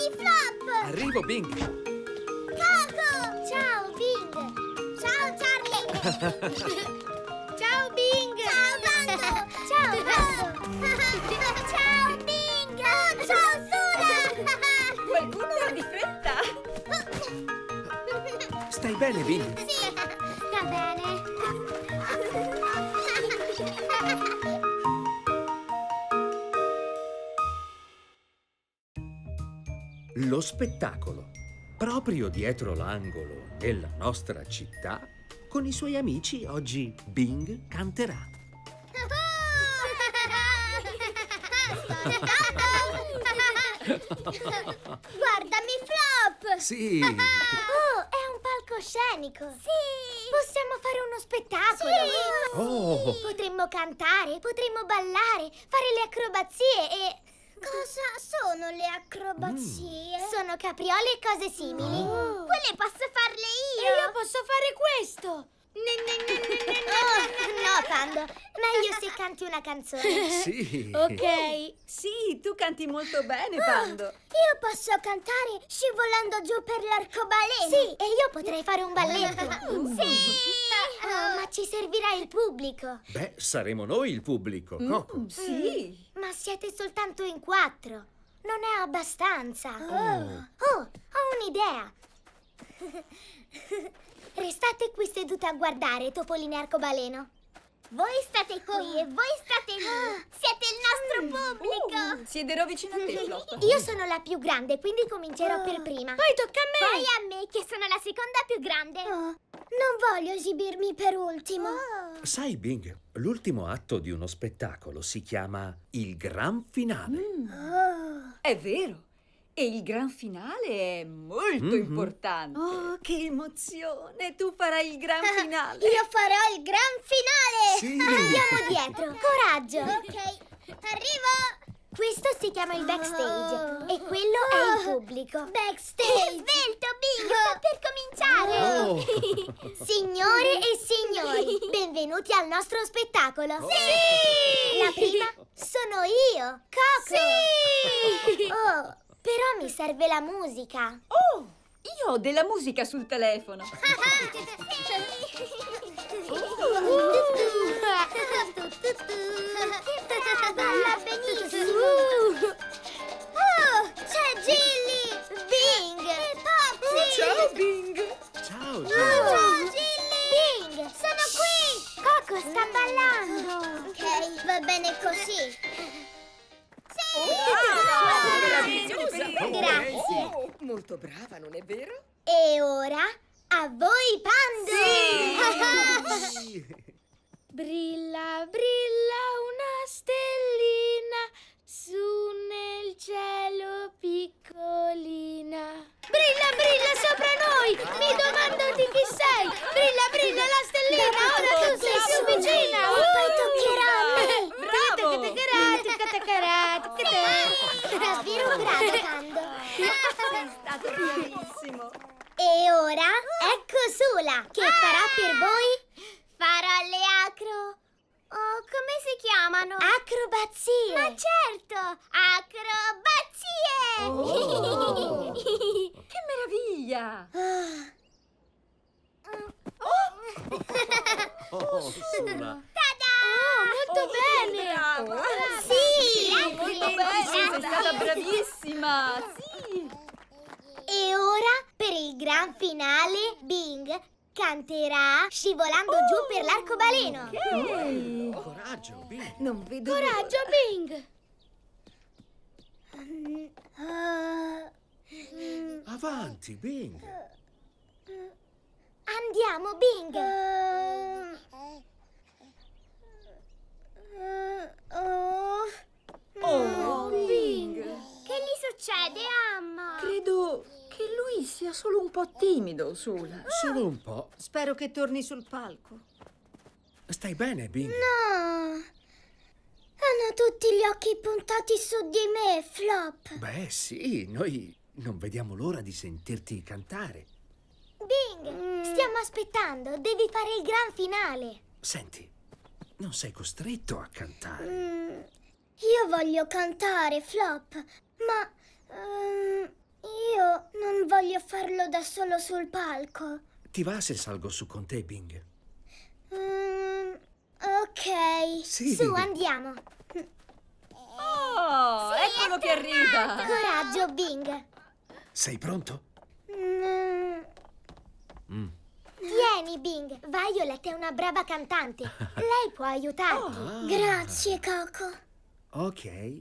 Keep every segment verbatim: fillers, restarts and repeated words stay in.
Flop! Arrivo, Bing! Coco! Ciao, Bing! Ciao, Charlie! Ciao, Bing! Ciao, Bando! Ciao, Bando! Ciao, Bing! Oh, ciao, Sula! Qualcuno va di fretta! Stai bene, Bing? Sì, sta bene. Lo spettacolo. Proprio dietro l'angolo, nella nostra città, con i suoi amici oggi Bing canterà. Guardami, Flop! Sì! Oh, è un palcoscenico! Sì! Possiamo fare uno spettacolo! Sì! Oh! Potremmo cantare, potremmo ballare, fare le acrobazie e... Cosa sono le acrobazie? Mm. Sono capriole e cose simili. Oh. Quelle posso farle io! E io posso fare questo! Oh, no, Pando, meglio se canti una canzone. Sì! Ok, sì, tu canti molto bene, Pando. Oh, io posso cantare scivolando giù per l'arcobaleno. Sì, e io potrei fare un balletto. Uh. Sì! Oh, ma ci servirà il pubblico. Beh, saremo noi il pubblico, Coco. Mm, sì. Ma siete soltanto in quattro. Non è abbastanza. Oh, oh ho un'idea. Restate qui seduti a guardare, topolini arcobaleno. Voi state qui e voi state lì. Siete il nostro pubblico. Uh, siederò vicino a te, Flop. Io sono la più grande, quindi comincerò per prima. Poi tocca a me! Poi a me, che sono la seconda più grande. Oh, non voglio esibirmi per ultimo. Oh. sai, Bing, l'ultimo atto di uno spettacolo si chiama il gran finale. Mm. Oh. È vero. E il gran finale è molto mm-hmm. importante. Oh, che emozione! Tu farai il gran finale. Io farò il gran finale. Sì. Andiamo dietro. Coraggio. Ok, arrivo. Questo si chiama il backstage oh. e quello oh. è il pubblico. Backstage. Svelto, Bing, sta per cominciare. Oh. Signore e signori, benvenuti al nostro spettacolo. Sì! La prima sono io, Coco. Sì! Oh, però mi serve la musica. Oh, io ho della musica sul telefono. Balla benissimo. Oh, c'è Gilly, Bing e Popsy. Ciao, Bing. Ciao, Oh, Gilly. ciao, Gilly. Bing, sono qui. Coco sta ballando. Ok, va bene così. Grazie. Oh, molto brava, non è vero? E ora a voi, Pando. Sì. Brilla, brilla una stellina su nel cielo piccolina. Brilla, brilla sopra noi. Mi domando di chi sei. Brilla, brilla la stellina. Ora tu sei più vicina. E poi toccherà a me. Bravo! Davvero bravo, Pando. Sei stato bravissimo. E ora ecco Sula che farà per voi. Farò le acro... Oh, come si chiamano? Acrobazie. Ma certo! Acrobazie! Oh. Che meraviglia! Oh, Sula. Tada! Oh, molto Oh, bene. brava. Sì. Molto bene, sei stata bravissima. Sì. E ora per il gran finale Bing canterà scivolando Oh. giù per l'arcobaleno. Okay. Coraggio, Bing. Non vedo Coraggio, Bing! Avanti, Bing. Andiamo, Bing. Oh, Bing. Che gli succede, Amma? Credo che lui sia solo un po' timido, Sula. Solo un po'. Spero che torni sul palco. Stai bene, Bing? No. Hanno tutti gli occhi puntati su di me, Flop. Beh, sì, noi non vediamo l'ora di sentirti cantare. Bing, mm. stiamo aspettando. Devi fare il gran finale. Senti, non sei costretto a cantare. Mm. Io voglio cantare, Flop, ma um, vado da solo sul palco. Ti va se salgo su con te, Bing? Mm, ok. Sì. Su, andiamo. Oh, Sì, eccolo è che arriva! Coraggio, Bing. Sei pronto? Mm. Mm. Vieni, Bing. Violet è una brava cantante. Lei può aiutarti. Ah. Grazie, Coco. Ok.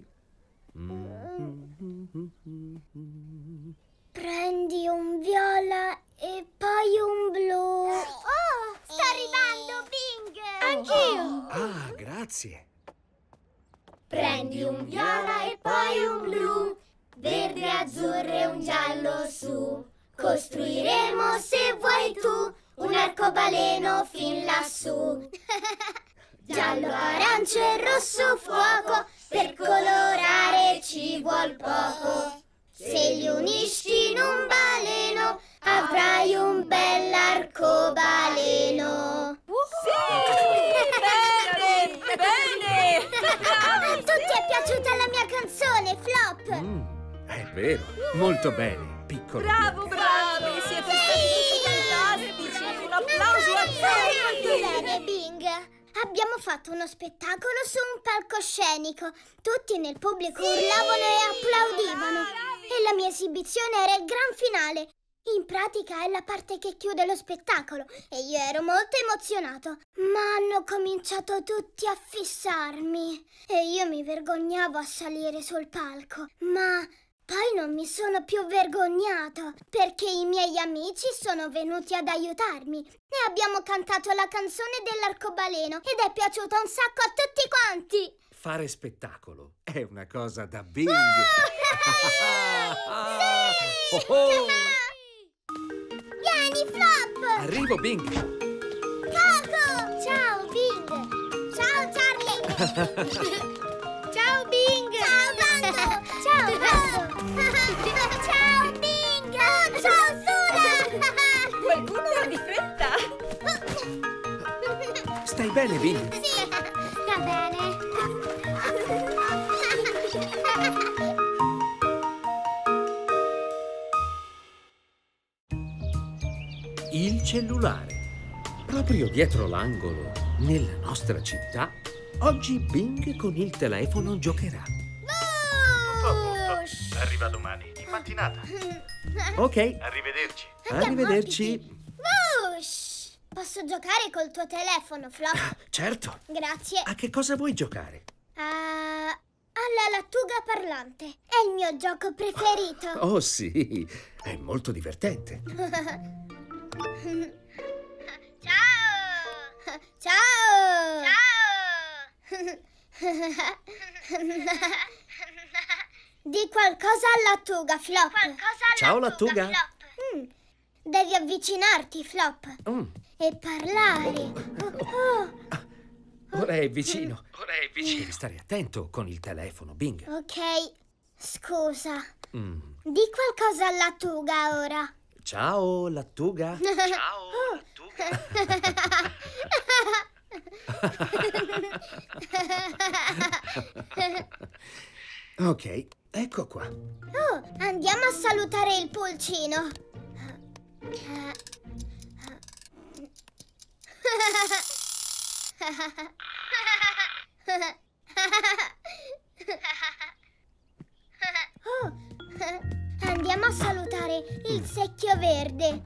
Prendi un viola e poi un blu. Oh, sta arrivando, Bing. Anch'io. Ah, grazie. Prendi un viola e poi un blu, verde, azzurro e un giallo su. Costruiremo, se vuoi tu, un arcobaleno fin lassù. Giallo, arancio e rosso fuoco, per colorare ci vuol poco. Se li unisci in un baleno, avrai un bell'arcobaleno. Bene, bene! A tutti è piaciuta la mia canzone, Flop? Mm, è vero, molto bene, piccolo. Bravo, bravi! Siete stati tutti fantastici! Un applauso a Molto tutti! bene, Bing. Abbiamo fatto uno spettacolo su un palcoscenico. Tutti nel pubblico urlavano e applaudivano. E la mia esibizione era il gran finale. In pratica è la parte che chiude lo spettacolo e io ero molto emozionato. Ma hanno cominciato tutti a fissarmi e io mi vergognavo a salire sul palco. Ma poi non mi sono più vergognato perché i miei amici sono venuti ad aiutarmi e abbiamo cantato la canzone dell'arcobaleno ed è piaciuta un sacco a tutti quanti. Fare spettacolo è una cosa da Bing. Sì! Oh, oh. Vieni, Flop! Arrivo, Bing. Coco! Ciao, Bing! Ciao, Charlie! Ciao, Bing. Ciao, Bando! Ciao, Bando! Ciao, Bing! Ciao, Sura! Qualcuno va di fretta! Stai bene, Bing? Sì, sta bene. Il cellulare. Proprio dietro l'angolo, nella nostra città, oggi Bing con il telefono giocherà. Tutto a posto. Arriva domani, in mattinata. Ok, Arrivederci. arrivederci. Whoosh! Posso giocare col tuo telefono, Flop? Certo. Grazie. A che cosa vuoi giocare? Ah, alla lattuga parlante. È il mio gioco preferito. Oh sì, è molto divertente. Ciao! Ciao! Ciao! Di qualcosa alla lattuga, Flop. Qualcosa alla Ciao, lattuga. Mm, devi avvicinarti, Flop, Mm, e parlare. Oh, oh. ora è vicino. Ora è vicino. Devi stare attento con il telefono, Bing. Ok, scusa. Mm. Di qualcosa alla lattuga ora. Ciao, lattuga. Ciao, lattuga. Ok, ecco qua. Oh, andiamo a salutare il pulcino. Oh, andiamo a salutare il secchio verde.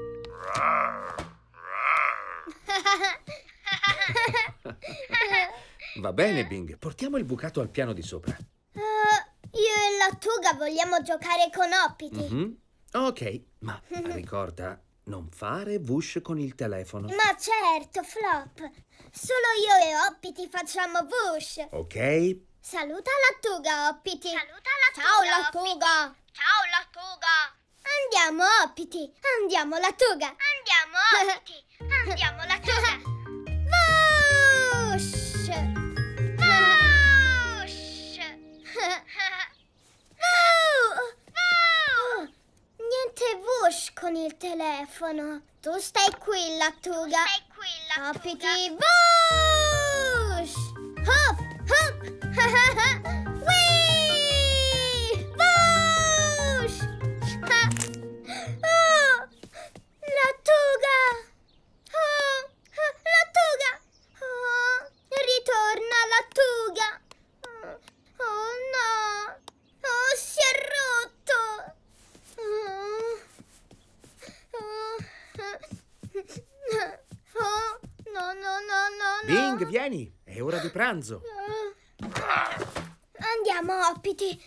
Va bene, Bing, portiamo il bucato al piano di sopra. Uh, io e Lattuga vogliamo giocare con Oppity. Mhm. Ok, ma ricorda, non fare whoosh con il telefono. Ma certo, Flop. Solo io e Oppity facciamo whoosh. Ok? Saluta Lattuga, Oppity. Saluta Lattuga. Ciao, Lattuga. Ciao, Lattuga. Andiamo, Oppity. Andiamo, Lattuga. Andiamo, Oppity. Andiamo, Lattuga. Whoosh. Whoosh. Oh, niente whoosh con il telefono. Tu stai qui, Lattuga. Tu stai qui, Lattuga. Oppity, whoosh. Hop, hop. Whee! Whoosh! Oh, Bing, vieni, è ora di pranzo. Andiamo, oppiti.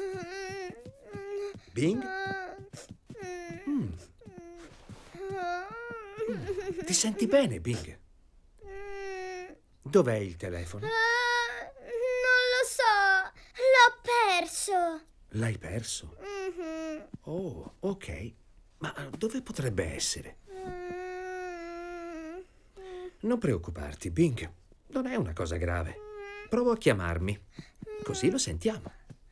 Bing? Mm. Ti senti bene, Bing? Dov'è il telefono? Non lo so, l'ho perso. L'hai perso? Mm-hmm. Oh, ok. Ma dove potrebbe essere? Mm. Non preoccuparti, Bing. Non è una cosa grave. Provo a chiamarmi, così lo sentiamo.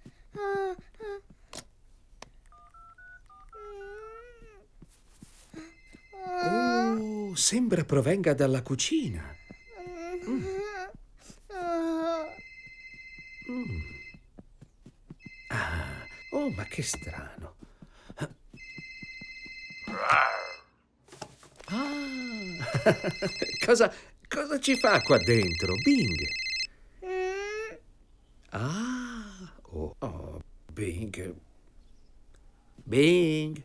Oh, sembra provenga dalla cucina. Mm. Mm. Ah, oh, ma che strano. Ah, cosa, cosa ci fa qua dentro, Bing? Ah, oh, oh, Bing. Bing.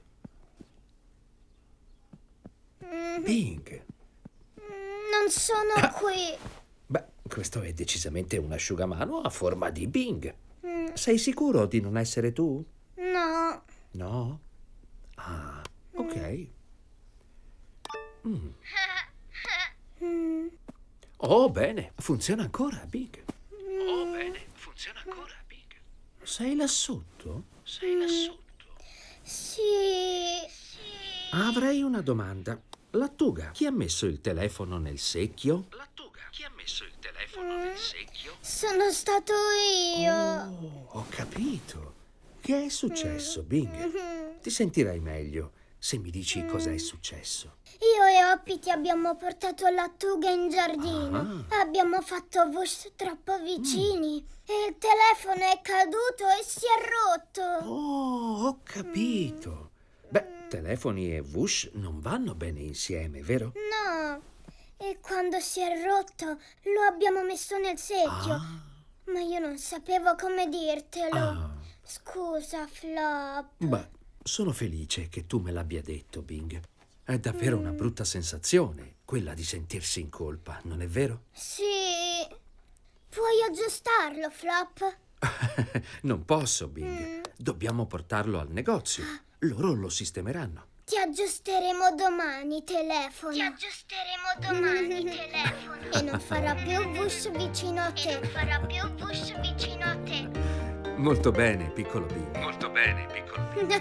Bing. Non sono Ah. qui. Beh, questo è decisamente un asciugamano a forma di Bing. Mm. Sei sicuro di non essere tu? No. No? Ah, ok. Mm. Mm. Oh, bene, funziona ancora, Bing. Oh, bene, funziona ancora, Bing. Sei là sotto? Sei là sotto? Sì. Avrei una domanda. Lattuga, chi ha messo il telefono nel secchio? Lattuga, chi ha messo il telefono nel secchio? Sono stato io. Oh, ho capito. Che è successo, Bing? Ti sentirai meglio se mi dici cosa è successo. Io e Oppiti abbiamo portato Lattuga in giardino. Ah. Abbiamo fatto wush troppo vicini. E il telefono è caduto e si è rotto. Oh, ho capito. Beh, telefoni e whoosh non vanno bene insieme, vero? No. E quando si è rotto lo abbiamo messo nel secchio. Ah. Ma io non sapevo come dirtelo. Ah. Scusa, Flop. Beh, sono felice che tu me l'abbia detto, Bing. È davvero una brutta sensazione, quella di sentirsi in colpa, non è vero? Sì. Puoi aggiustarlo, Flop? Non posso, Bing. Dobbiamo portarlo al negozio. Loro lo sistemeranno. Ti aggiusteremo domani, telefono. Ti aggiusteremo domani, telefono. E non farà più wush vicino a te. E non farà più wush vicino a te. Molto bene, piccolo Bing. Molto bene, piccolo Bing.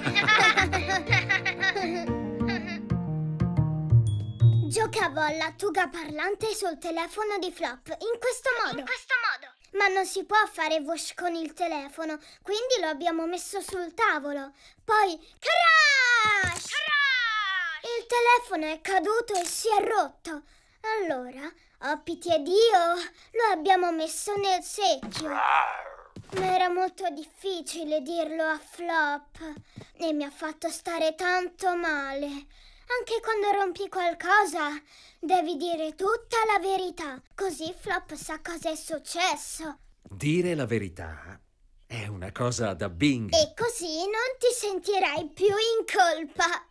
Giocavo alla Lattuga parlante sul telefono di Flop, in questo modo. In questo modo. Ma non si può fare wush con il telefono, quindi lo abbiamo messo sul tavolo. Poi, crash! Crash! Il telefono è caduto e si è rotto. Allora, Oppiti ed io lo abbiamo messo nel secchio. Ma era molto difficile dirlo a Flop e mi ha fatto stare tanto male. Anche quando rompi qualcosa, devi dire tutta la verità, così Flop sa cosa è successo. Dire la verità è una cosa da Bing. E così non ti sentirai più in colpa.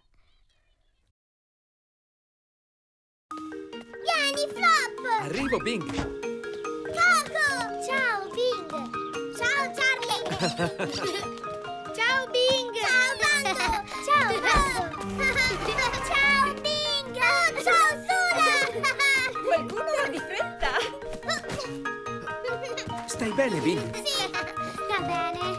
Vieni, Flop! Arrivo, Bing. Coco! Ciao, Bing! Ciao, Charlie! Ciao, Bing! Ciao, Bando! Ciao, Bando! Ciao, Bing! Ciao, Sula! Qualcuno va di fretta? Stai bene, Bing? Sì, sta bene.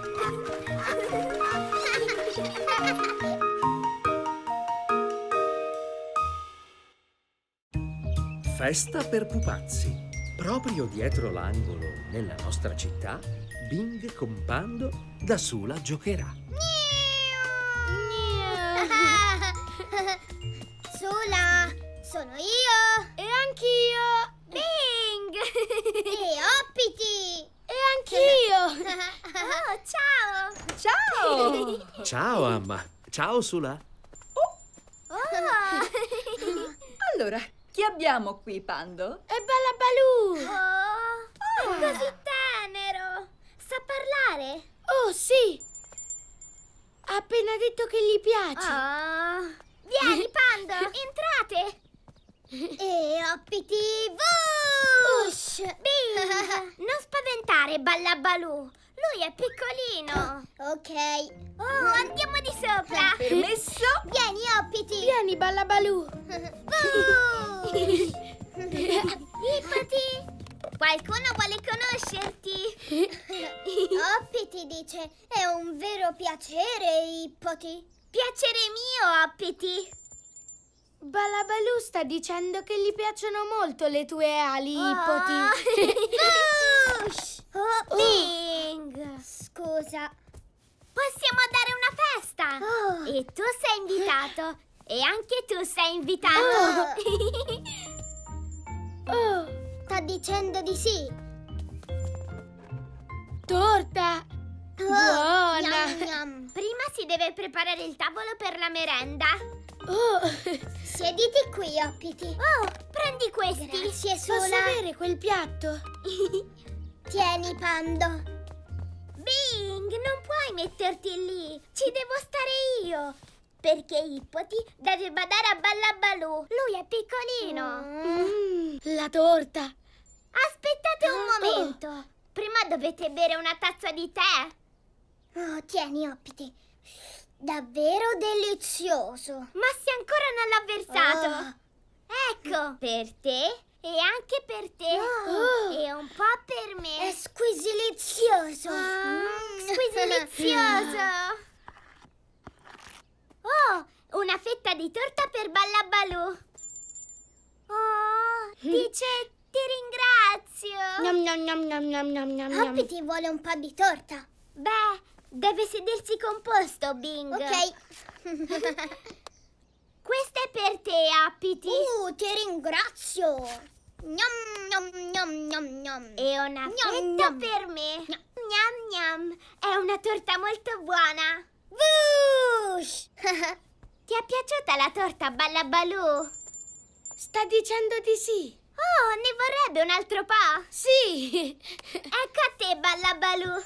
Festa per pupazzi. Proprio dietro l'angolo, nella nostra città, Bing con Pando da sola giocherà. Sula, sono io. E anch'io. Bing! E Oppiti! E anch'io. Oh, ciao! Ciao! Ciao, Amma. Ciao, Sula. Oh. Allora, chi abbiamo qui, Pando? E Balabalù. Oh, è così tenero! Sa parlare? Oh, sì. Ha appena detto che gli piace. Oh. Vieni, Pando, entrate! E Hoppity Whoosh! Bing! Non spaventare, Ballabaloo. Lui è piccolino. Ok. Oh, andiamo di sopra. Permesso? Vieni, Hoppity. Vieni, Ballabaloo. Ippoti. Qualcuno vuole conoscerti. Hoppity dice, è un vero piacere, Ippoti. Piacere mio, Hoppity. Ballabaloo sta dicendo che gli piacciono molto le tue ali, Ippoti. Whoosh! Oh, Bing. Scusa. Possiamo dare una festa. Oh. E tu sei invitato. E anche tu sei invitato. Oh, Sta dicendo di sì. torta! Oh, Buona! Gnam, gnam. Prima si deve preparare il tavolo per la merenda. Oh, Siediti qui, Hoppity. Oh, prendi questi. Grazie, posso Sola. avere quel piatto? Tieni, Pando. Bing, non puoi metterti lì. Ci devo stare io. Perché Ippoti deve badare a Ballabaloo. Lui è piccolino. Mm, la torta! Aspettate un Oh. momento. Prima dovete bere una tazza di tè. Oh, tieni, Hoppity. Davvero delizioso. Ma se ancora non l'ha versato. Oh. Ecco, per te e anche per te. Oh. E un po' per me. È squisilizioso. Mm, squisilizioso. Oh, una fetta di torta per Ballabaloo. Oh, dice ti ringrazio. Gnam gnam gnam gnam gnam gnam gnam gnam. Hoppity vuole un po' di torta. Beh, deve sedersi con posto, Bing. Ok. Questa è per te, Hoppity. Uh, ti ringrazio. Gnam, gnam, gnam, gnam, gnam. E una Gnam, fetta gnam. per me. Gnam gnam. È una torta molto buona. Whoosh! Ti è piaciuta la torta, Ballabaloo? Sta dicendo di sì. Oh, ne vorrebbe un altro po'? Sì! Ecco a te, Ballabaloo.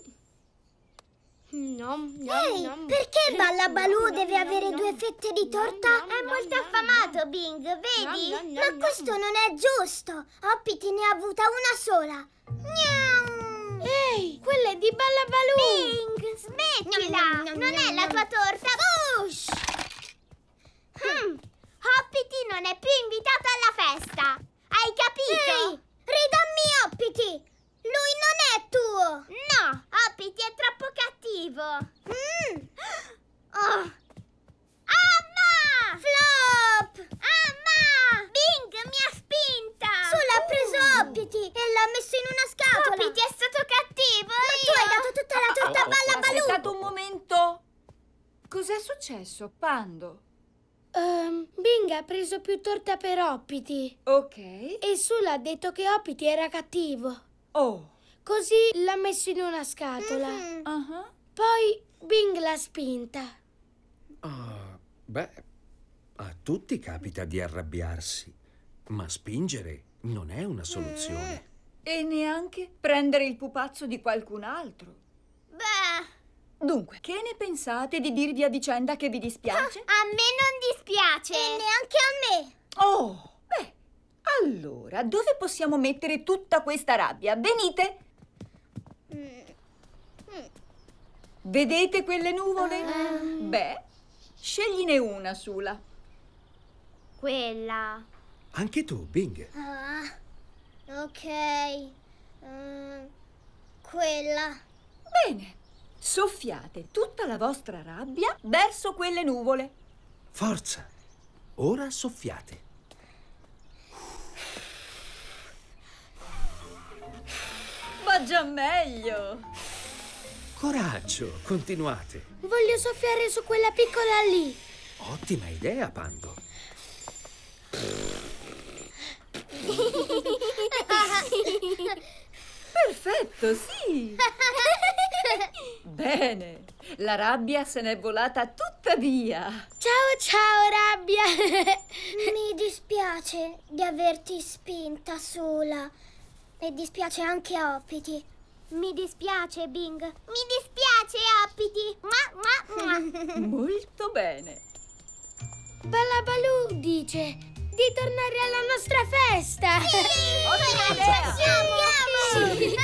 Nom, nom, Ehi, nom. perché Ballabaloo deve avere due fette di torta? È molto affamato, Bing, vedi? Nom, nom, Ma nom, questo non è giusto. Hoppity ne ha avuta una sola. Gnam. Ehi, quella è di Ballabaloo! Bing, smettila! Gnam, gnam, Non gnam, è la gnam. tua torta! Whoosh! Hmm, Hoppity non è più invitato alla festa! Hai capito? Ehi, ridammi Hoppity. Lui non è tuo. No, Hoppity è troppo cattivo! Mm. Oh. Amma! Flop. Amma! Bing mi ha spinta! Sola ha preso Hoppity e l'ha messo in una scatola. Hoppity è stato cattivo! Ma tu hai dato tutta la torta a Ballabaloo. Aspettate un momento. Cos'è successo, Pando? Ehm, Bing ha preso più torta per Hoppity. Ok. E Sula ha detto che Hoppity era cattivo. Oh. Così l'ha messo in una scatola. Mhm. Ah. Poi Bing l'ha spinta. Ah, beh, a tutti capita di arrabbiarsi, ma spingere non è una soluzione. E neanche prendere il pupazzo di qualcun altro. Beh, Dunque, che ne pensate di dirvi a vicenda che vi dispiace? a me non dispiace! E neanche a me. Oh, beh, allora, dove possiamo mettere tutta questa rabbia? Venite! Vedete quelle nuvole? Beh, scegliene una, Sula. Quella. Anche tu, Bing. Ah, ok. Mm, quella. Bene, soffiate tutta la vostra rabbia verso quelle nuvole. Forza! Ora soffiate. Va già meglio. Coraggio, continuate. Voglio soffiare su quella piccola lì. Ottima idea, Pando. Perfetto, sì. Bene, la rabbia se n'è volata tutta via. Ciao, ciao, rabbia. Mi dispiace di averti spinta sola. E dispiace anche a Hoppity. Mi dispiace, Bing. Mi dispiace, Hoppity. Mua, mua, mua. Molto bene. Ballabaloo dice di tornare alla nostra festa! Sì! Sì!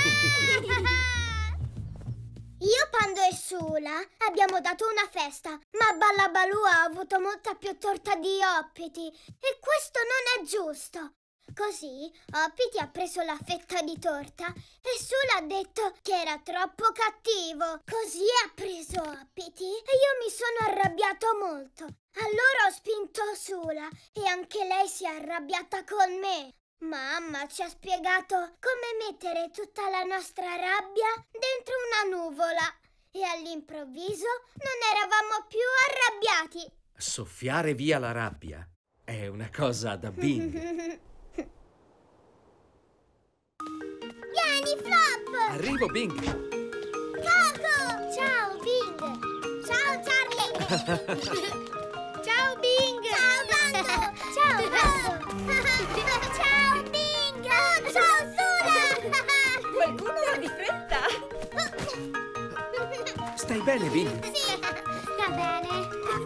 Io, Pando e Sula abbiamo dato una festa, ma Ballabalù ha avuto molta più torta di Hoppity e questo non è giusto. Così Hoppity ha preso la fetta di torta e Sula ha detto che era troppo cattivo. Così ha preso Hoppity e io mi sono arrabbiato molto. Allora ho spinto Sula e anche lei si è arrabbiata con me. Mamma ci ha spiegato come mettere tutta la nostra rabbia dentro una nuvola e all'improvviso non eravamo più arrabbiati. Soffiare via la rabbia è una cosa da Bing. Vieni, Flop! Arrivo, Bing! Coco! Ciao, Bing! Ciao, Charlie! Ciao, Bing! Ciao, Bando! Ciao, Bando! Ciao, Bing! Ciao, Sula! Qualcuno va di fretta? Stai bene, Bing? Sì, sta bene.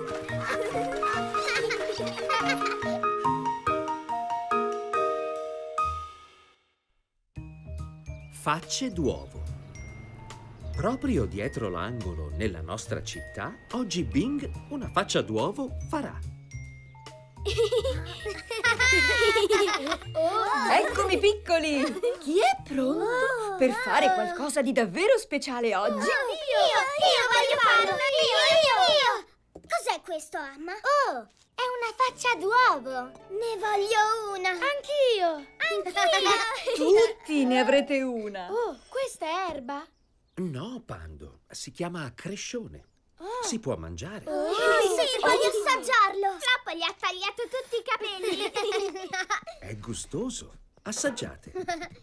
Facce d'uovo. Proprio dietro l'angolo nella nostra città, oggi Bing una faccia d'uovo farà. Eccomi piccoli! Chi è pronto per fare qualcosa di davvero speciale oggi? Io, io voglio fare una io, io. Cos'è questo, Amma? Oh, è una faccia d'uovo! Ne voglio una. Anch'io! Tutti ne avrete una! Oh, questa è erba? No, Pando, si chiama crescione. Si può mangiare. Oh, sì, voglio assaggiarlo. Flop gli ha tagliato tutti i capelli. È gustoso. Assaggiate.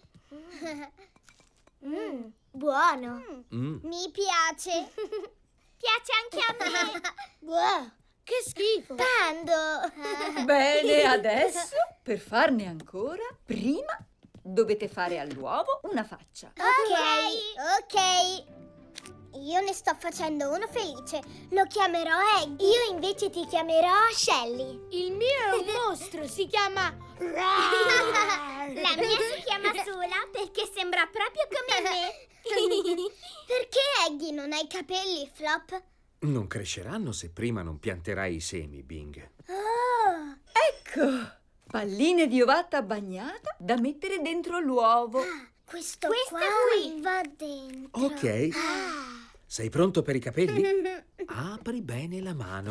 Mm, buono. Mm. Mi piace. Piace anche a me. Wow, che schifo! Pando. Bene, adesso, per farne ancora, prima dovete fare all'uovo una faccia. Ok, ok. Io ne sto facendo uno felice. Lo chiamerò Egg. Io invece ti chiamerò Shelly. Il mio è un mostro, si chiama... La mia si chiama Sula perché sembra proprio come me. Perché Eggy non ha i capelli, Flop? Non cresceranno se prima non pianterai i semi, Bing. Oh. Ecco, palline di ovata bagnata da mettere dentro l'uovo. Questo, Questo qua qui. va dentro. Ok. Ah. Sei pronto per i capelli? Apri bene la mano.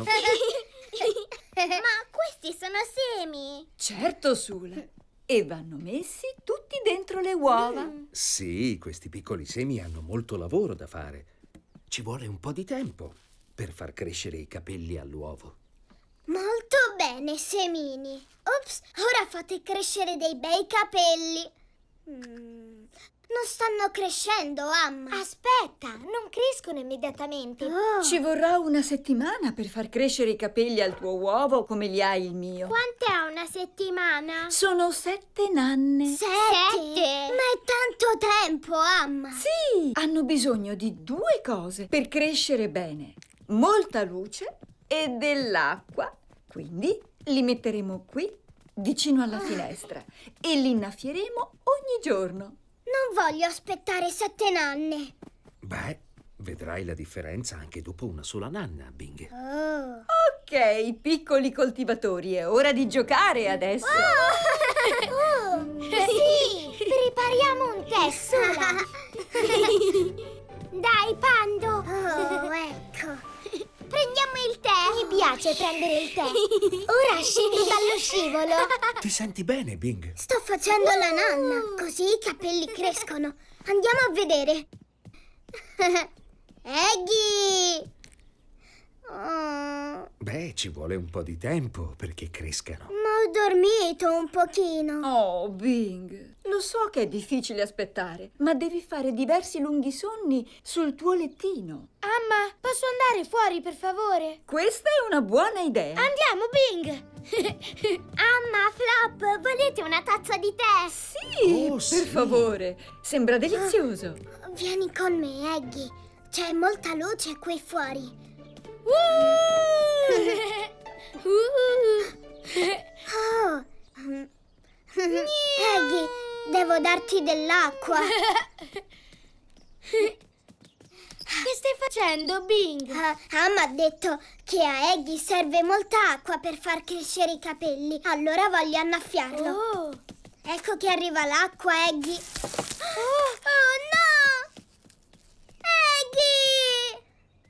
Ma questi sono semi. Certo, Sula. E vanno messi tutti dentro le uova. Sì, questi piccoli semi hanno molto lavoro da fare. Ci vuole un po' di tempo per far crescere i capelli all'uovo. Molto bene, semini. Ops, ora fate crescere dei bei capelli. Mm. Non stanno crescendo, Amma. Aspetta, non crescono immediatamente. Oh. Ci vorrà una settimana per far crescere i capelli al tuo uovo come li ha il mio. Quante ha una settimana? Sono sette nanne. Sette? Ma è tanto tempo, Amma. Sì, hanno bisogno di due cose per crescere bene. Molta luce e dell'acqua. Quindi li metteremo qui, vicino alla finestra, e li innaffieremo ogni giorno. Non voglio aspettare sette nanne. Beh, vedrai la differenza anche dopo una sola nanna, Bing. Oh. Ok, piccoli coltivatori, è ora di giocare adesso. Oh. Sì, prepariamo un tè, Sula. Dai, Pando. Oh, ecco. Prendiamo il tè. Mi piace prendere il tè. Ora scendi dallo scivolo. Ti senti bene, Bing? Sto facendo la nanna, così i capelli crescono. Andiamo a vedere. Eggy! Oh, Beh, ci vuole un po' di tempo perché crescano. ma ho dormito un pochino. Oh, Bing, lo so che è difficile aspettare, ma devi fare diversi lunghi sonni sul tuo lettino. Amma, posso andare fuori, per favore? Questa è una buona idea. Andiamo, Bing! Amma, Flop, volete una tazza di tè? Sì, Oh, per sì. favore, sembra delizioso. Vieni con me, Eggy. C'è molta luce qui fuori. Uh! Oh, Eggy, devo darti dell'acqua. Che stai facendo, Bing? Uh, Amma ha detto che a Eggy serve molta acqua per far crescere i capelli. Allora voglio annaffiarlo. Oh. Ecco che arriva l'acqua, Eggy. Oh, oh no! Eggy!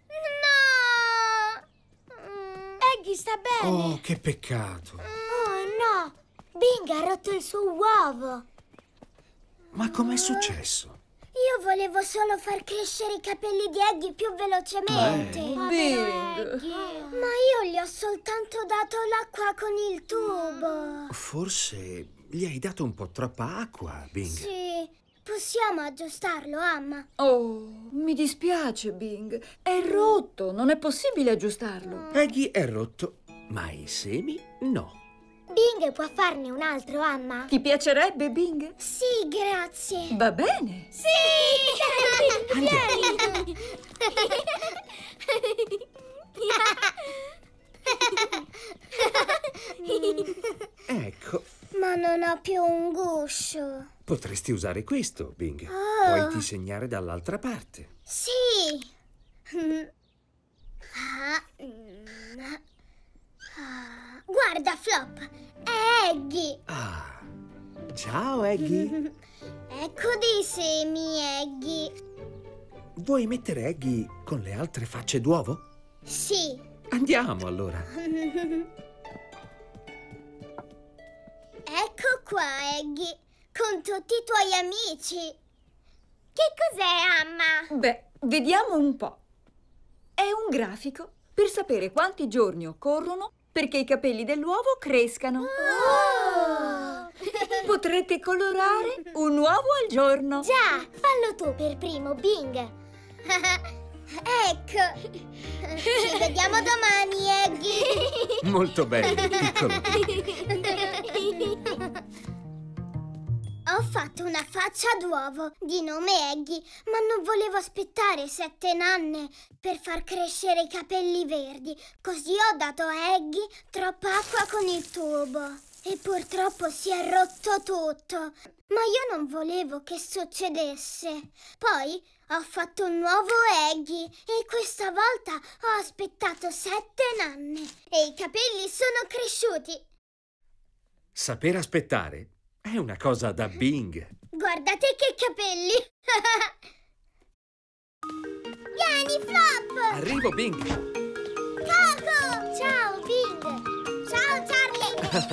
No! Eggy sta bene. Oh, che peccato. Oh no! Bing ha rotto il suo uovo. Ma com'è successo? Io volevo solo far crescere i capelli di Eggy più velocemente. Eh. Bing! Ma io gli ho soltanto dato l'acqua con il tubo. Forse gli hai dato un po' troppa acqua, Bing. Sì, possiamo aggiustarlo, Amma. Oh, mi dispiace, Bing. È rotto, non è possibile aggiustarlo. Eggy è rotto, ma i semi no. Bing può farne un altro, Amma? Ti piacerebbe, Bing? Sì, grazie. Va bene. Sì! Andiamo. Ecco, Ma non ho più un guscio. potresti usare questo, Bing. Oh. Puoi disegnare dall'altra parte. Sì. Mm. Ah, mm. Ah. Guarda, Flop, è Eggy. Ah, ciao, Eggy. Ecco dei semi, Eggy. Vuoi mettere Eggy con le altre facce d'uovo? Sì. Andiamo, allora. Ecco qua, Eggy, con tutti i tuoi amici. Che cos'è, Amma? Beh, vediamo un po'. È un grafico per sapere quanti giorni occorrono perché i capelli dell'uovo crescano. Oh! Potrete colorare un uovo al giorno. Già, fallo tu per primo, Bing. Ecco. Ci vediamo domani, Eggy. Molto bene, piccolo Bing. Ho fatto una faccia d'uovo di nome Eggy, ma non volevo aspettare sette nanne per far crescere i capelli verdi. Così ho dato a Eggy troppa acqua con il tubo. E purtroppo si è rotto tutto. Ma io non volevo che succedesse. Poi ho fatto un nuovo Eggy e questa volta ho aspettato sette nanne. E i capelli sono cresciuti. Saper aspettare è una cosa da Bing. Guardate che capelli! Vieni, Flop! Arrivo, Bing. Coco! Ciao, Bing! Ciao, Charlie!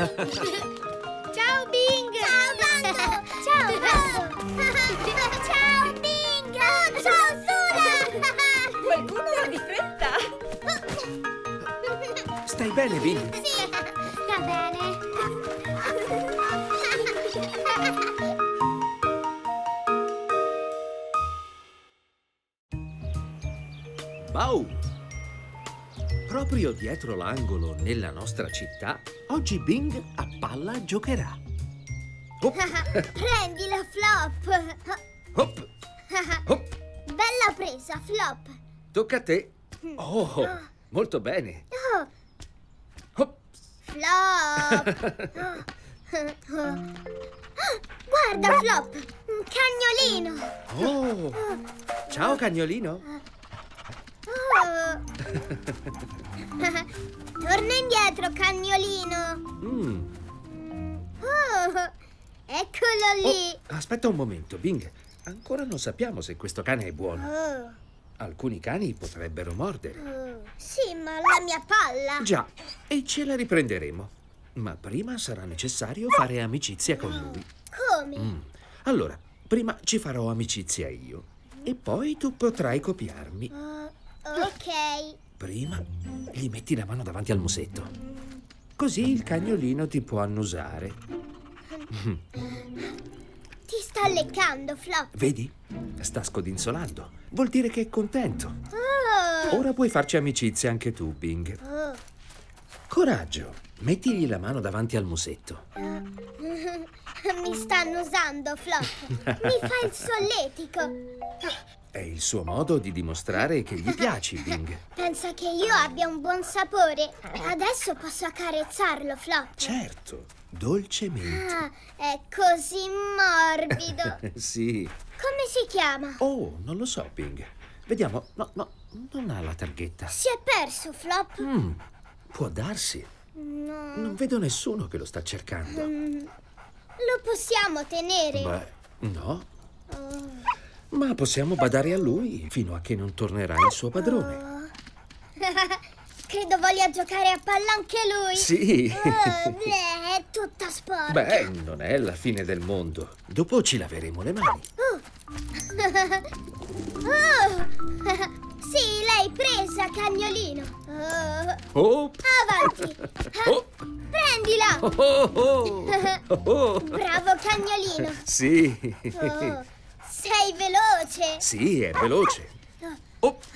Ciao, Bing! Ciao, Bando! Ciao, Bando! Ciao, Bing! Ciao, Sura! Qualcuno va di fretta. Stai bene, Bing? Sì, sta bene. Wow! Proprio dietro l'angolo nella nostra città, oggi Bing a palla giocherà. Hop, Prendila, Flop! hop, hop. Bella presa, Flop! Tocca a te. Oh, molto bene. Oh, Hop. Flop! Guarda, Flop! Un cagnolino! Oh, ciao cagnolino. Oh. Torna indietro, cagnolino! Mm. Oh, eccolo lì! Oh, aspetta un momento, Bing. Ancora non sappiamo se questo cane è buono. Oh, Alcuni cani potrebbero mordere. oh. Sì, ma la mia palla! Già, e ce la riprenderemo. Ma prima sarà necessario fare amicizia con lui. Come? Mm. Allora, prima ci farò amicizia io. E poi tu potrai copiarmi. Oh, ok. Prima gli metti la mano davanti al musetto. Così il cagnolino ti può annusare. Ti sta leccando, Flop. Vedi? Sta scodinzolando. Vuol dire che è contento. Oh. Ora puoi farci amicizia anche tu, Bing. Oh. Coraggio, mettigli la mano davanti al musetto. Mi sta annusando, Flop. Mi fa il solletico. È il suo modo di dimostrare che gli piaci, Bing. Pensa che io abbia un buon sapore. Adesso posso accarezzarlo, Flop. Certo, dolcemente. Ah, è così morbido. Sì. Come si chiama? Oh, non lo so, Bing. Vediamo. No, no, non ha la targhetta. Si è perso, Flop. Mm, può darsi. No. Non vedo nessuno che lo sta cercando. Mm, lo possiamo tenere? Beh, no. Oh. Ma possiamo badare a lui fino a che non tornerà il suo padrone. Oh. Credo voglia giocare a palla anche lui. Sì. Oh, bleh, è tutta sporca. Beh, non è la fine del mondo. Dopo ci laveremo le mani. Oh. Oh. Sì, l'hai presa, cagnolino. Oh. Oh. Avanti. Oh. Prendila. Oh, oh, oh. Oh. Bravo, cagnolino. Sì. Oh. Sei veloce. Sì, è veloce. Oh. Oh.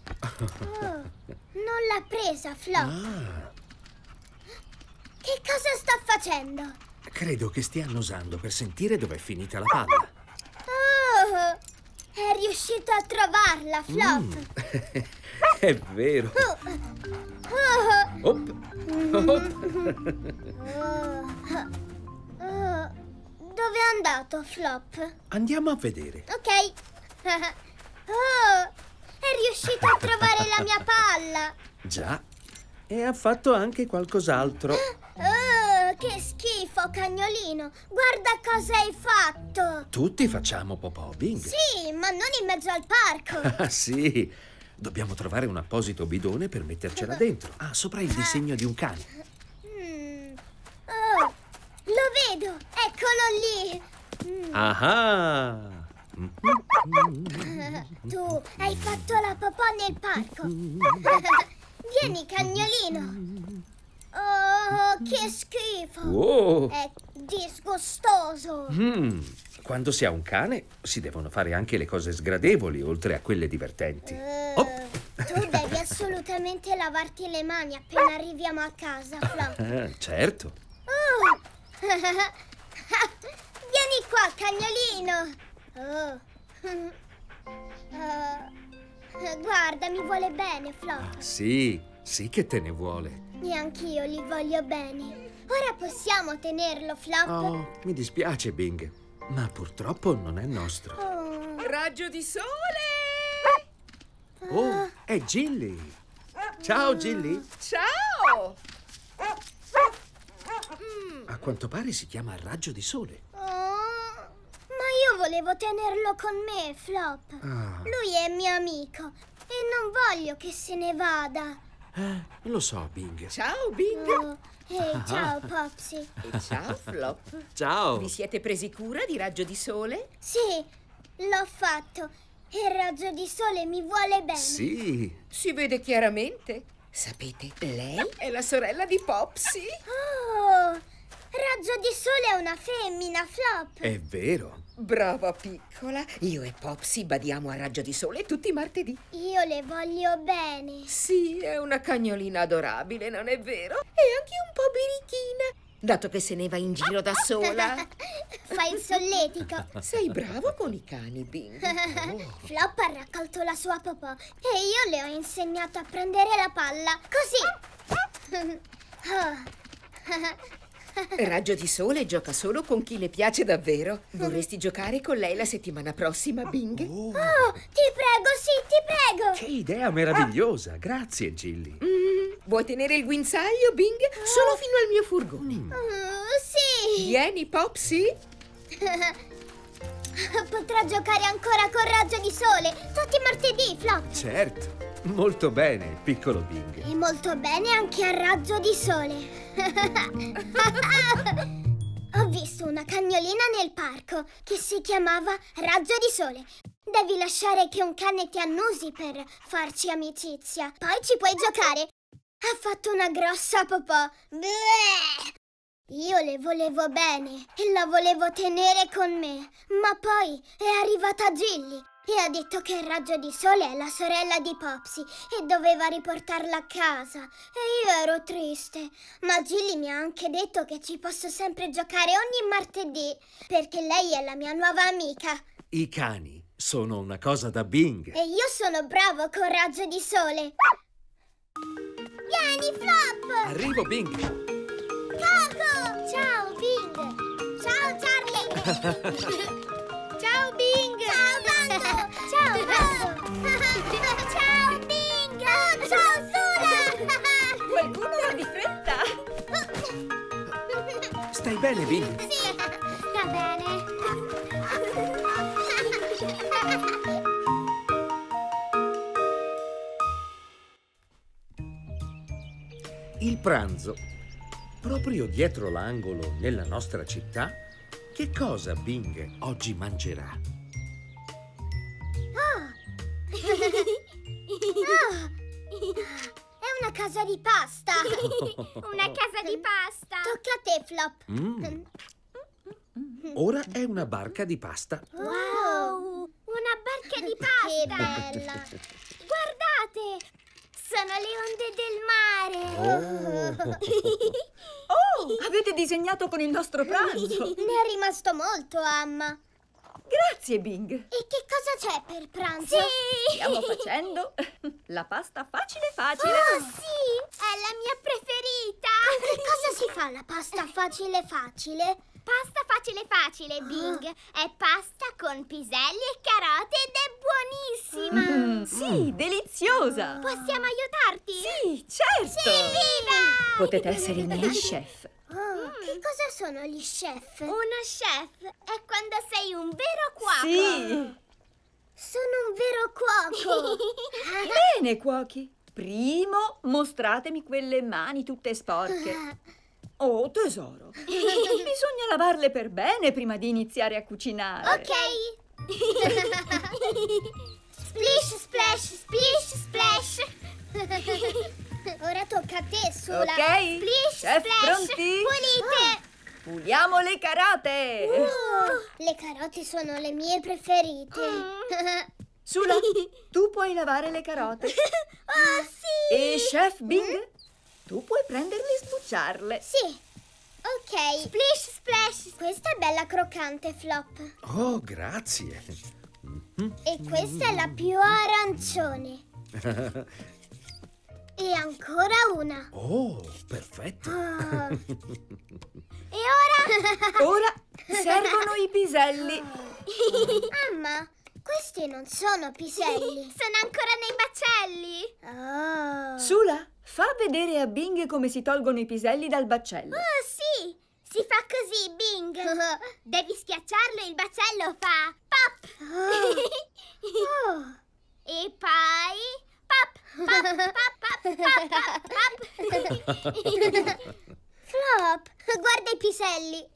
Non l'ha presa, Flop. Ah, Che cosa sta facendo? credo che stia annusando per sentire dov'è finita la palla. Oh, è riuscito a trovarla, Flop. Mm. È vero. Oh. Oh. Op. Op. Oh. Oh. Dove è andato, Flop? Andiamo a vedere. Ok. Oh, è riuscito a trovare la mia palla. Già. E ha fatto anche qualcos'altro. Oh, che schifo, cagnolino. Guarda cosa hai fatto. Tutti facciamo popò, Bing. Sì, ma non in mezzo al parco. Ah, sì. Dobbiamo trovare un apposito bidone per mettercela dentro. Ah, sopra il disegno di un cane. Mm. Oh, lo vedo. Eccolo lì. Mm. Ah. Tu hai fatto la popò nel parco. Vieni, cagnolino. Oh, che schifo. Wow. È disgustoso. Mm. Quando si ha un cane si devono fare anche le cose sgradevoli oltre a quelle divertenti. Eh, Oh. Tu devi assolutamente lavarti le mani appena arriviamo a casa, Flop. Ah, certo. Oh. Vieni qua, cagnolino. Oh. Oh. Guarda, mi vuole bene, Flop. Sì, sì che te ne vuole. E anch'io li voglio bene. Ora possiamo tenerlo, Flop. Oh, mi dispiace, Bing, ma purtroppo non è nostro. Oh. Raggio di sole! Oh, è Gilly. Ciao, Gilly. Ciao! A quanto pare si chiama raggio di sole. Oh. Ma io volevo tenerlo con me, Flop. Ah. Lui è mio amico e non voglio che se ne vada. Eh, lo so, Bing. Ciao, Bing! Oh. Ehi, ciao, Popsy. E ciao, Flop! Ciao. Vi siete presi cura di Raggio di Sole? Sì, l'ho fatto. E il raggio di sole mi vuole bene. Sì. Si vede chiaramente. Sapete, lei è la sorella di Popsy. Oh, raggio di sole è una femmina, Flop. È vero. Brava piccola. Io e Popsy badiamo a Raggio di Sole tutti i martedì. Io le voglio bene. Sì, è una cagnolina adorabile, non è vero? E anche un po' birichina, dato che se ne va in giro da sola. Fai il solletico. Sei bravo con i cani, Bing. Flop ha raccolto la sua popò e io le ho insegnato a prendere la palla. Così. Oh. Raggio di Sole gioca solo con chi le piace davvero. Vorresti giocare con lei la settimana prossima, Bing? Oh, Oh, ti prego, sì, ti prego. che idea meravigliosa. Grazie, Gilly. Mm, vuoi tenere il guinzaglio, Bing? Solo fino al mio furgone. Oh, sì. Vieni, Popsy. Potrà giocare ancora con raggio di sole tutti i martedì, Flop. Certo. Molto bene, piccolo Bing. E molto bene anche a raggio di sole. Ho visto una cagnolina nel parco che si chiamava Raggio di Sole. Devi lasciare che un cane ti annusi per farci amicizia. Poi ci puoi giocare. Ha fatto una grossa popò. Bleh! Io le volevo bene e la volevo tenere con me. Ma poi è arrivata Gilly e ha detto che il raggio di sole è la sorella di Popsy e doveva riportarla a casa. E io ero triste. Ma Gilly mi ha anche detto che ci posso sempre giocare ogni martedì perché lei è la mia nuova amica. I cani sono una cosa da Bing. E io sono bravo con raggio di sole. Vieni, Flop! Arrivo, Bing. Coco! Ciao, Bing! Ciao, Charlie! Ciao, Bing! Ciao, Bando! Ciao, Bando! Ciao, Bing! Ciao, Sura! Qualcuno va di fretta. Stai bene, Bing? Sì, sta bene. Il pranzo, proprio dietro l'angolo nella nostra città. Che cosa Bing oggi mangerà? Oh. È una casa di pasta. Una casa di pasta. Tocca a te, Flop. Mm. Ora è una barca di pasta. Wow! Una barca di pasta. Che bella! Guardate! Sono le onde del mare. Oh. Oh, avete disegnato con il nostro pranzo. Ne è rimasto molto, Amma. Grazie, Bing. E che cosa c'è per pranzo? Stiamo facendo la pasta facile facile. Oh, sì! È la mia preferita. Che cosa si fa la pasta facile facile? Pasta facile facile, Bing. È pasta con piselli e carote ed è buonissima. Mm, sì, deliziosa. Possiamo aiutarti? Sì, certo. Viva! Potete essere i miei chef. Oh, che cosa sono gli chef? Uno chef è quando sei un vero cuoco. Sì. Sono un vero cuoco. Bene, cuochi. Primo, mostratemi quelle mani tutte sporche. Oh, tesoro. Bisogna lavarle per bene prima di iniziare a cucinare. Ok. Splish, splash, splish, splash. Ora tocca a te, Sula. Ok, Splish, chef splash, pronti? pulite. Puliamo le carote. Uh, le carote sono le mie preferite. Sula, tu puoi lavare le carote. Oh, sì. E chef Bing, tu puoi prenderle e sbucciarle. Sì. Ok. Splish, splash. Questa è bella croccante, Flop. Oh, grazie. E questa è la più arancione. E ancora una. Oh, perfetto. Oh. E ora? Ora servono i piselli. Mamma, questi non sono piselli. Sono ancora nei baccelli. Oh. Sula, fa vedere a Bing come si tolgono i piselli dal baccello. Oh, sì. Si fa così, Bing. Devi schiacciarlo e il baccello fa pop. Oh. E poi pop, pop, pop, pop, pop, pop. Flop, guarda i piselli.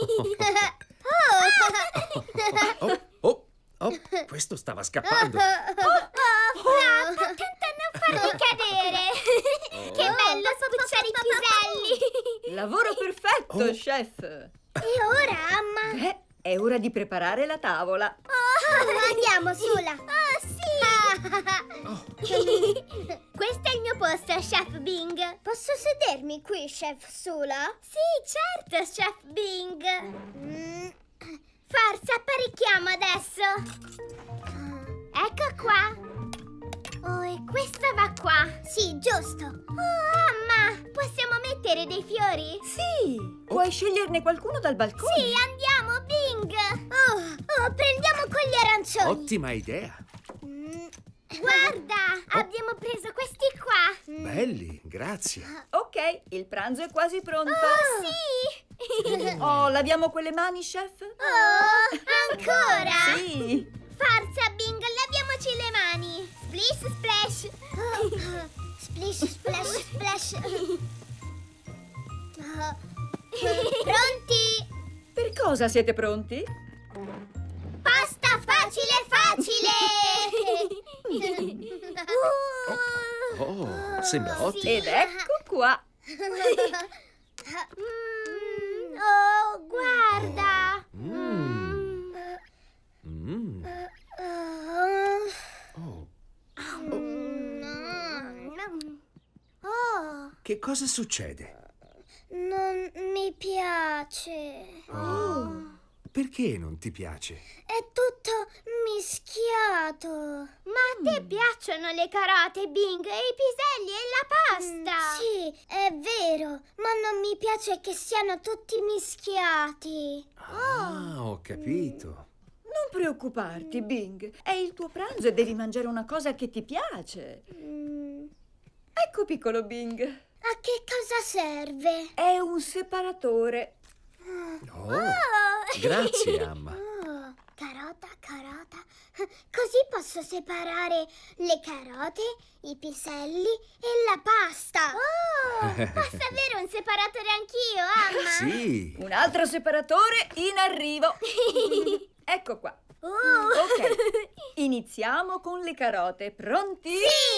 Oh, oh, oh, questo stava scappando. Oh, Flop, attenta a non farmi cadere. Che bello sbucciare i piselli. Lavoro perfetto, Oh. chef. E ora, Amma? Beh, è ora di preparare la tavola. Oh, andiamo, Sula. Oh, sì. Questo è il mio posto, Chef Bing. Posso sedermi qui, Chef Sula? Sì, certo, Chef Bing. Mm. Forza, apparecchiamo adesso. Ecco qua. Oh, e questa va qua. Sì, giusto. Oh, mamma, possiamo mettere dei fiori? Sì, puoi sceglierne qualcuno dal balcone. Sì, andiamo, Bing. Oh, oh, prendiamo quegli arancioni. Ottima idea. Mm. Guarda, abbiamo preso questi qua. Belli, grazie. Ok, il pranzo è quasi pronto. Oh, sì. Oh, laviamo quelle mani, chef? Oh, ancora? Sì. Forza, Bing, laviamoci le mani. Splish, splash. Oh, splish, splash, splash. Oh. Pronti? Per cosa siete pronti? Pasta facile, facile. Oh, sembra ottimo. Ed ecco qua. Mm, oh, guarda. Mm. Mm. Oh, Oh, che cosa succede? non mi piace. Oh, perché non ti piace? È tutto mischioso. mischiato. Ma a te piacciono le carote, Bing, e i piselli e la pasta? Sì, è vero, ma non mi piace che siano tutti mischiati. Ah, ho capito. Non preoccuparti, Bing. È il tuo pranzo e devi mangiare una cosa che ti piace. Mm. Ecco, piccolo Bing. A che cosa serve? È un separatore. Oh, grazie, Amma. Oh, carota, carota. Così posso separare le carote, i piselli e la pasta. Oh, posso avere un separatore anch'io, Amma? Sì. Un altro separatore in arrivo. Ecco qua. Oh. Ok, iniziamo con le carote. Pronti?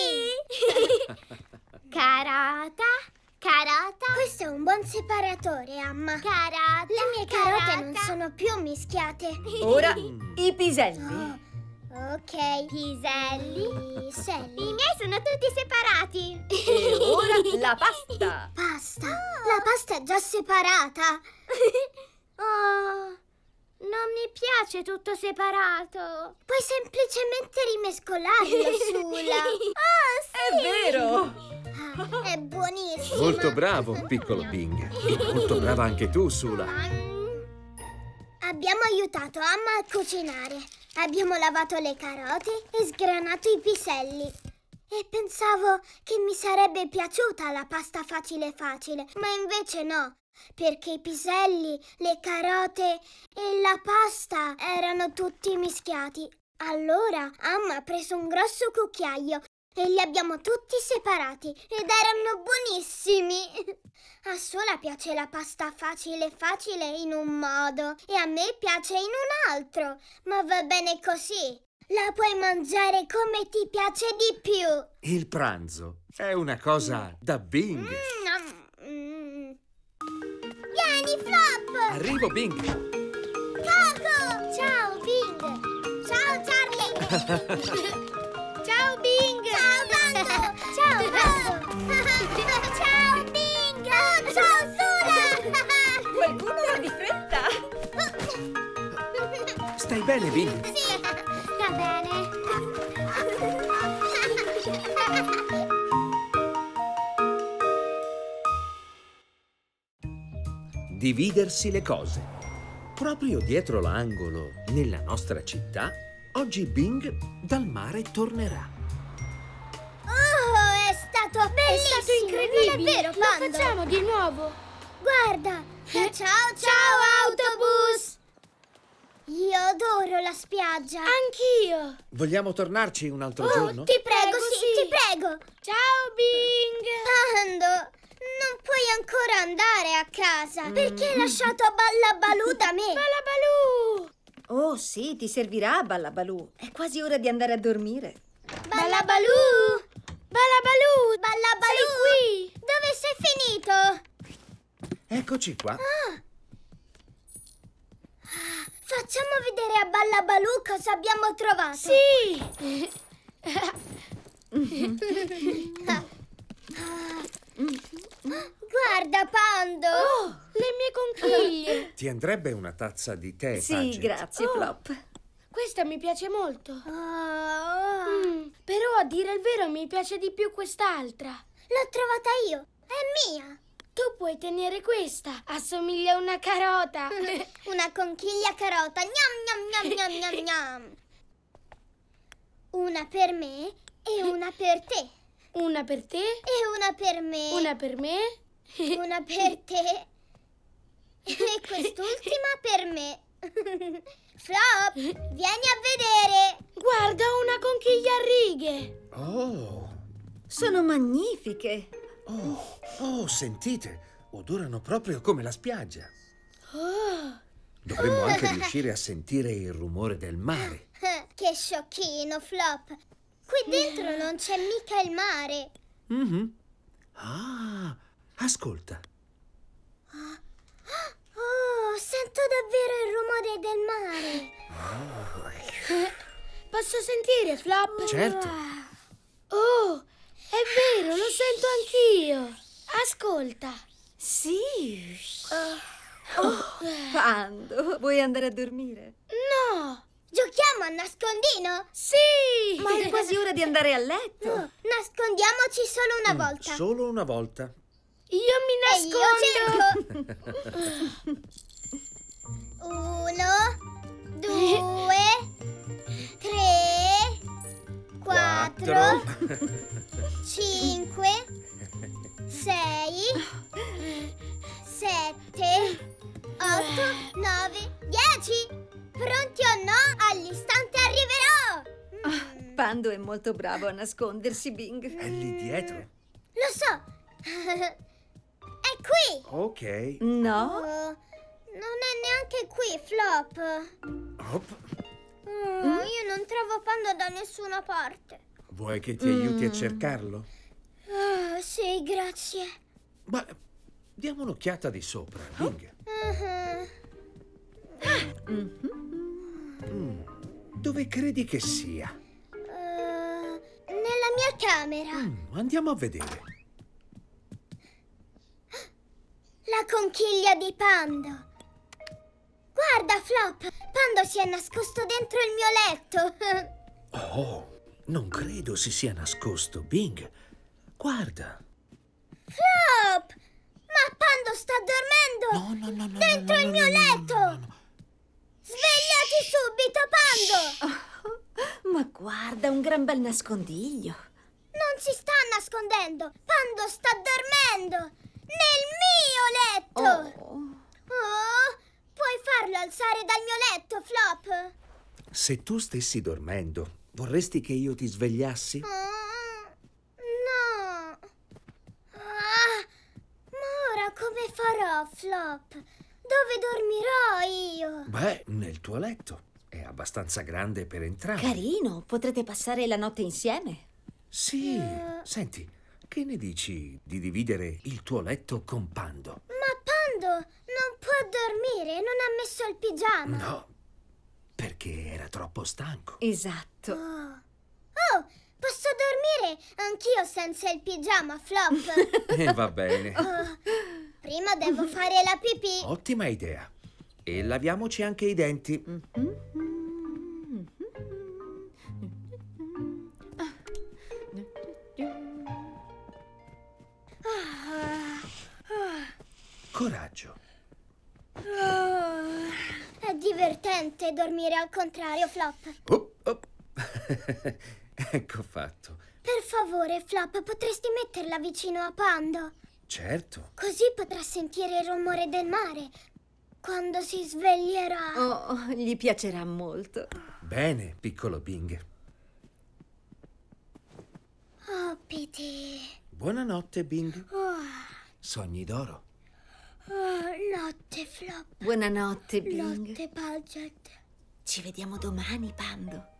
Carota, carota. Questo è un buon separatore, Amma. Carota. Le mie carote carota. non sono più mischiate. Ora i piselli. Ok. Piselli. Piselli. I miei sono tutti separati. E ora la pasta. Pasta. La pasta è già separata. Oh, non mi piace tutto separato. Puoi semplicemente rimescolarlo, Sula. Oh, sì. È vero. Ah, è buonissimo. Molto bravo, piccolo Bing. E molto brava anche tu, Sula. Abbiamo aiutato Amma a cucinare. Abbiamo lavato le carote e sgranato i piselli. E pensavo che mi sarebbe piaciuta la pasta facile facile, ma invece no, perché i piselli, le carote e la pasta erano tutti mischiati. Allora Amma ha preso un grosso cucchiaio e li abbiamo tutti separati ed erano buonissimi. A Sola piace la pasta facile facile in un modo e a me piace in un altro, ma va bene così. La puoi mangiare come ti piace di più. Il pranzo è una cosa da Bing. Mm, mm. Vieni, Flop! Arrivo, Bing. Coco! Ciao, Bing! Ciao, Charlie! Ciao, Bing. Ciao, Bando! Ciao, Bando! Ciao, Bing! Ciao, Sura! Qualcuno va di fretta. Stai bene, Bing? Sì, sta bene. Dividersi le cose. Proprio dietro l'angolo, nella nostra città, oggi Bing dal mare tornerà. Oh, è stato bellissimo! È stato incredibile. Non è vero, Lo Pando? facciamo di nuovo. Guarda! Ciao, ciao, Ciao, autobus. Io adoro la spiaggia. Anch'io. Vogliamo tornarci un altro Oh, giorno? ti prego, Prego, sì, sì. ti prego. Ciao, Bing. Pando, non puoi ancora andare a casa perché hai lasciato Ballabalù da me. Ballabalù. Oh sì, ti servirà Ballabalù. È quasi ora di andare a dormire. Ballabalù! Ballabalù. Ballabalù! Sei qui. Dove sei finito? Eccoci qua. Facciamo vedere a Ballabalù cosa abbiamo trovato. Sì. Guarda, Pando. Oh, le mie conchiglie. Ti andrebbe una tazza di tè, Sì, Paget? grazie, Oh. Flop. Questa mi piace molto. Oh, Mm, però a dire il vero mi piace di più quest'altra. l'ho trovata io. È mia. Tu puoi tenere questa. Assomiglia a una carota. Una conchiglia carota. Gnam, gnam, gnam, gnam, gnam, gnam. Una per me e una per te. Una per te, E una per me. una per me. Una per te. E quest'ultima per me. Flop, vieni a vedere. Guarda, una conchiglia a righe. Oh, Sono magnifiche. oh, oh, sentite, odorano proprio come la spiaggia. Oh, Dovremmo anche riuscire a sentire il rumore del mare. Che sciocchino, Flop. Qui dentro non c'è mica il mare. Mhm. Ah, ascolta. Oh, sento davvero il rumore del mare. posso sentire, Flop? Certo. Oh, è vero, lo sento anch'io. Ascolta. Sì. Oh, Pando, vuoi andare a dormire? No, Giochiamo a nascondino? Sì! Ma è quasi ora di andare a letto. Oh, nascondiamoci solo una Mm, volta. Solo una volta. Io mi E nascondo. io cerco. Uno, due, tre, quattro, cinque, sei, sette, otto, nove, dieci. Pronti o no? All'istante arriverò! Mm, Pando è molto bravo a nascondersi, Bing. È lì dietro. lo so! È qui! Ok. No? Oh, non è neanche qui, Flop. Hop. Oh, io non trovo Pando da nessuna parte. Vuoi che ti aiuti a cercarlo? Oh, sì, grazie. Ma diamo un'occhiata di sopra, Bing. Uh-huh. Mm, Dove credi che sia? Uh, nella mia camera. Mm, Andiamo a vedere. La conchiglia di Pando. Guarda, Flop, Pando si è nascosto dentro il mio letto. Oh, non credo si sia nascosto, Bing. Guarda. Flop! Ma Pando sta dormendo! No, no, no, no. Dentro no, il no, mio no, no, letto! no, no, no. Svegliati subito, Pando! Ma guarda, un gran bel nascondiglio. Non si sta nascondendo! Pando sta dormendo! Nel mio letto! Oh. Oh, puoi farlo alzare dal mio letto, Flop? Se tu stessi dormendo, vorresti che io ti svegliassi? Mm, no! Ah, ma ora come farò, Flop? Dove dormirò io? Beh, nel tuo letto. È abbastanza grande per entrare. Carino, potrete passare la notte insieme. Sì. Senti, che ne dici di dividere il tuo letto con Pando? Ma Pando non può dormire, non ha messo il pigiama. No, perché era troppo stanco. Esatto. Oh, oh, posso dormire anch'io senza il pigiama, Flop? E va bene. Oh, prima devo fare la pipì. Ottima idea. E laviamoci anche i denti. Coraggio. Oh, è divertente dormire al contrario, Flop. Oh, oh. Ecco fatto. Per favore, Flop, potresti metterla vicino a Pando? Certo. Così potrà sentire il rumore del mare quando si sveglierà. Oh, gli piacerà molto. Bene, piccolo Bing. Oh, Pity. Buonanotte, Bing. Oh, Sogni d'oro. oh, notte, Flop. Buonanotte, Bing. Notte, Budget. Ci vediamo domani, Pando.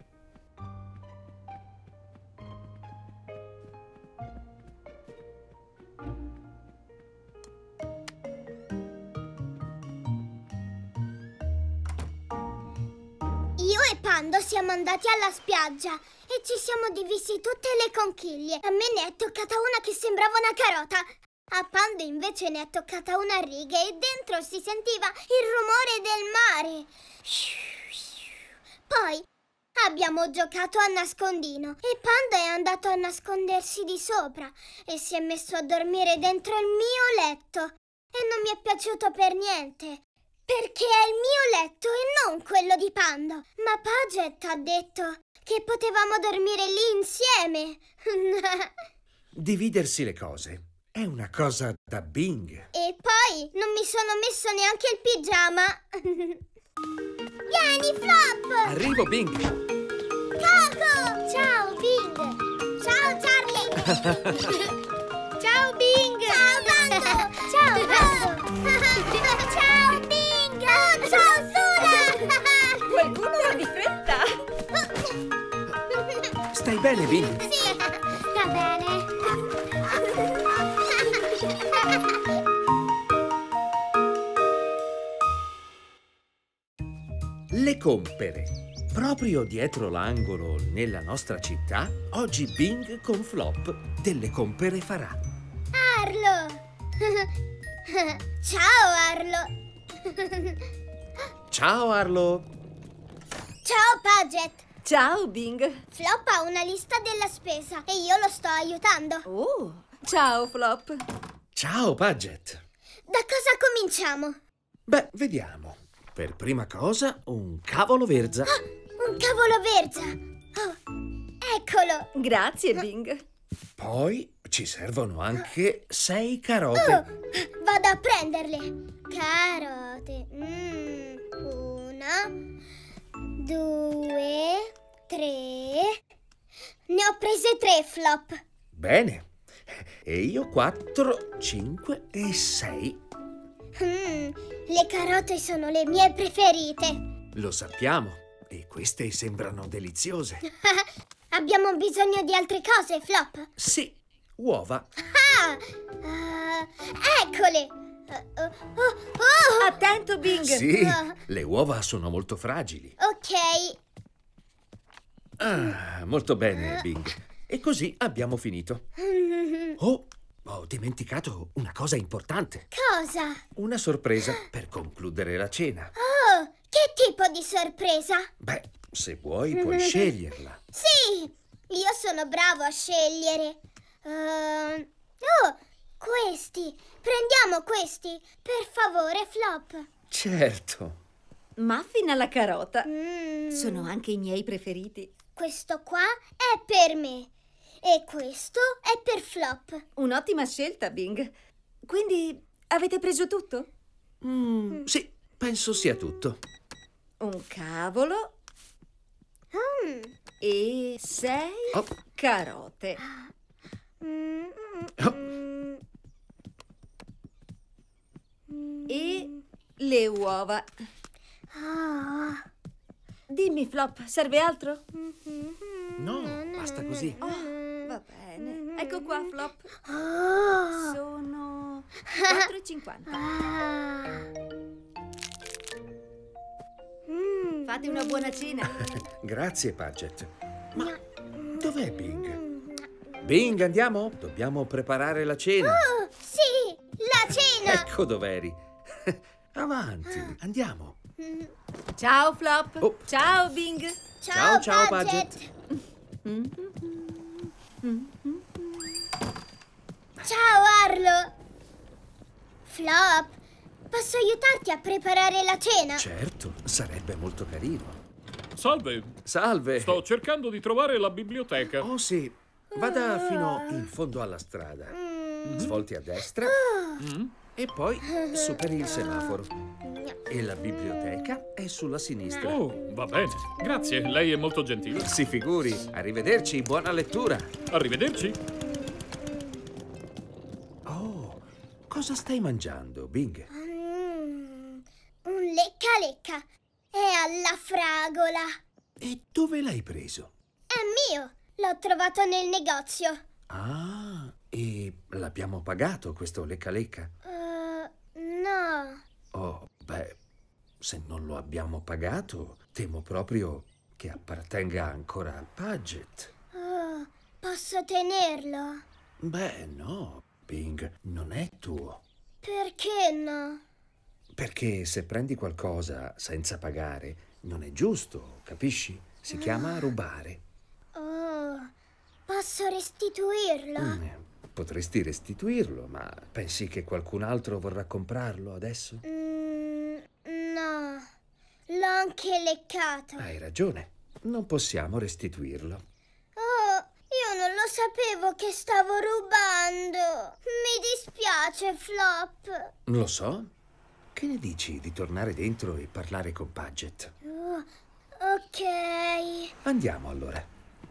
Io e Pando siamo andati alla spiaggia e ci siamo divisi tutte le conchiglie. A me ne è toccata una che sembrava una carota. A Pando invece ne è toccata una a righe e dentro si sentiva il rumore del mare. Poi abbiamo giocato a nascondino e Pando è andato a nascondersi di sopra e si è messo a dormire dentro il mio letto. E non mi è piaciuto per niente. Perché è il mio letto e non quello di Pando. Ma Paget ha detto che potevamo dormire lì insieme. Dividersi le cose è una cosa da Bing. E poi non mi sono messo neanche il pigiama. Vieni, Flop! Arrivo, Bing. Coco! Ciao, Bing! Ciao, Charlie! Ciao, Bing! Ciao, Pando! Ciao, Pando! Ciao, Bing! Oh, ciao, Sula! Qualcuno va di fretta. Stai bene, Bing? Sì, sta bene. Le compere. Proprio dietro l'angolo, nella nostra città, oggi Bing con Flop delle compere farà. Arlo! Ciao, Arlo! Ciao, Arlo! Ciao, Padgett. Ciao, Bing. Flop ha una lista della spesa e io lo sto aiutando. Oh, ciao, Flop. Ciao, Padgett. Da cosa cominciamo? Beh, vediamo. Per prima cosa, un cavolo verza. Ah, un cavolo verza. Oh, eccolo. Grazie, Bing. Poi ci servono anche sei carote. Oh, vado a prenderle. Carote. Mm, una, due, tre. Ne ho prese tre, Flop. Bene. E io quattro, cinque e sei. Mm, le carote sono le mie preferite. Lo sappiamo. E queste sembrano deliziose. Abbiamo bisogno di altre cose, Flop. Sì, uova. Ah, uh, eccole. Uh, uh, oh, oh. Attento, Bing. Sì, le uova sono molto fragili. Ok. Ah, molto bene, Bing. E così abbiamo finito. Oh, ho dimenticato una cosa importante. Cosa? Una sorpresa per concludere la cena. Oh, che tipo di sorpresa? Beh, se vuoi puoi sceglierla. Sì, io sono bravo a scegliere. Uh, oh, questi. Prendiamo questi. Per favore, Flop. Certo. Muffin alla carota. Mm. Sono anche i miei preferiti. Questo qua è per me. E questo è per Flop. Un'ottima scelta, Bing. Quindi avete preso tutto? Mm, sì, penso sia tutto. Un cavolo Mm. e sei Oh. carote. Mm, Oh. mm, mm. E le uova. Ah. Dimmi, Flop, serve altro? No, basta così. Oh, va bene. Ecco qua, Flop. Oh. Sono quattro e cinquanta. Ah. Mm. Fate una buona cena. Grazie, Padgett. Ma dov'è Bing? Bing, andiamo? Dobbiamo preparare la cena. Oh, sì, la cena. Ecco dov'eri. Avanti, andiamo. Mm. Ciao, Flop. Oh. Ciao, Bing. Ciao, Ciao, ciao, Padgett. Ciao, Arlo. Flop, posso aiutarti a preparare la cena? Certo, sarebbe molto carino. Salve, Salve. sto cercando di trovare la biblioteca. Oh sì, vada fino in fondo alla strada. Mm. Svolti a destra Mm? e poi superi il semaforo. E la biblioteca è sulla sinistra. Oh, va bene. Grazie, lei è molto gentile. Si figuri. Arrivederci, buona lettura. Arrivederci. Oh, cosa stai mangiando, Bing? Mm, un lecca lecca. È alla fragola. E dove l'hai preso? È mio. L'ho trovato nel negozio. Ah, e l'abbiamo pagato questo lecca lecca? Uh, no. Oh, beh, se non lo abbiamo pagato, temo proprio che appartenga ancora al Padgett. Oh, posso tenerlo? Beh, no, Bing, non è tuo. Perché no? Perché se prendi qualcosa senza pagare, non è giusto, capisci? Si chiama rubare. Oh, posso restituirlo? Mm, potresti restituirlo, ma pensi che qualcun altro vorrà comprarlo adesso? Mm, no, l'ho anche leccato. Hai ragione, non possiamo restituirlo. Oh, io non lo sapevo che stavo rubando. Mi dispiace, Flop. Lo so. Che ne dici di tornare dentro e parlare con Padgett? Oh, ok. Andiamo allora.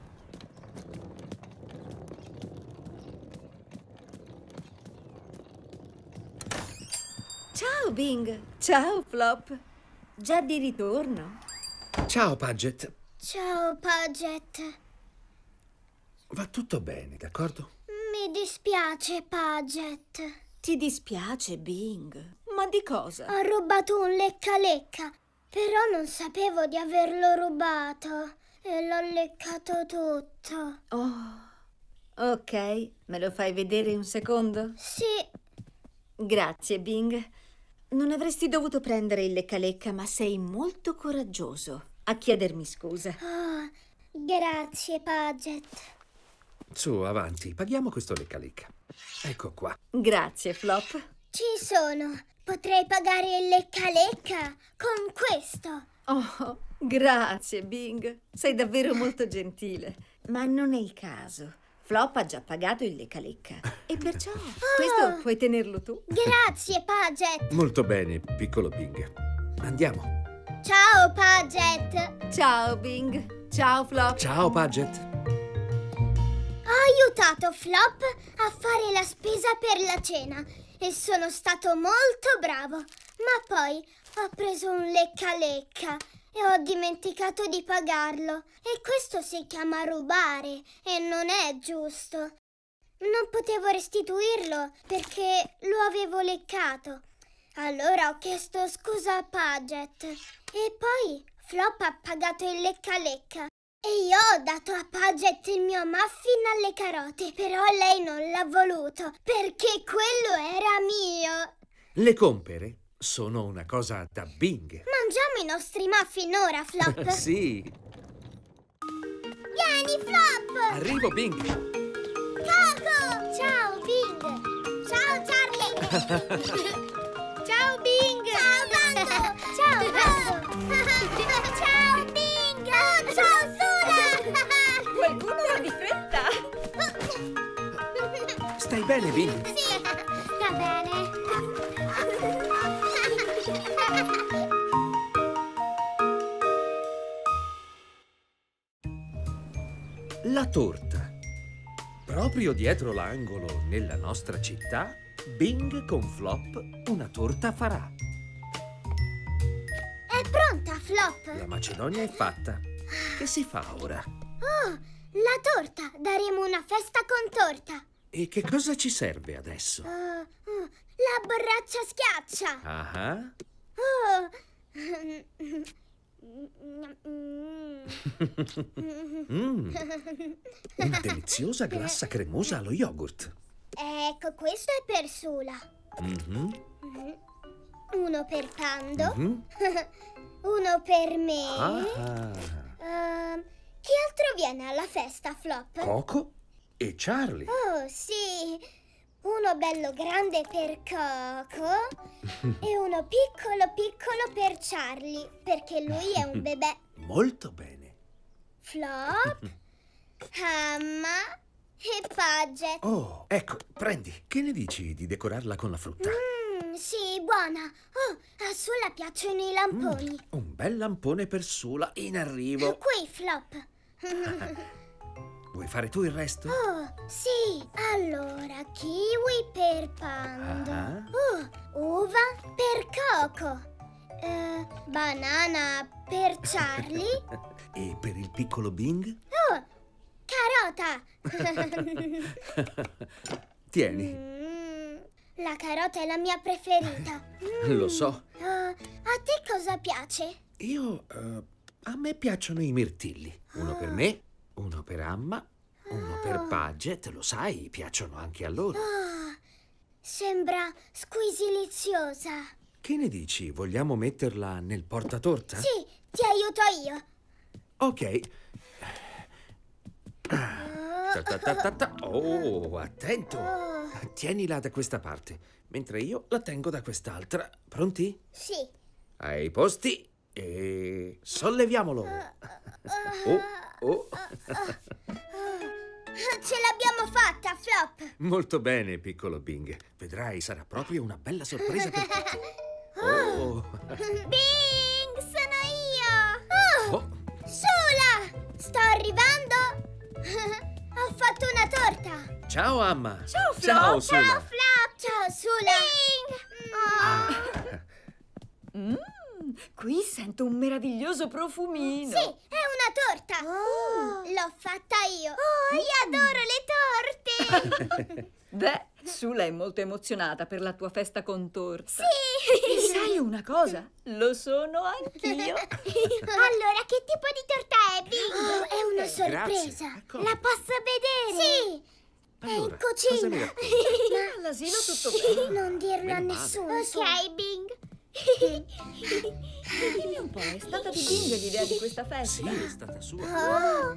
Ciao, Bing. Ciao, Flop. Già di ritorno. Ciao, Padgett. Ciao, Padgett. Va tutto bene, d'accordo? Mi dispiace, Padgett. Ti dispiace, Bing? Ma di cosa? Ho rubato un lecca lecca, però non sapevo di averlo rubato e l'ho leccato tutto. Oh, ok. Me lo fai vedere un secondo? Sì. Grazie, Bing. Non avresti dovuto prendere il lecca lecca, ma sei molto coraggioso. a chiedermi scusa. Oh, grazie, Padgett. Su, avanti, paghiamo questo lecca-lecca. Ecco qua. Grazie, Flop. Ci sono. Potrei pagare il lecca-lecca con questo. Oh, grazie, Bing. Sei davvero molto gentile. Ma non è il caso. Flop ha già pagato il lecca-lecca. E perciò questo puoi tenerlo tu. Grazie, Padgett. Molto bene, piccolo Bing. Andiamo. Ciao, Padgett. Ciao, Bing. Ciao, Flop. Ciao, Padgett. Ho aiutato Flop a fare la spesa per la cena e sono stato molto bravo. Ma poi ho preso un lecca-lecca e ho dimenticato di pagarlo. E questo si chiama rubare e non è giusto. Non potevo restituirlo perché lo avevo leccato. Allora ho chiesto scusa a Padgett. E poi Flop ha pagato il lecca-lecca. E io ho dato a Padgett il mio muffin alle carote. Però lei non l'ha voluto perché quello era mio. Le compere sono una cosa da Bing. Mangiamo i nostri muffin ora, Flop. Sì. Vieni, Flop! Arrivo, Bing. Coco! Ciao, Bing! Ciao, Charlie! Ciao, Bing! Ciao, Bando! Ciao, Bando! Ciao, Bing! Ciao, Sula! Qualcuno va di fretta. Stai bene, Bing? Sì, sta bene. La torta. Proprio dietro l'angolo, nella nostra città, Bing con Flop una torta farà. È pronta, Flop? La macedonia è fatta. Che si fa ora? Oh, la torta! Daremo una festa con torta. E che cosa ci serve adesso? Uh, uh, la borraccia schiaccia. Ah. Oh. Mm. Una deliziosa glassa cremosa allo yogurt. Ecco, questo è per Sula. Mm-hmm. Uno per Pando. Mm-hmm. Uno per me. Ah. Uh, chi altro viene alla festa, Flop? Coco e Charlie. Oh, sì. Uno bello grande per Coco e uno piccolo piccolo per Charlie, perché lui è un bebè. Molto bene. Flop, Hamma e Padgett. Oh, ecco, prendi. Che ne dici di decorarla con la frutta? Mm, sì, buona. Oh, a Sula piacciono i lamponi. Mm, un bel lampone per Sula in arrivo. Qui, Flop. Vuoi fare tu il resto? Oh, sì. Allora, kiwi per Pando. Ah. Oh, uva per Coco. Eh, banana per Charlie. E per il piccolo Bing? Oh, carota. Tieni. Mm, la carota è la mia preferita. Mm. Lo so. Uh, a te cosa piace? Io... eh, a me piacciono i mirtilli. Uno per me, uno per Amma, uno per Padgett. Lo sai, piacciono anche a loro. Oh, sembra squisiliziosa. Che ne dici? Vogliamo metterla nel portatorta? Sì, ti aiuto io. Ok. Ta ta ta ta ta. Oh, attento. Oh. Tienila da questa parte, mentre io la tengo da quest'altra. Pronti? Sì. Ai posti e solleviamolo. Oh, oh. Ce l'abbiamo fatta, Flop. Molto bene, piccolo Bing. Vedrai, sarà proprio una bella sorpresa per tutti. Oh. Bing, sono io. Oh, Oh. Sula, sto arrivando. Ho fatto una torta. Ciao, Amma. Ciao, Flop. Ciao, Sula. Ciao, Flop. Ciao, Sula. Bing. Ah. Mm, qui sento un meraviglioso profumino. Sì, è una torta. L'ho fatta io. Oh, io adoro le torte. Beh, Sula è molto emozionata per la tua festa con torta. Sì. E sai una cosa? Lo sono anch'io. Allora, che tipo di torta è, Bing? Oh, è una sorpresa. Grazie. Ecco. La posso vedere? Sì. È in Allora, cucina. cosa mi racconti? Ma all'asilo tutto bene. Non dirlo a Meno male. nessuno. Ok, Bing. Dimmi un po', è stata di Bing l'idea di questa festa? Sì, è stata sua. Oh.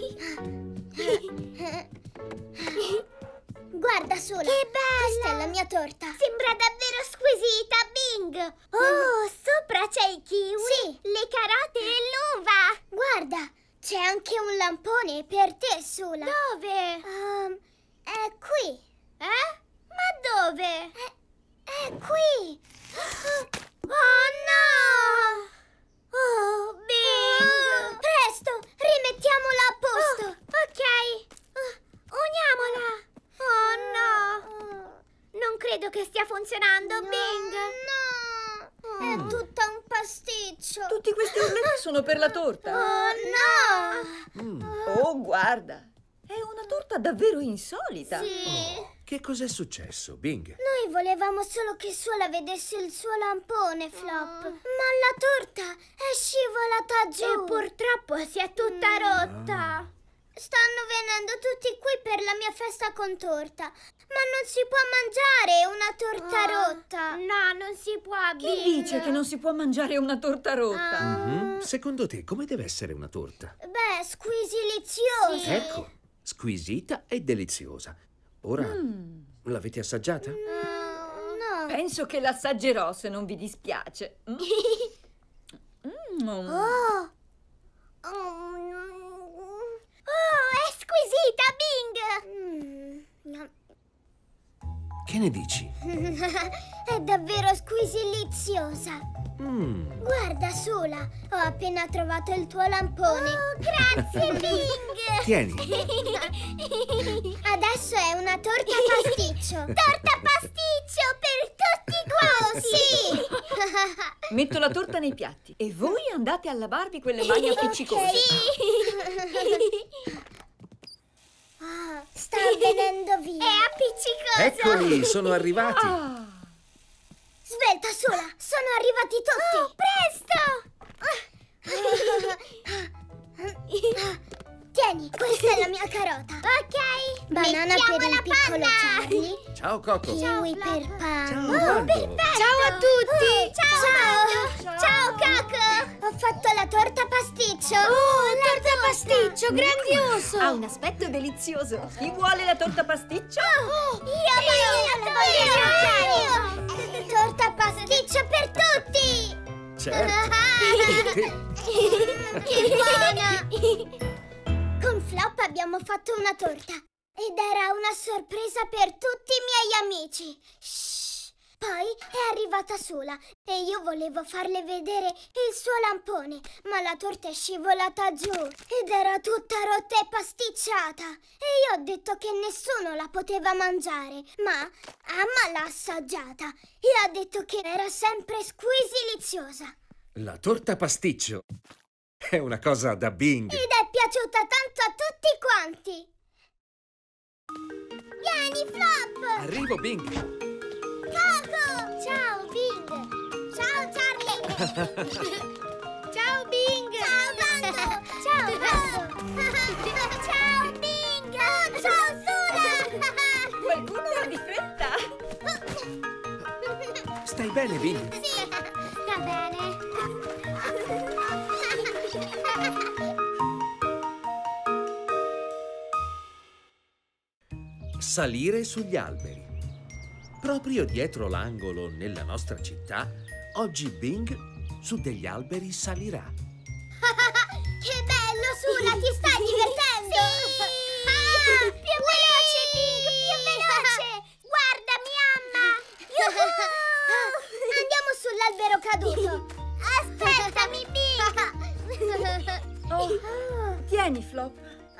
Guarda Sola, che bella! Questa è la mia torta. Sembra davvero squisita, Bing! Oh, sopra c'è il kiwi, Sì. le carote e l'uva! Guarda, c'è anche un lampone per te, Sola. Dove? Um, è qui. Eh? Ma dove? È, è qui. Oh no! Oh, Bing! Presto, rimettiamola a posto. Oh, ok. Uh, uniamola. Oh no! Non credo che stia funzionando, Bing. No, è tutta un pasticcio. Tutti questi urletti sono per la torta. Oh no! Mm. Oh, guarda, è una torta davvero insolita. Sì. Che cos'è successo, Bing? Noi volevamo solo che Sola vedesse il suo lampone, Flop. Ma la torta è scivolata giù. E purtroppo si è tutta rotta. Stanno venendo tutti qui per la mia festa con torta. Ma non si può mangiare una torta Oh, rotta. No, non si può, Chi Bing. dice che non si può mangiare una torta rotta? Mhm. Secondo te, come deve essere una torta? Beh, squisiliziosa. Sì. Ecco, squisita e deliziosa. Ora, Mm. l'avete assaggiata? No. Penso che l'assaggerò se non vi dispiace. Mm. Mm. Oh. Oh, è squisita, Bing. Mm. Che ne dici? È davvero squisiliziosa. Mm. Guarda, Sola, ho appena trovato il tuo lampone. Oh, grazie, Bing. Tieni. Adesso è una torta pasticcio. Torta pasticcio per tutti quanti. Sì. Metto la torta nei piatti e voi andate a lavarvi quelle mani appiccicose. Ah, sta venendo via. È appiccicoso. Eccoli, sono arrivati. Ah. Svelta, Sola, sono arrivati tutti. Presto. Tieni, questa è la mia carota. Ok. Banana mettiamo per il la piccolo panna. Charlie. Ciao, Coco. Kiwi per Pan. Ciao, Oh, Bando. perfetto. Ciao a tutti. Ciao. Ciao. Ciao, Coco. Ho fatto la torta pasticcio. Oh, torta pasticcio, grandioso. Ha un aspetto delizioso. Chi vuole la torta pasticcio? Io voglio la Io. Torta pasticcio per tutti. Certo. Che buona! Con Flop abbiamo fatto una torta ed era una sorpresa per tutti i miei amici. Shh. Poi è arrivata Sola e io volevo farle vedere il suo lampone, ma la torta è scivolata giù ed era tutta rotta e pasticciata. E io ho detto che nessuno la poteva mangiare, ma Amma l'ha assaggiata e ha detto che era sempre squisiliziosa. La torta pasticcio è una cosa da Bing. Ed è piaciuta tanto a tutti quanti. Vieni, Flop! Arrivo, Bing. Coco! Ciao, Bing! Ciao, Charlie! Ciao, Bing. Ciao, Bando! Ciao, Bando! Ciao, Bing! Ciao, Sola! Qualcuno va di fretta. Stai bene, Bing? Sì, sta bene. Salire sugli alberi. Proprio dietro l'angolo nella nostra città, oggi Bing su degli alberi salirà. Che bello, Sola! Ti stai divertendo? Sì! Ah, più veloce, Bing, più veloce! Guardami, Amma! Yuhu! Andiamo sull'albero caduto. Aspettami, Bing! Oh, tieni, Flop.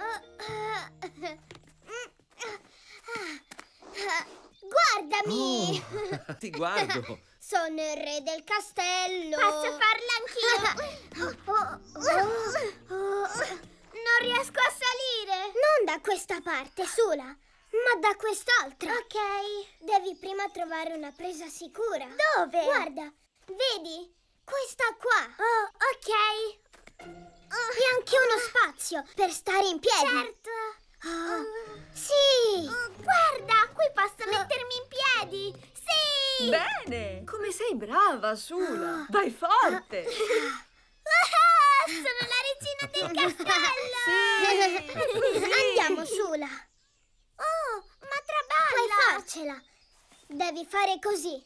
Guardami! Oh, ti guardo. Sono il re del castello. Posso farla anch'io? Oh, oh. Non riesco a salire! Non da questa parte, Sola, ma da quest'altra. Ok. Devi prima trovare una presa sicura. Dove? Guarda, vedi? Questa qua. Oh, ok. E anche uno spazio per stare in piedi. Certo. Oh, sì. Oh, guarda, qui posso mettermi in piedi. Sì! Sì! Bene! Come sei brava, Sula! Vai forte! Ah, sono la regina del castello! Sì! Andiamo, Sula. Oh, ma Puoi traballa! farcela. Devi fare così.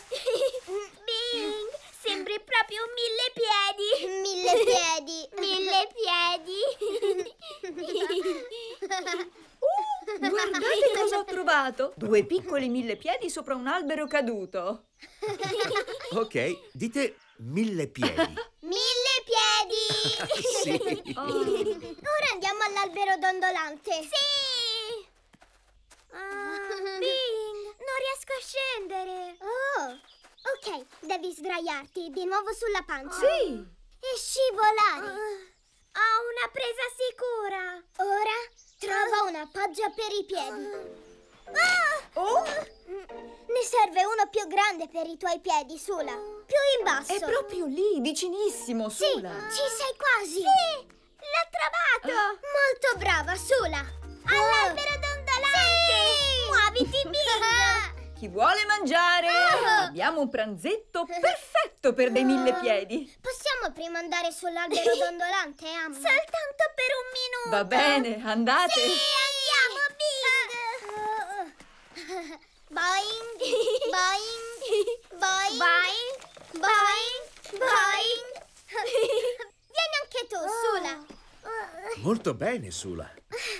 Bing, sembri proprio un mille piedi! Mille piedi. Mille piedi! Uh, guardate cosa ho trovato! Due piccoli mille piedi sopra un albero caduto. Ok, dite mille piedi. Mille piedi. Sì. Ora andiamo all'albero dondolante. Sì! Ah, Bing, non riesco a scendere! Oh, ok, devi sdraiarti di nuovo sulla pancia. Sì! E scivolare. Ho una presa sicura! Ora trova un appoggio per i piedi. Oh, Ne serve uno più grande per i tuoi piedi, Sula. Più in basso. è proprio lì, vicinissimo, Sì, Sula. ci sei quasi. Sì, l'ho trovato! Molto brava, Sula. All'albero dondolante! Sì! Muoviti, Bing! Chi vuole mangiare? Abbiamo un pranzetto perfetto per dei mille piedi. Possiamo prima andare sull'albero dondolante, Amma? Soltanto per un minuto! Va bene, andate. Sì, andiamo, Bing! Boing, boing, boing, Boing, boing, boing. Vieni anche tu, Sula. Molto bene, Sula.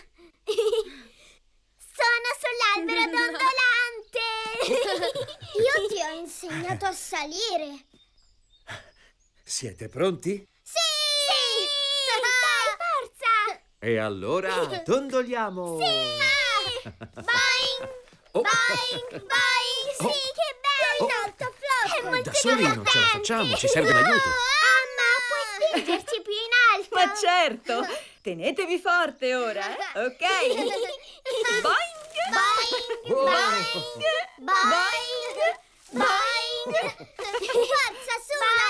Sono sull'albero dondolante! Io ti ho insegnato a salire. Siete pronti? Sì! Dai, forza! E allora dondoliamo! Boing, Oh, boing, boing. Oh. Sì, che bello! In alto, Flop. È molto da soli non ce la facciamo, ci serve l'aiuto. Mamma, puoi spingerci più in alto? Ma certo. Tenetevi forte ora, eh? Ok. Boing. Boing, Oh. boing, boing. Forza, Sula.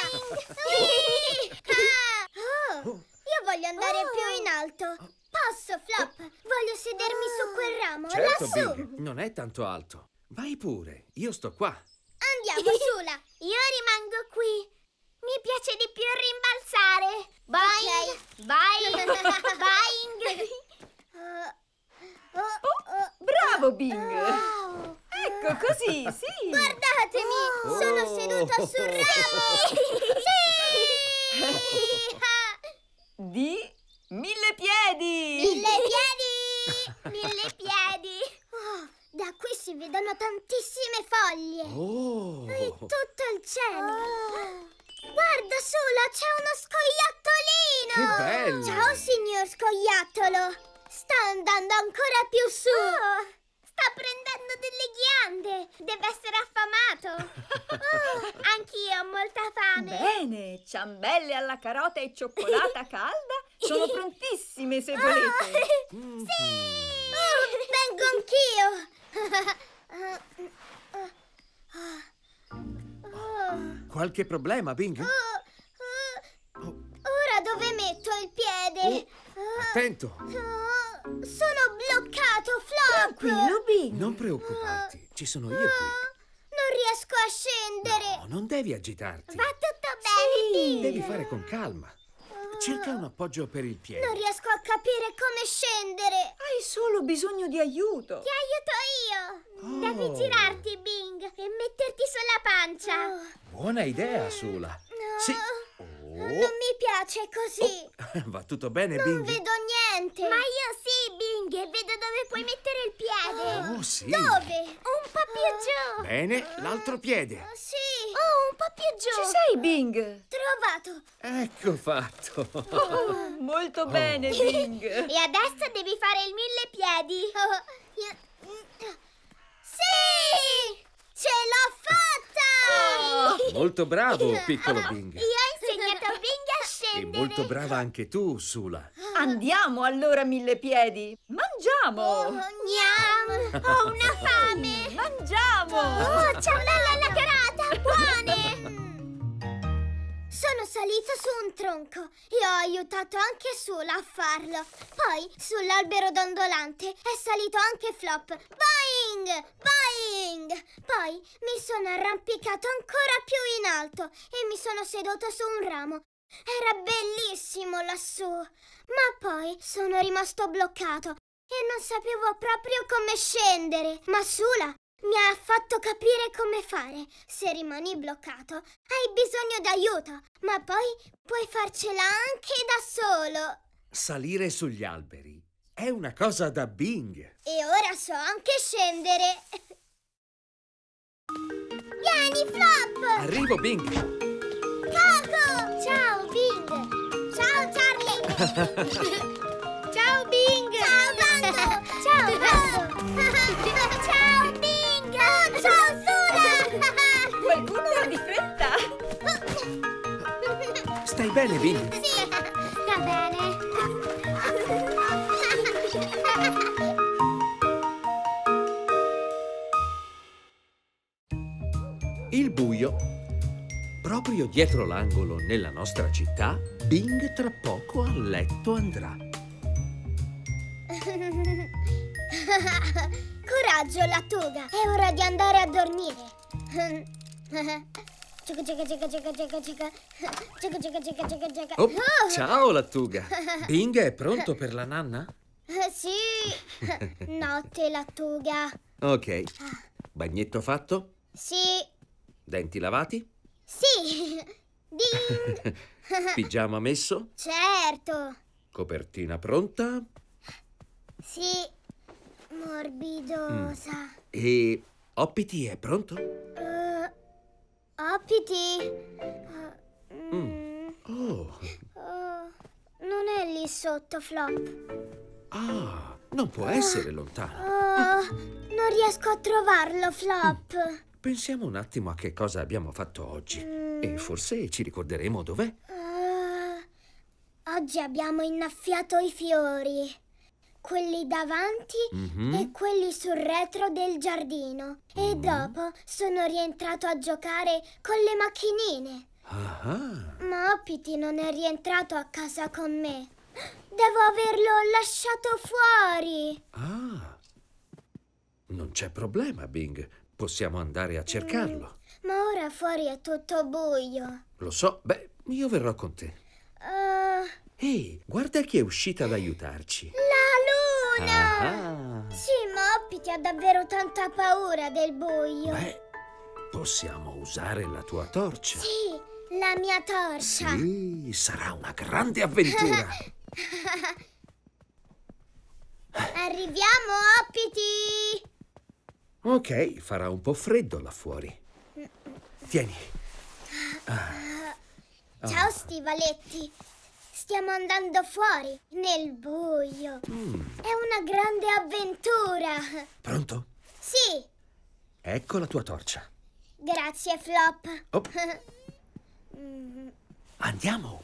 Oh, io voglio andare più in alto. Posso, Flop? Voglio sedermi su quel ramo, Certo, lassù. Bing, non è tanto alto. Vai pure, io sto qua. Andiamo, Sula. Io rimango qui. Mi piace di più rimbalzare. Boing, boing, boing. Oh, oh, Bravo, Bing. wow. Ecco, così, sì. Guardatemi, sono Oh. seduta sul ramo. Sì! Di mille piedi. Mille piedi! Mille piedi. Oh, da qui si vedono tantissime foglie. Oh! E tutto il cielo. Guarda, Sula, c'è uno scoiattolino. Che bello! Ciao, signor scoiattolo. Sta andando ancora più su. Oh, sta prendendo delle ghiande. Deve essere affamato. Oh, anch'io ho molta fame. Bene, ciambelle alla carota e cioccolata calda sono prontissime se volete. Mm. Oh, vengo anch'io. Qualche problema, Bing? Ora dove metto il piede? Attento! Oh, sono bloccato, Flop! Tranquillo, Bing. Non preoccuparti, ci sono io qui. Non riesco a scendere. No, non devi agitarti. Va tutto bene, Bing. Devi fare con calma. Cerca un appoggio per il Non piede. riesco a capire come scendere. Hai solo bisogno di aiuto. Ti aiuto io. Oh. Devi girarti, Bing, e metterti sulla pancia. Buona idea, Sula. No, Sì. non Oh, mi piace così. va tutto bene, Non Bing? vedo niente. Ma io sì, Bing, e vedo dove puoi mettere il piede. Oh, sì. Dove? Un po' più giù. Bene, l'altro piede. Sì, Oh, un po' più giù. Ci sei, Bing? trovato. Ecco fatto. Oh, molto bene, Bing. E adesso devi fare il mille piedi. Oh, io- Sì! Ce l'ho fatta! Molto bravo, piccolo Bing. Io ho insegnato a Bing a E scendere. molto brava anche tu, Sula. Andiamo allora, mille piedi. Mangiamo. Gnam, ho una fame. Mangiamo. Oh, ciambella alla carota, buone. Sono salito su un tronco e ho aiutato anche Sula a farlo. Poi, sull'albero dondolante, è salito anche Flop. Boing! Boing! Poi mi sono arrampicato ancora più in alto e mi sono seduto su un ramo. Era bellissimo lassù, ma poi sono rimasto bloccato e non sapevo proprio come scendere. Ma Sula mi ha fatto capire come fare. Se rimani bloccato, hai bisogno d'aiuto, ma poi puoi farcela anche da solo. Salire sugli alberi è una cosa da Bing. E ora so anche scendere. Vieni, Flop! Arrivo, Bing. Coco! Ciao, Bing! Ciao, Charlie! Ciao, Bing! Ciao, Bando! Ciao, Bando! Ciao, Bing! Ciao, Sula! Qualcuno ha di fretta? Stai bene, Bing? Sì, sta bene. Il buio. Proprio dietro l'angolo nella nostra città, Bing tra poco a letto andrà. Coraggio, Lattuga! È ora di andare a dormire. Cica, cica, cica, cica, cica, cica. Cica, cica, cica, cica, cica. Oh, Oh! ciao, Lattuga. Bing è pronto per la nanna? Eh, Sì. Notte, Lattuga. Ok. Bagnetto fatto? Sì. Denti lavati? Sì. Ding. Pigiama messo? Certo. Copertina pronta? Sì. Morbidosa. E Oppiti è pronto? Uh, Oppiti. Uh, mm. Oh, Uh, non è lì sotto, Flop. ah, non può essere lontano. Oh, non riesco a trovarlo, Flop. Pensiamo un attimo a che cosa abbiamo fatto oggi. Mm. E forse ci ricorderemo dov'è. Uh, oggi abbiamo innaffiato i fiori. Quelli davanti Mhm. e quelli sul retro del giardino. E dopo sono rientrato a giocare con le macchinine. Ah, Ma Oppiti non è rientrato a casa con me. Devo averlo lasciato fuori. ah. Non c'è problema, Bing. Possiamo andare a cercarlo. Ma ora fuori è tutto buio. Lo so, beh, io verrò con te. Uh, Ehi, guarda chi è uscita ad aiutarci. la luna! Ah, Sì, ma Oppiti ha davvero tanta paura del buio. beh, possiamo usare la tua torcia. Sì, la mia torcia. Sì, sarà una grande avventura. Arriviamo, Oppiti! Ok, farà un po' freddo là fuori. Tieni. Ciao, stivaletti. Stiamo andando fuori, nel buio. Mm, È una grande avventura. pronto? Sì, Ecco la tua torcia. grazie, Flop. Oh, Mm, andiamo.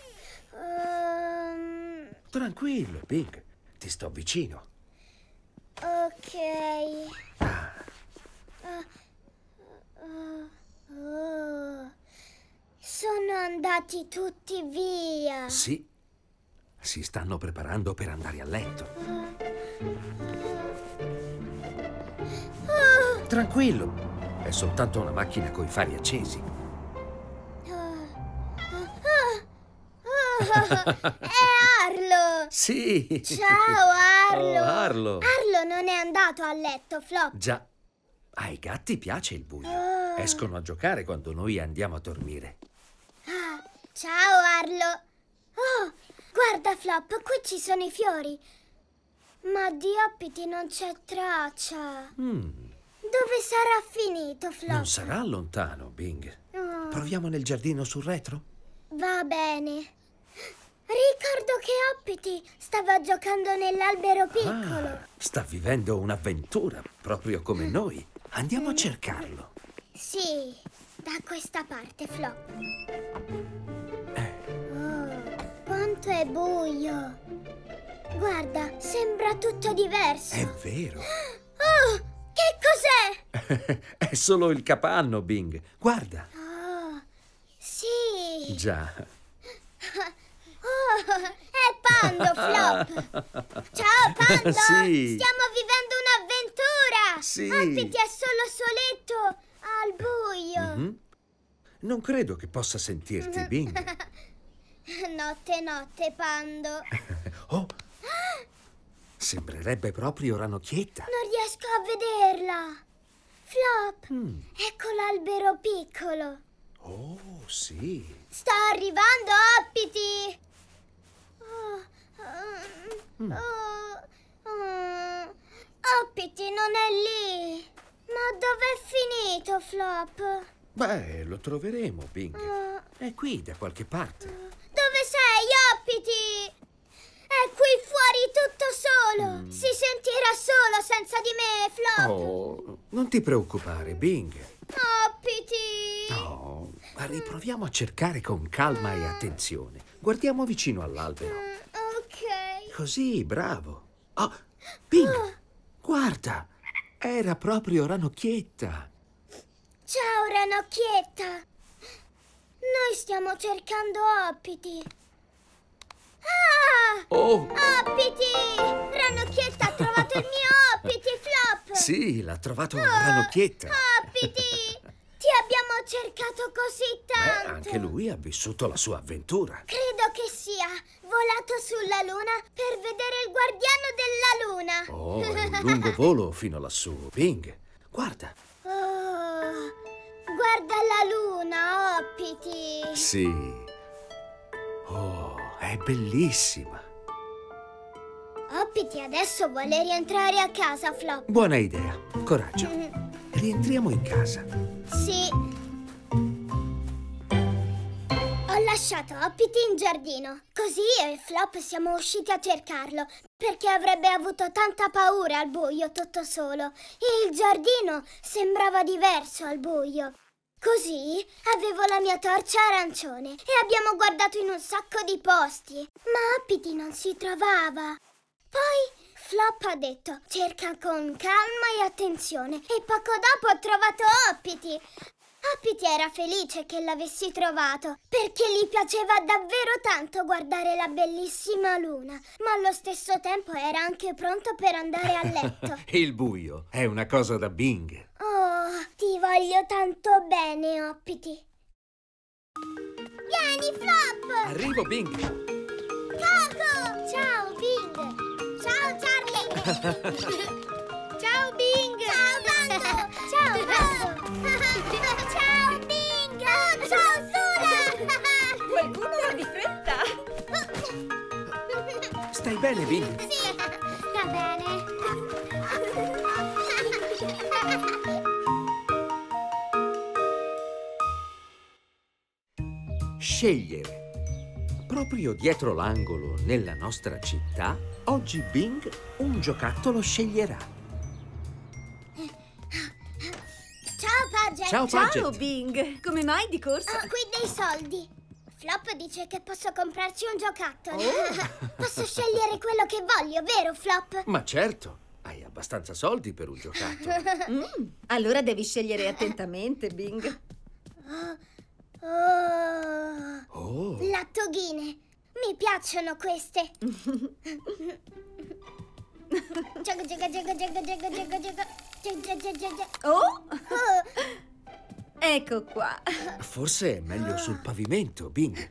um, Tranquillo, Big. Ti sto vicino. ok. Uh, uh, oh. Sono andati tutti via. Sì. Si stanno preparando per andare a letto. Oh, Tranquillo. È soltanto una macchina coi fari accesi. è Arlo! Sì. Ciao, Arlo! Oh, Arlo. Arlo non è andato a letto, Flop. Già. Ai gatti piace il buio. Oh. Escono a giocare quando noi andiamo a dormire. Ah, ciao, Arlo! Oh, guarda, Flop, qui ci sono i fiori. Ma di Oppiti non c'è traccia. Mm, Dove sarà finito, Flop? non sarà lontano, Bing. Oh, Proviamo nel giardino sul retro? va bene. Ricordo che Oppiti stava giocando nell'albero piccolo. Ah, sta vivendo un'avventura, proprio come noi. Andiamo a cercarlo. Sì, da questa parte, Flop. Oh, quanto è buio. Guarda, sembra tutto diverso. È vero. Oh, che cos'è? È solo il capanno, Bing. Guarda. Oh, Sì. Già. Oh, è Pando, Flop. Ciao, Pando. Sì. Stiamo vivendo un'avventura. Sì. Hoppity è solo soletto al buio. Mm-hmm. Non credo che possa sentirti, Bing. Notte, notte, Pando. Oh, sembrerebbe proprio Ranocchietta. Non riesco a vederla. Flop, Mm. ecco l'albero piccolo. Oh, sì. Sta arrivando, Hoppity. Oh, um, Mm. oh, oh. Hoppity non è lì. Ma dov'è finito, Flop? Beh, lo troveremo, Bing. Oh, È qui da qualche parte. dove sei, Hoppity? È qui fuori tutto solo. Mm. Si sentirà solo senza di me, Flop. Oh, non ti preoccupare, Bing. Hoppity. No, riproviamo a cercare con calma e attenzione. Guardiamo vicino all'albero. Mm, ok. Così, bravo. Oh, Bing, guarda, era proprio Ranocchietta. Ciao, Ranocchietta. Noi stiamo cercando Hoppity. Ah! Oh, Hoppity! Ranocchietta ha trovato il mio Hoppity, Flop! sì, l'ha trovato Oh, Ranocchietta. Hoppity! Ti abbiamo cercato così Beh, tanto! anche lui ha vissuto la sua avventura. Credo che sia volato sulla luna per vedere il guardiano della luna! Oh, è un lungo volo fino lassù, Bing. Guarda. Oh, guarda la luna, Hoppity! Sì. Oh, è bellissima. Hoppity adesso vuole rientrare a casa, Flop. Buona idea. Coraggio. Mm, Rientriamo in casa. sì. Ho lasciato Hoppity in giardino. Così io e Flop siamo usciti a cercarlo, perché avrebbe avuto tanta paura al buio tutto solo. E il giardino sembrava diverso al buio. Così avevo la mia torcia arancione e abbiamo guardato in un sacco di posti, ma Hoppity non si trovava. Poi Flop ha detto cerca con calma e attenzione e poco dopo ho trovato Hoppity. Hoppity era felice che l'avessi trovato perché gli piaceva davvero tanto guardare la bellissima luna, ma allo stesso tempo era anche pronto per andare a letto. Il buio è una cosa da Bing. Oh, ti voglio tanto bene, Hoppity. Vieni, Flop! Arrivo, Bing. Coco! Ciao, Bing! Ciao, Charlie! Ciao, Bing! Ciao, Bando! Ciao, Bando! Ciao, Bing! Ciao, Sula! Qualcuno va di fretta. Stai bene, Bing? Sì, va bene. Scegliere. Proprio dietro l'angolo, nella nostra città, oggi Bing un giocattolo sceglierà. Ciao, Padgett! Ciao, Ciao, Padgett. Bing. Come mai di corsa? Ho qui dei soldi. Flop dice che posso comprarci un giocattolo. Oh. Posso scegliere quello che voglio, vero, Flop? Ma certo, hai abbastanza soldi per un giocattolo. Mm, allora devi scegliere attentamente, Bing. Oh, Oh, lattoghine. Mi piacciono queste. Giaga, giaga, giaga, giaga, giaga, giaga, giaga. Giaga, giaga, giaga. Oh, Oh, ecco qua. forse è meglio sul pavimento, Bing.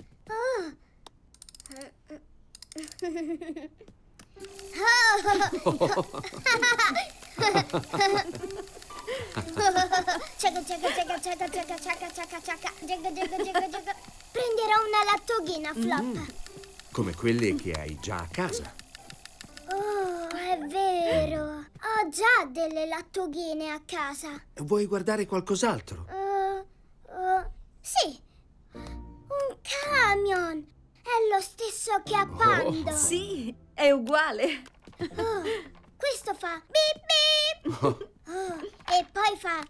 Ciaga, ciaga, ciaga, ciaga, ciaga, ciaga, ciaga, ciaga. Giaga, giaga, giaga, giaga. Prenderò una lattoghina, Flop. Mm, come quelle che hai già a casa. Oh, è vero. Ho già delle lattoghine a casa. Vuoi guardare qualcos'altro? Uh, uh, sì. Un camion. È lo stesso che a Pando. Sì, è uguale. Oh, questo fa bip bip. Oh, e poi fa...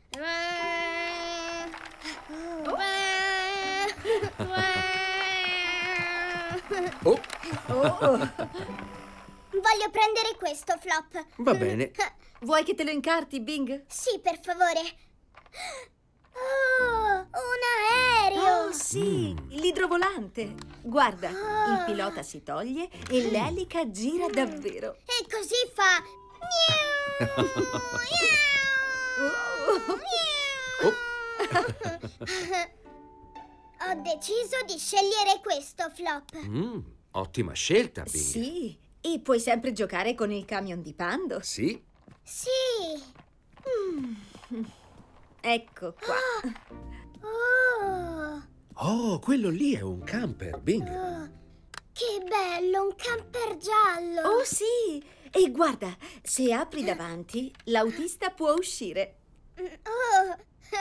Oh, Oh, Voglio prendere questo, Flop. va bene. vuoi che te lo incarti, Bing? Sì, per favore. Oh, un aereo. Oh, sì, l'idrovolante. Guarda, il pilota si toglie e l'elica gira davvero. E così fa... Ho deciso di scegliere questo, Flop. Mm, ottima scelta, Bing. Sì, e puoi sempre giocare con il camion di Pando. Sì. Sì. Mm. Ecco qua. Oh. Oh, quello lì è un camper, Bing. Oh, che bello, un camper giallo. Oh sì, e guarda, se apri davanti, l'autista può uscire. Oh.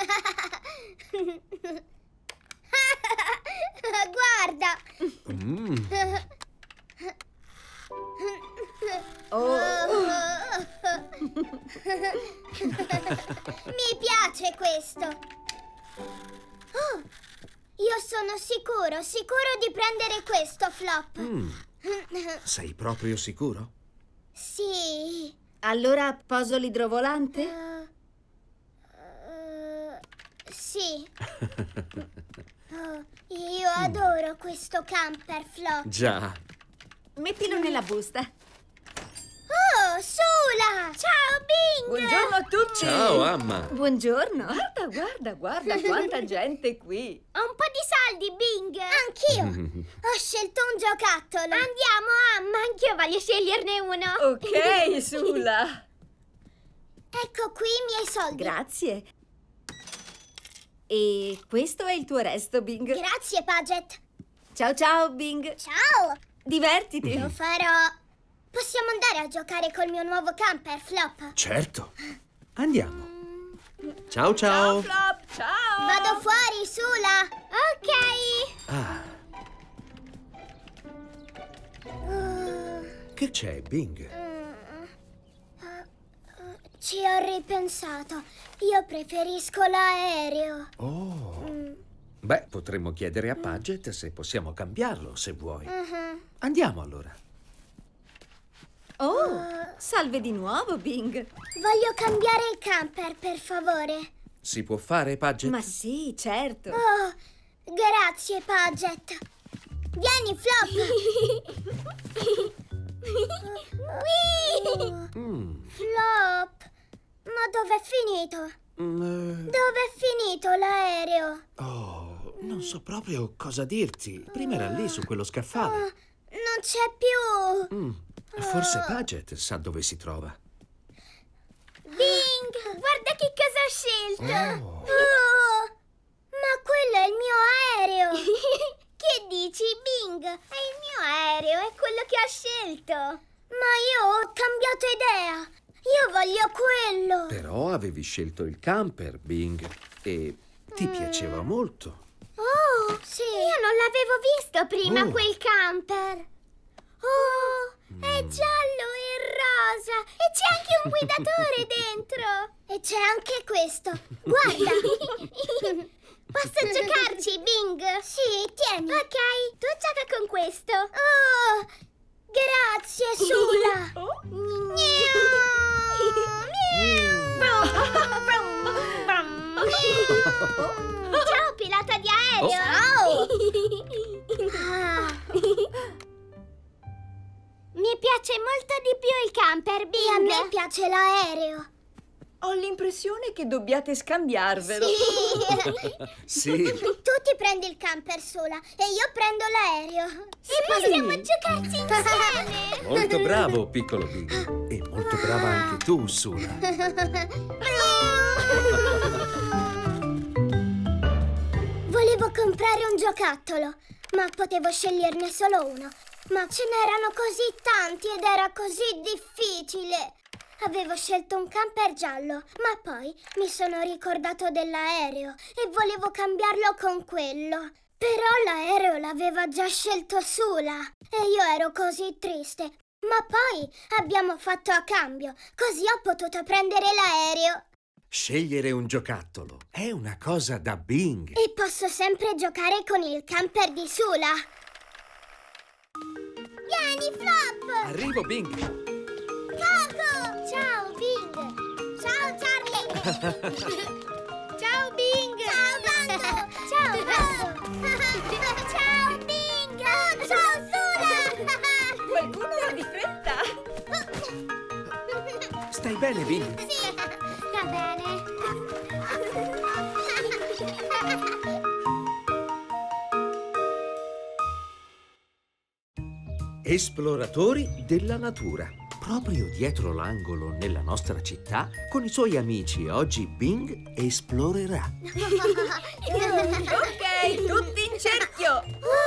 Guarda. Mm. Oh. Mi piace questo. Oh, io sono sicuro, sicuro di prendere questo, Flop. Mm. Sei proprio sicuro? Sì. Allora poso l'idrovolante? Uh, uh, sì. Oh, io adoro questo camper, Flop. Già. Mettilo nella busta. Oh, Sula! Ciao, Bing! Buongiorno a tutti! Ciao, Amma. Buongiorno. Guarda, guarda, guarda quanta gente qui. Ho un po' di soldi, Bing! Anch'io! Ho scelto un giocattolo! Andiamo, Amma! Anch'io voglio sceglierne uno! Ok, Sula. Ecco qui i miei soldi! Grazie. E questo è il tuo resto, Bing. Grazie, Paget! Ciao, ciao, Bing. Ciao! Divertiti. Lo farò! Possiamo andare a giocare col mio nuovo camper, Flop? Certo. Andiamo. Ciao, ciao. Flop, ciao. Vado fuori, Sula! Ok! Ah, Uh, che c'è, Bing? mm, uh, uh, ci ho ripensato. Io preferisco l'aereo. Oh. Mm. Beh, potremmo chiedere a Paget se possiamo cambiarlo, se vuoi. Mhm. Andiamo allora. Oh, salve di nuovo, Bing. Voglio cambiare il camper, per favore. Si può fare, Paget? Ma sì, certo. Oh, grazie, Paget. Vieni, Flop. Oh, Mm. Flop, ma dov'è finito? Mm, eh, Dov'è finito l'aereo? Oh, non so proprio cosa dirti. Prima era lì su quello scaffale. Oh, non c'è più. Mm, Forse Paget sa dove si trova. Bing, guarda che cosa ho scelto. Oh. Oh, ma quello è il mio aereo. Che dici, Bing? È il mio aereo, è quello che ho scelto. Ma io ho cambiato idea. Io voglio quello. Però avevi scelto il camper, Bing, e ti piaceva molto. Oh, sì. Io non l'avevo visto prima Oh. quel camper. Oh, è giallo e rosa. E c'è anche un guidatore dentro. E c'è anche questo. Guarda. Posso giocarci, Bing? Sì, tieni. Ok, tu gioca con questo. Oh, grazie, Sula. Ciao, pilota di aereo. Ah. Mi piace molto di più il camper, Bing. E a me piace l'aereo. Ho l'impressione che dobbiate scambiarvelo. Sì. Sì. Tu ti prendi il camper sola e io prendo l'aereo. E possiamo giocarci insieme. Molto bravo, piccolo Bing. E molto brava anche tu, Sula. Volevo comprare un giocattolo, ma potevo sceglierne solo uno. Ma ce n'erano così tanti ed era così difficile. Avevo scelto un camper giallo, ma poi mi sono ricordato dell'aereo e volevo cambiarlo con quello. Però l'aereo l'aveva già scelto Sula e io ero così triste. Ma poi abbiamo fatto a cambio, così ho potuto prendere l'aereo. Scegliere un giocattolo è una cosa da Bing. E posso sempre giocare con il camper di Sula. Vieni, Flop! Arrivo, Bing. Coco! Ciao, Bing! Ciao, Charlie! Ciao, Bing! Ciao, Bando! Ciao, Bando! bene, Bing? Sì, va bene. Esploratori della natura. Proprio dietro l'angolo nella nostra città, con i suoi amici, oggi Bing esplorerà. Ok, tutti in cerchio!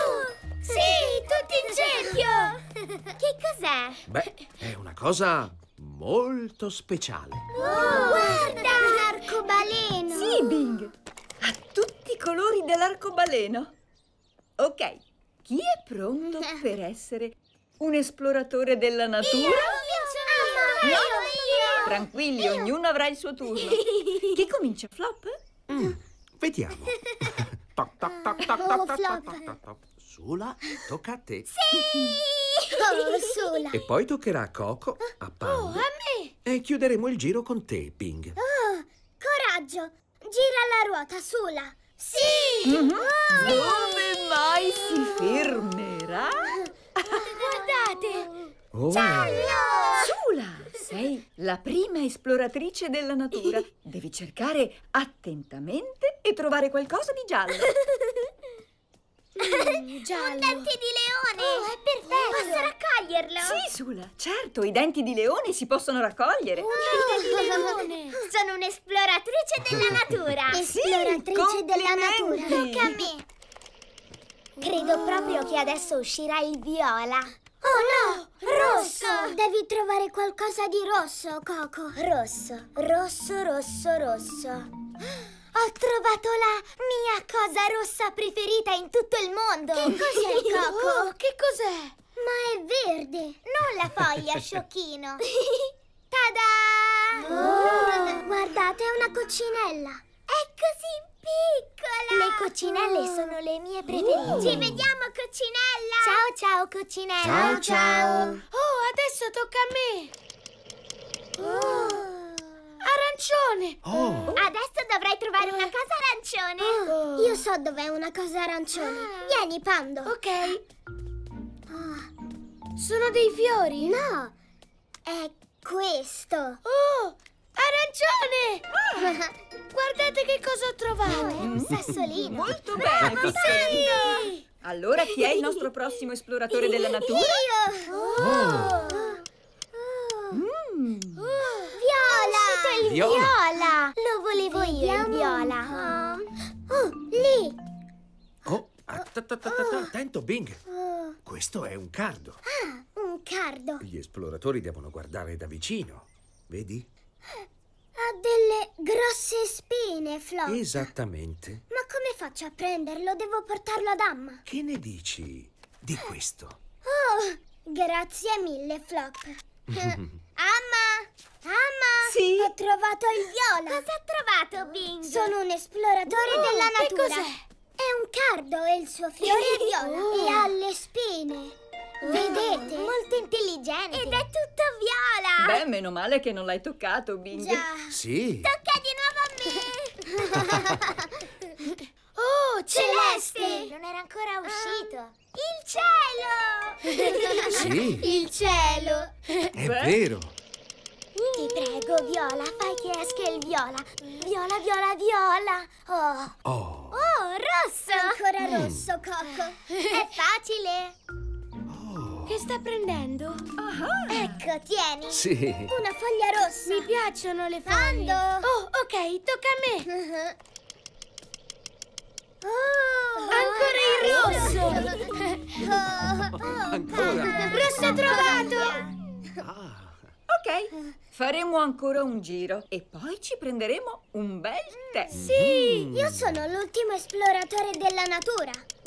Sì, tutti in cerchio. Che cos'è? Beh, è una cosa molto speciale. Oh, guarda! Un arcobaleno! Sì, Bing! Ha tutti i colori dell'arcobaleno. Ok, chi è pronto per essere un esploratore della natura? Io, No? io, Tranquilli, ognuno avrà il suo turno. Chi comincia, Flop? Mm, vediamo. Toc, toc, toc, toc, Oh, toc, toc, Flop. toc, toc, toc. Sula, tocca a te. Oh, Sula! E poi toccherà a Coco, a Panda. Oh, a me. E chiuderemo il giro con te, Bing. Oh, coraggio! Gira la ruota, Sula! Sì. Dove mai si fermerà? Guardate. Oh, Sula, sei la prima esploratrice della natura. Devi cercare attentamente e trovare qualcosa di giallo. Giallo. Un dente di leone. Oh, è perfetto. Posso raccoglierlo? Sì, Sula, certo, i denti di leone si possono raccogliere. Un dente di leone. Sono un'esploratrice della natura. Esploratrice della natura! complimenti. Tocca a me. Credo proprio che adesso uscirà il viola. Oh no! Rosso! Devi trovare qualcosa di rosso, Coco. Rosso, rosso, rosso, rosso. Ho trovato la mia cosa rossa preferita in tutto il mondo. Che cos'è, Coco? Oh, che cos'è? Ma è verde! Non la foglia, sciocchino. Tada! Oh, guardate, è una coccinella! È così piccola! Le coccinelle sono le mie preferite. Ci vediamo, coccinella! Ciao, ciao, coccinella! Ciao, ciao. Oh, adesso tocca a me! Oh. Arancione! Oh, Adesso dovrai trovare una cosa arancione. Oh, io so dov'è una cosa arancione. Vieni, Pando. Ok, Oh, sono dei fiori? no, è questo. Oh, arancione! Guardate che cosa ho trovato! È un sassolino. Molto bene, piccolino. Allora, chi è il nostro prossimo esploratore della natura? Io! oh. Mm. Viola! Il Viola. viola. Lo volevo io, il Vediamo viola. un po'. Oh, lì! Oh, att- att- att- att- attento, Bing. Oh, Questo è un cardo. ah, un cardo. Gli esploratori devono guardare da vicino. Vedi? Ha delle grosse spine, Flop. Esattamente. Ma come faccio a prenderlo? Devo portarlo ad Amma. Che ne dici di questo? Oh, grazie mille, Flop. Amma! Amma! Sì? Ho trovato il viola. Cosa ha trovato, Bing? Sono un esploratore Oh, della che natura. cos'è? È un cardo e il suo fiore è viola. Oh. E ha le spine. Vedete? Molto intelligente. Ed è tutto viola. Beh, meno male che non l'hai toccato, Bing. Già. Sì. Tocca di nuovo a me. Oh, Celeste. Non era ancora uscito. Il cielo. Sì, Il cielo. è Beh. vero. Ti prego, Viola, fai che esca il viola. Viola, viola, viola. Oh, Oh, oh, rosso. Ancora rosso, Coco. È facile. oh. che sta prendendo? Ecco, tieni. Sì. Una foglia rossa. Mi piacciono le foglie. Quando? Oh, ok, tocca a me. Uh-huh. Oh, Ancora il rosso. Ancora. Rosso trovato. Ah. Ok, faremo ancora un giro e poi ci prenderemo un bel tè. Sì. Mm. Io sono l'ultimo esploratore della natura.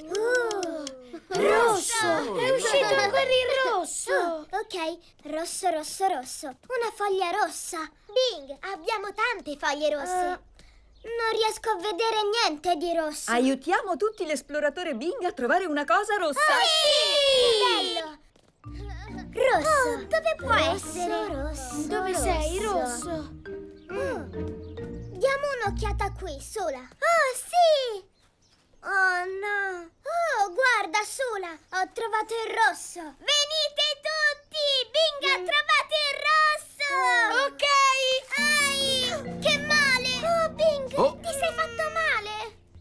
Rosso. È uscito ancora il rosso. Ok, rosso, rosso, rosso. Una foglia rossa. Bing, abbiamo tante foglie rosse. Eh, non riesco a vedere niente di rosso. Aiutiamo tutti l'esploratore Bing a trovare una cosa rossa. Che bello. Rosso. Oh, dove può Rosso, essere? rosso, Dove sei, rosso? Mm. Diamo un'occhiata qui, Sula. Oh, sì. Oh no. Oh, guarda, Sula, ho trovato il rosso. Venite tutti. Bing ha trovato il rosso. Ok.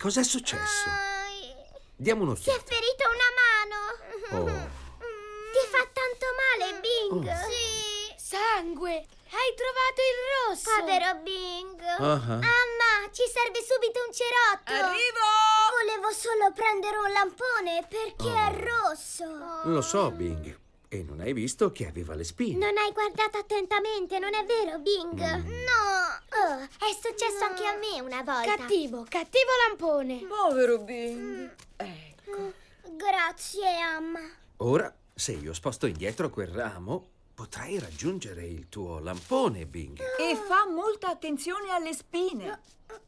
cos'è successo? Diamo Si è un'occhiata. ferito una mano. Oh. Ti fa tanto male, Bing? Oh. Sì. Sangue! Hai trovato il rosso! Povero Bing. Ah. Mamma, ci serve subito un cerotto. Arrivo! Volevo solo prendere un lampone perché Oh. è rosso. Lo so, Bing. E non hai visto che aveva le spine. Non hai guardato attentamente, non è vero, Bing? No. Oh, è successo anche a me una volta. Cattivo, cattivo lampone! Povero Bing. Ecco. Grazie, Amma. Ora, se io sposto indietro quel ramo, potrai raggiungere il tuo lampone, Bing. E fa molta attenzione alle spine.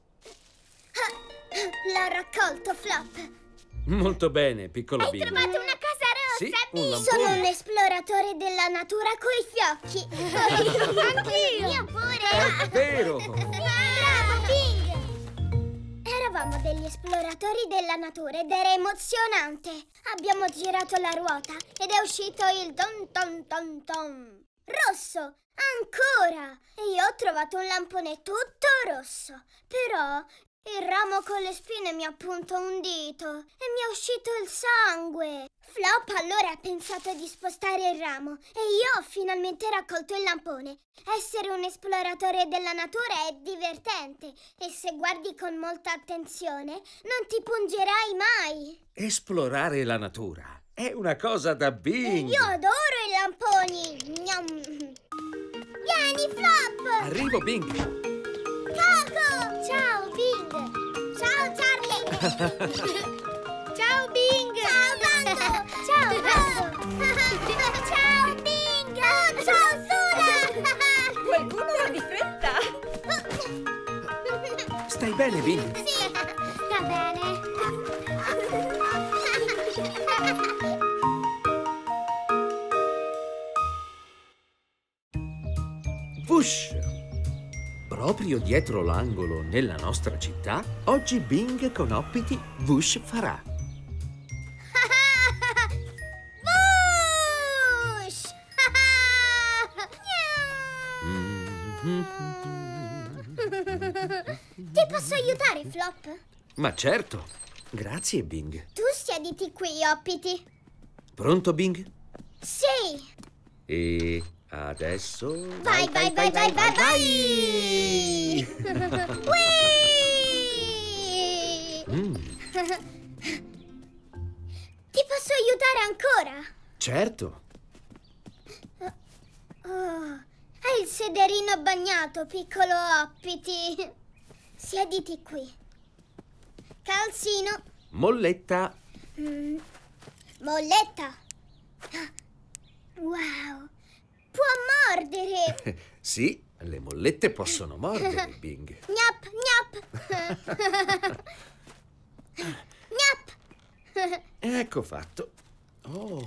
L'ho raccolto, Flop. Molto bene, piccolo Hai Bing. trovato una casa rossa, Sì, Bing? un Sono un lampone. esploratore della natura coi fiocchi. Anch'io. Io pure. È vero. Bravo, Bing! Eravamo degli esploratori della natura ed era emozionante. Abbiamo girato la ruota ed è uscito il don don don don. Rosso! Ancora! E io ho trovato un lampone tutto rosso. Però il ramo con le spine mi ha punto un dito e mi è uscito il sangue. Flop allora ha pensato di spostare il ramo e io ho finalmente raccolto il lampone. Essere un esploratore della natura è divertente e se guardi con molta attenzione non ti pungerai mai. Esplorare la natura è una cosa da Bing. Io adoro i lamponi. Gnam. Vieni, Flop! Arrivo, Bing. Coco! Ciao, Bing! Ciao, Charlie! Ciao, Bing! Ciao, Bando! Ciao, Bando! Ciao, Bing! Ciao, Sula! Qualcuno ha di fretta. Stai bene, Bing? Sì, va bene. Whoosh! Proprio dietro l'angolo nella nostra città, oggi Bing con oppiti Whoosh farà. Whoosh! Ti posso aiutare, Flop? Ma certo. Grazie, Bing. Tu siediti qui, oppiti. Pronto, Bing? Sì. E adesso... Vai, vai, vai, vai, vai, vai! Whee! Mm, Ti posso aiutare ancora? certo. Oh, hai il sederino bagnato, piccolo oppiti. Siediti qui. Calzino. Molletta. Mm, Molletta. Wow. Può mordere. Sì, le mollette possono mordere, Bing. Gnap, gnap. Gnap. Ecco fatto. Oh.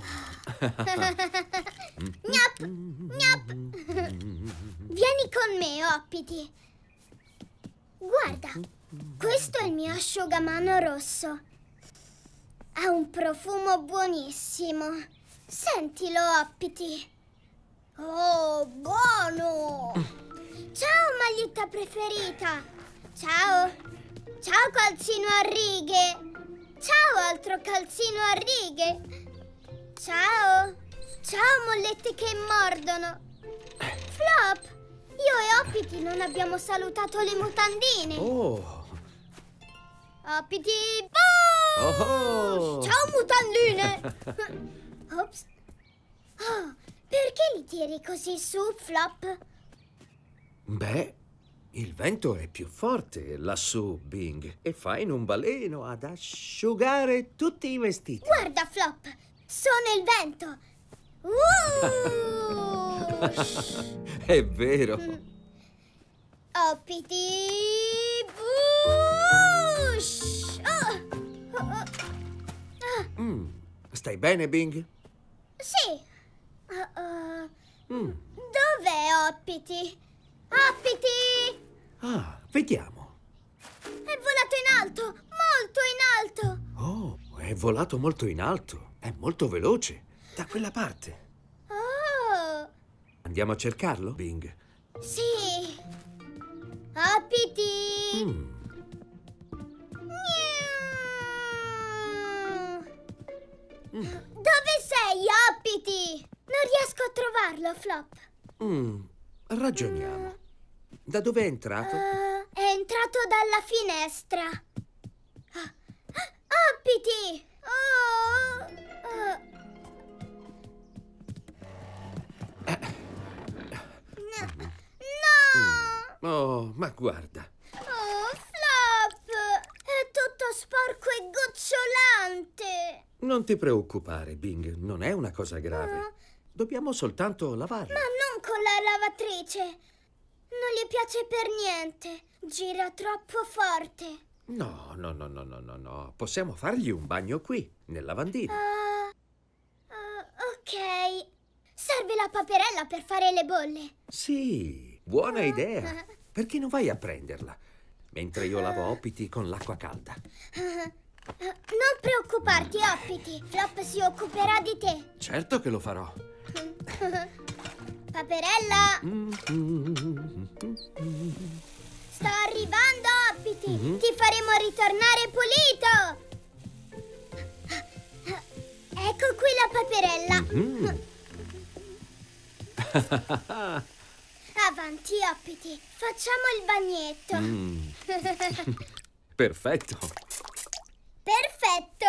Gnap, gnap. Vieni con me, oppiti. Guarda, questo è il mio asciugamano rosso. Ha un profumo buonissimo. Sentilo, oppiti. Oh, buono! Ciao, maglietta preferita. Ciao. Ciao, calzino a righe. Ciao, altro calzino a righe. Ciao. Ciao, mollette che mordono. Flop, io e Oppiti non abbiamo salutato le mutandine. Oh. Oppiti, boh! Oh. Ciao, mutandine. Ops. Oh, perché li tiri così su, Flop? Beh, il vento è più forte lassù, Bing, e fa in un baleno ad asciugare tutti i vestiti. Guarda, Flop, sono il vento. Uh! È vero. Oppiti, bush! Oh. Oh, oh. Ah, Mm, stai bene, Bing? sì. Oh, oh. Mm. Dov'è Oppiti? Oppiti! Ah, vediamo. È volato in alto, molto in alto. Oh, è volato molto in alto. È molto veloce. Da quella parte. Oh, Andiamo a cercarlo, Bing? sì. Oppiti! Mm. Miau. Dove sei, Hoppity? Non riesco a trovarlo, Flop. Mm, ragioniamo. Da dove è entrato? Uh, è entrato dalla finestra. Ah, Hoppity! Oh, uh. No! Oh, ma guarda. Oh, Flop! È tutto sporco e gocciolante. Non ti preoccupare, Bing, non è una cosa grave. Uh. Dobbiamo soltanto lavarlo. Ma non con la lavatrice. Non gli piace per niente. Gira troppo forte. No, no, no, no, no, no, no. Possiamo fargli un bagno qui, nel lavandino. Uh, uh, ok. Serve la paperella per fare le bolle. Sì, buona idea. Perché non vai a prenderla? Mentre io lavo Hoppity con l'acqua calda. Non preoccuparti, Hoppity. Flop si occuperà di te. Certo che lo farò. Paperella. Sto arrivando, Hoppity. Mm-hmm. Ti faremo ritornare pulito. Ecco qui la paperella. Mm-hmm. Avanti, Hoppity. Facciamo il bagnetto. Mm. Perfetto. Perfetto.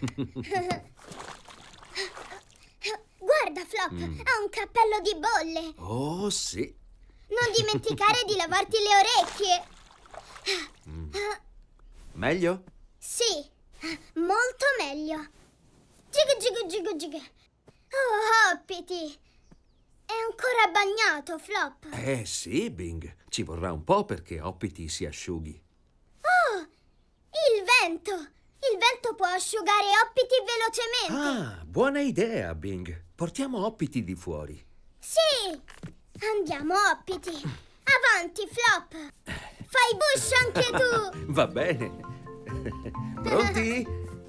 Guarda, Flop, mm. ha un cappello di bolle. Oh, sì. Non dimenticare di lavarti le orecchie. Mm. Meglio? Sì, molto meglio. Giga, giga, giga, giga. Oh, Hoppity. È ancora bagnato, Flop. Eh sì, Bing. Ci vorrà un po' perché Hoppity si asciughi. Oh, il vento. Il vento può asciugare Hoppity velocemente. Ah, buona idea, Bing. Portiamo Hoppity di fuori. Sì. Andiamo, Hoppity. Avanti, Flop. Fai bush anche tu. Va bene. Pronti?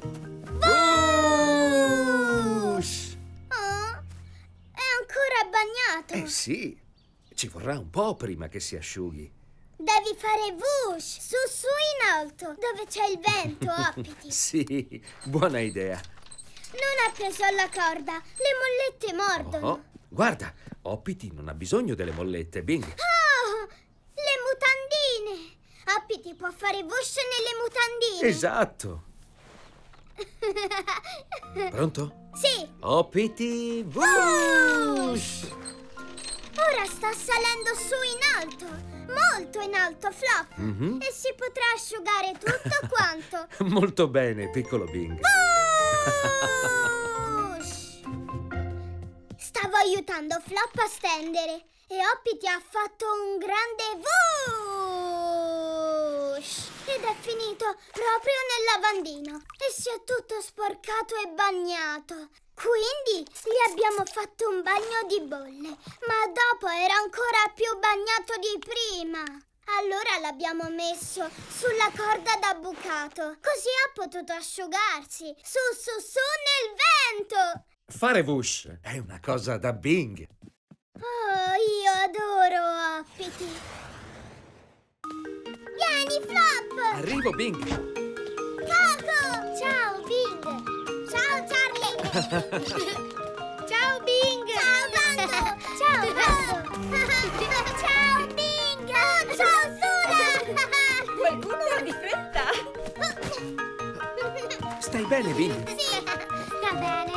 Bush! Oh, è ancora bagnato. Eh sì. Ci vorrà un po' prima che si asciughi. Devi fare whoosh, su su in alto, dove c'è il vento, Hoppity. Sì, buona idea. Non ha preso alla corda, le mollette mordono. Oh, guarda, Hoppity non ha bisogno delle mollette, Bing. Oh, le mutandine. Hoppity può fare whoosh nelle mutandine. Esatto. Pronto? Sì. Hoppity whoosh! Ora sta salendo su in alto, molto in alto, Flop. Mm-hmm. E si potrà asciugare tutto quanto. Molto bene, piccolo Bing. Whoosh! Stavo aiutando Flop a stendere e Hoppity ha fatto un grande whoosh! Ed è finito proprio nel lavandino e si è tutto sporcato e bagnato. Quindi gli abbiamo fatto un bagno di bolle, ma dopo era ancora più bagnato di prima. Allora l'abbiamo messo sulla corda da bucato, così ha potuto asciugarsi. Su, su, su nel vento! Fare whoosh è una cosa da Bing. Oh, io adoro Hoppity. Vieni, Flop! Arrivo, Bing. Coco! Ciao, Bing! Ciao, Charlie! Ciao, Bing! Ciao, Bando! Ciao, Bando! Ciao, Bing! Oh, ciao, Sula! Qualcuno va di fretta? Stai bene, Bing? Sì, sta bene.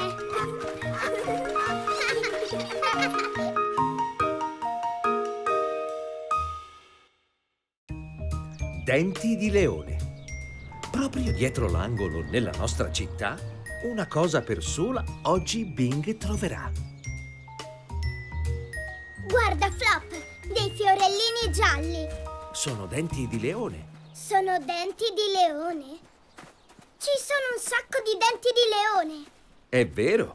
Denti di leone. Proprio dietro l'angolo nella nostra città, una cosa per sola oggi Bing troverà. Guarda, Flop, dei fiorellini gialli. Sono denti di leone. Sono denti di leone? Ci sono un sacco di denti di leone. È vero.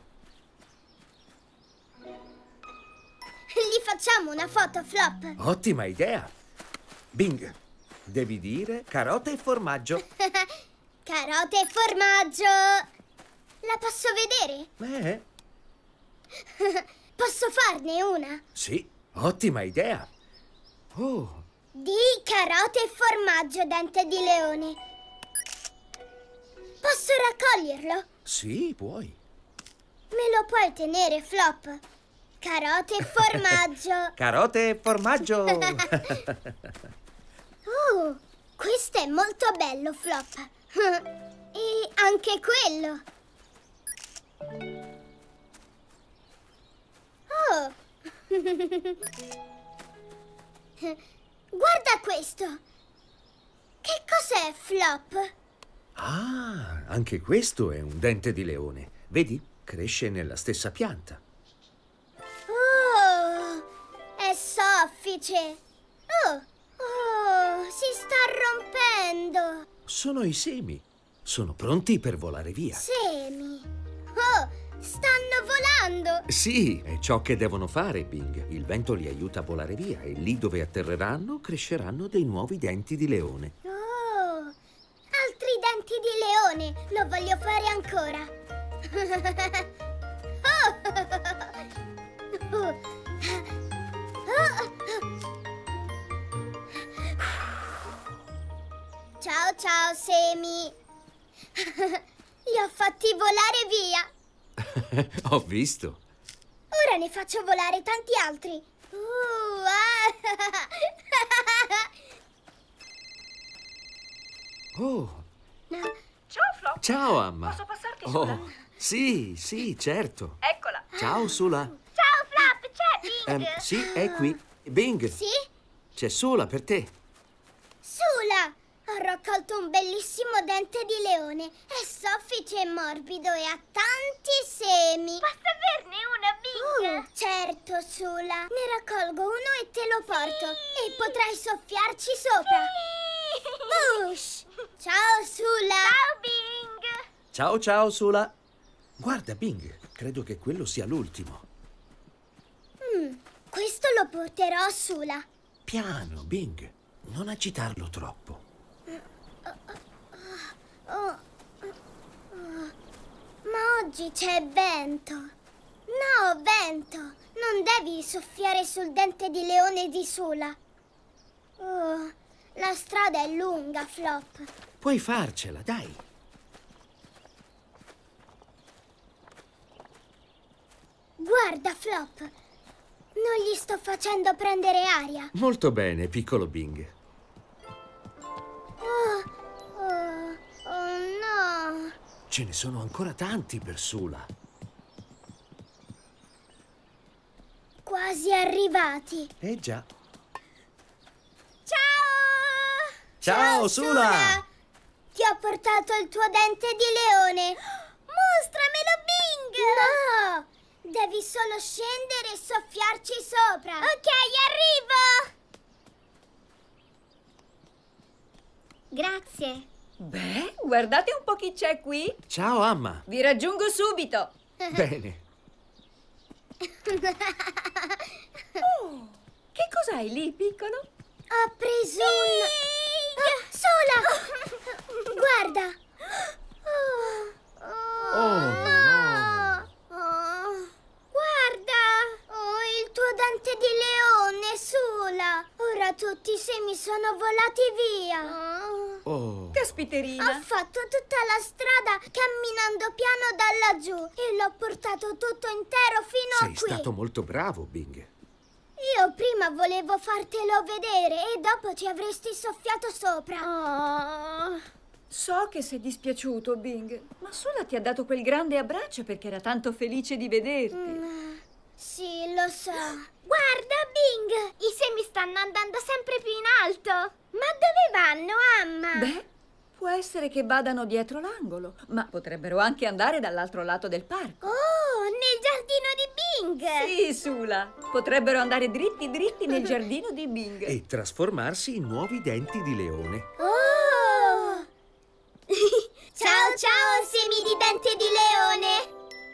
Gli facciamo una foto, Flop. Ottima idea. Bing, devi dire carote e formaggio. Carote e formaggio. La posso vedere? Eh? Posso farne una? Sì, ottima idea. Oh, Di carote e formaggio, dente di leone. Posso raccoglierlo? sì, puoi. Me lo puoi tenere, Flop? Carote e formaggio. Carote e formaggio. Oh, questo è molto bello, Flop. E anche quello. Oh. Guarda questo. Che cos'è, Flop? Ah, anche questo è un dente di leone. Vedi? Cresce nella stessa pianta. Oh, è soffice. Oh, oh, si sta rompendo. Sono i semi. Sono pronti per volare via. Semi. Oh, stanno volando. Sì, è ciò che devono fare, Bing. Il vento li aiuta a volare via e lì dove atterreranno cresceranno dei nuovi denti di leone. Oh, altri denti di leone. Lo voglio fare ancora. Oh. Ciao, ciao, semi. Li ho fatti volare via. Ho visto. Ora ne faccio volare tanti altri. Uh, ah. Oh, Ciao, Flop. ciao, Amma. Posso passarti Sula? Oh, sì, sì, certo. Eccola. Ciao, Sula. Ciao, Flop, c'è Bing. Ehm, sì, è qui. Bing, Sì? c'è Sula per te. Sula! Ho raccolto un bellissimo dente di leone. È soffice e morbido e ha tanti semi. Posso averne una, Bing? Uh, certo, Sula. Ne raccolgo uno e te lo porto. E potrai soffiarci sopra. Ush! Ciao, Sula. Ciao, Bing. Ciao, ciao, Sula. Guarda, Bing, credo che quello sia l'ultimo. Mm, questo lo porterò a Sula. Piano, Bing. Non agitarlo troppo. Oh, oh, ma oggi c'è vento. No, vento. Non devi soffiare sul dente di leone di Sula. Oh, la strada è lunga, Flop. Puoi farcela, dai. Guarda, Flop. Non gli sto facendo prendere aria. Molto bene, piccolo Bing. Oh, oh, oh no. Ce ne sono ancora tanti per Sula. Quasi arrivati. Eh già. Ciao! Ciao, Sula! Ti ho portato il tuo dente di leone. Mostramelo, Bing! No! Devi solo scendere e soffiarci sopra. Ok, arrivo. Grazie. Beh, guardate un po' chi c'è qui. Ciao, Amma. Vi raggiungo subito. Bene. Oh, che cos'hai lì, piccolo? Ho preso un... Ah, Sula! Guarda! Oh, Oh, no. oh. Guarda! Oh, il tuo dente di leone, Sula! Ora tutti i semi sono volati via. Oh. Caspiterina. Ho fatto tutta la strada camminando piano da laggiù e l'ho portato tutto intero fino Sei a qui. stato molto bravo, Bing. Io prima volevo fartelo vedere e dopo ci avresti soffiato sopra. Oh. So che sei dispiaciuto, Bing, ma Sula ti ha dato quel grande abbraccio perché era tanto felice di vederti. Mm, sì, lo so. Guarda, Bing, i semi stanno andando sempre più in alto. Ma dove vanno, Amma? Beh, può essere che vadano dietro l'angolo, ma potrebbero anche andare dall'altro lato del parco. Oh, nel giardino di Bing. Sì, Sula, potrebbero andare dritti dritti nel giardino di Bing. E trasformarsi in nuovi denti di leone. Oh! Ciao, ciao, semi di dente di leone!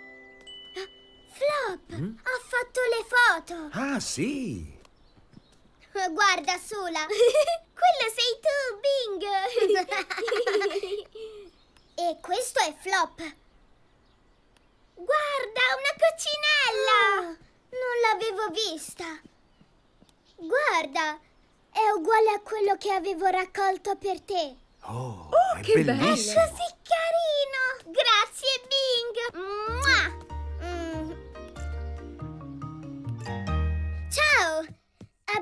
Flop, Mm? ho fatto le foto. Ah, sì. Guarda, Sula. Quello sei tu, Bing. E questo è Flop. Guarda, una coccinella. Oh, non l'avevo vista. Guarda, è uguale a quello che avevo raccolto per te. Oh, è che bello. bellissimo. Così carino. Grazie, Bing. Mua.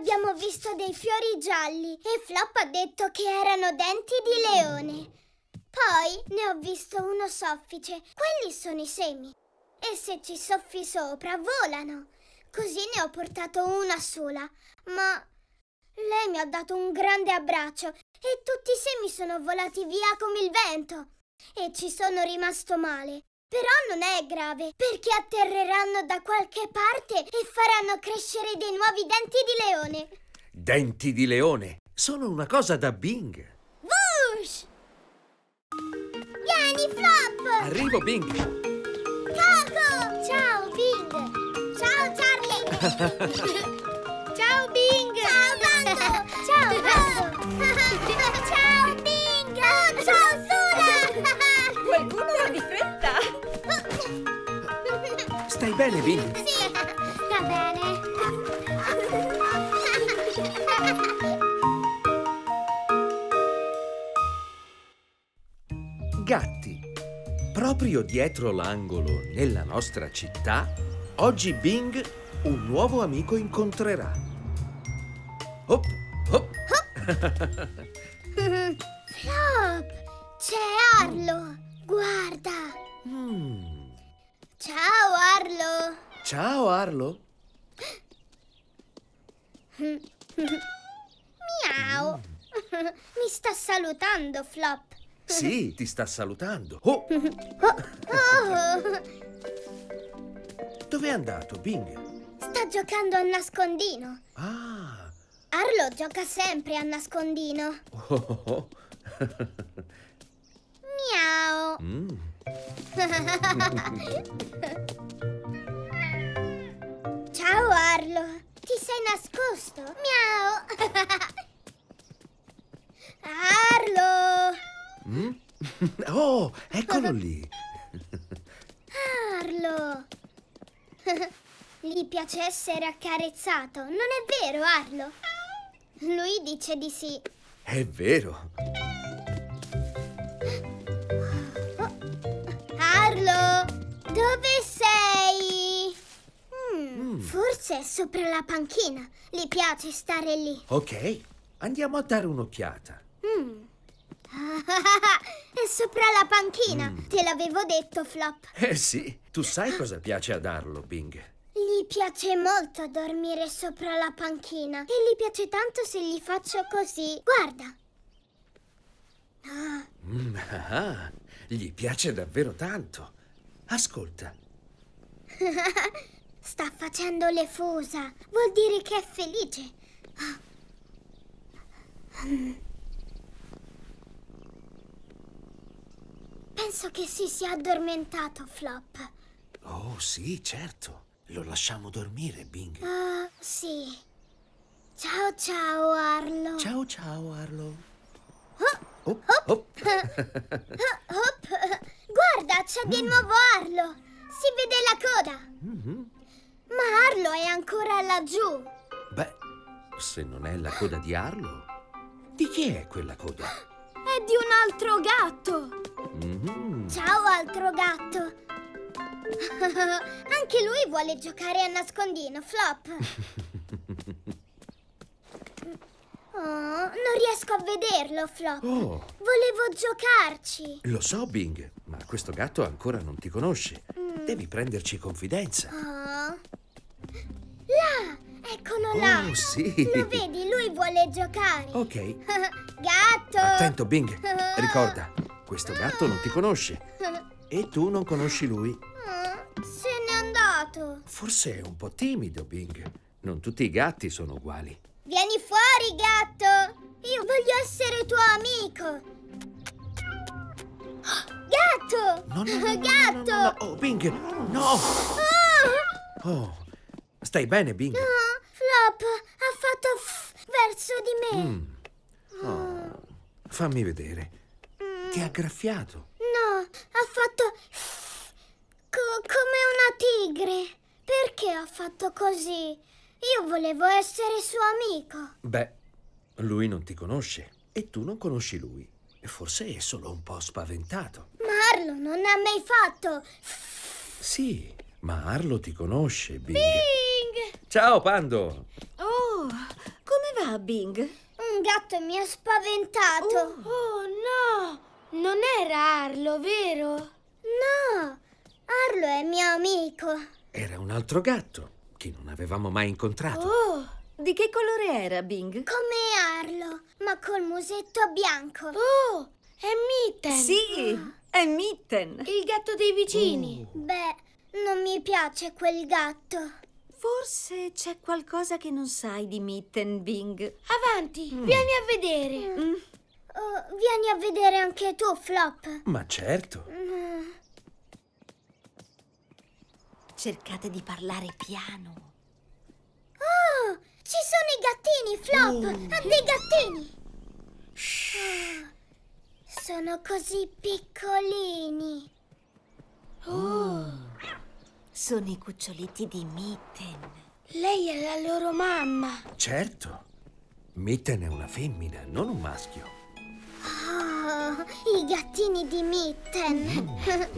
abbiamo visto dei fiori gialli e Flop ha detto che erano denti di leone. Poi ne ho visto uno soffice. Quelli sono i semi. E se ci soffi sopra, volano. Così ne ho portato una sola. Ma lei mi ha dato un grande abbraccio e tutti i semi sono volati via come il vento. E ci sono rimasto male. Però non è grave, perché atterreranno da qualche parte e faranno crescere dei nuovi denti di leone. Denti di leone? Sono una cosa da Bing. Whoosh! Vieni, Flop! Arrivo, Bing. Coco! Ciao, Bing! Ciao, Charlie! Ciao, Bing! Ciao, Bando! Ciao, Bando! Ciao, Bing! Ciao, Sula! Qualcuno va di fretta? Stai bene, Bing? Sì, sta bene. Gatti. Proprio dietro l'angolo, nella nostra città, oggi Bing un nuovo amico incontrerà. Hop, hop. Flop, c'è Arlo. Guarda. Mm. Ciao, Arlo. Ciao, Arlo. Miau. Mi sta salutando, Flop. Sì, ti sta salutando. Oh, Oh, dove è andato, Bing? sta giocando a nascondino. Ah. Arlo gioca sempre a nascondino. Oh, oh, oh. Miau. Mm. Ciao, Arlo. Ti sei nascosto? Miau. Arlo. Mm? Oh, eccolo lì. Arlo. Gli piace essere accarezzato, non è vero, Arlo? Lui dice di sì. È vero. Arlo, dove sei? Mm, Mm. Forse è sopra la panchina. Gli piace stare lì. Ok, andiamo a dare un'occhiata. Mm. È sopra la panchina. Mm. Te l'avevo detto, Flop. Eh sì, tu sai cosa piace ad Arlo, Bing. Gli piace molto dormire sopra la panchina. E gli piace tanto se gli faccio così. Guarda. Ah. Mm, ah, gli piace davvero tanto. Ascolta. Sta facendo le fusa. Vuol dire che è felice. Penso che si sia addormentato, Flop. Oh sì, certo. Lo lasciamo dormire, Bing. Ah, sì. Ciao, ciao, Arlo. Ciao, ciao, Arlo. Oh, Oh, Hop. oh. Hop. Guarda, c'è di nuovo Arlo. Si vede la coda. Mhm. Ma Arlo è ancora laggiù. Beh, se non è la coda di Arlo, di chi è quella coda? È di un altro gatto. Mhm. Ciao, altro gatto. Anche lui vuole giocare a nascondino, Flop. Oh, non riesco a vederlo, Flop. Oh, Volevo giocarci. lo so, Bing, ma questo gatto ancora non ti conosce. Mm. Devi prenderci confidenza. Oh. Là, eccolo là. Oh, sì. Lo vedi, lui vuole giocare. Ok, Gatto. attento, Bing. Ricorda, questo gatto non ti conosce e tu non conosci lui. Se n'è andato. Forse è un po' timido, Bing. Non tutti i gatti sono uguali. Vieni fuori, gatto. Io voglio essere tuo amico. Gatto. No, no, no, no, no, Gatto. no, no, no. Oh, Bing, no! Ah. Oh, stai bene, Bing? No, Flop ha fatto f verso di me. Mm. Oh, fammi vedere. Ti ha graffiato. No, ha fatto f co come una tigre. Perché ha fatto così? Io volevo essere suo amico. Beh, lui non ti conosce e tu non conosci lui. E forse è solo un po' spaventato. Ma Arlo non ha mai fatto. Sì, ma Arlo ti conosce, Bing. Bing! Ciao, Pando. Oh, va, Bing? Un gatto mi ha spaventato. Oh, oh no! Non era Arlo, vero? No, Arlo è mio amico. Era un altro gatto che non avevamo mai incontrato. Oh! Di che colore era, Bing? Come Arlo, ma col musetto bianco. Oh! È Mitten! Sì, è Mitten. Il gatto dei vicini. Beh, non mi piace quel gatto. Forse c'è qualcosa che non sai di Mitten, Bing. Avanti, vieni a vedere. Mm. Oh, vieni a vedere anche tu, Flop. Ma certo. Cercate di parlare piano. Oh, ci sono i gattini, Flop. Ha dei gattini. Oh, sono così piccolini. Oh, sono i cuccioletti di Mitten. Lei è la loro mamma. Certo. Mitten è una femmina, non un maschio. Oh, i gattini di Mitten.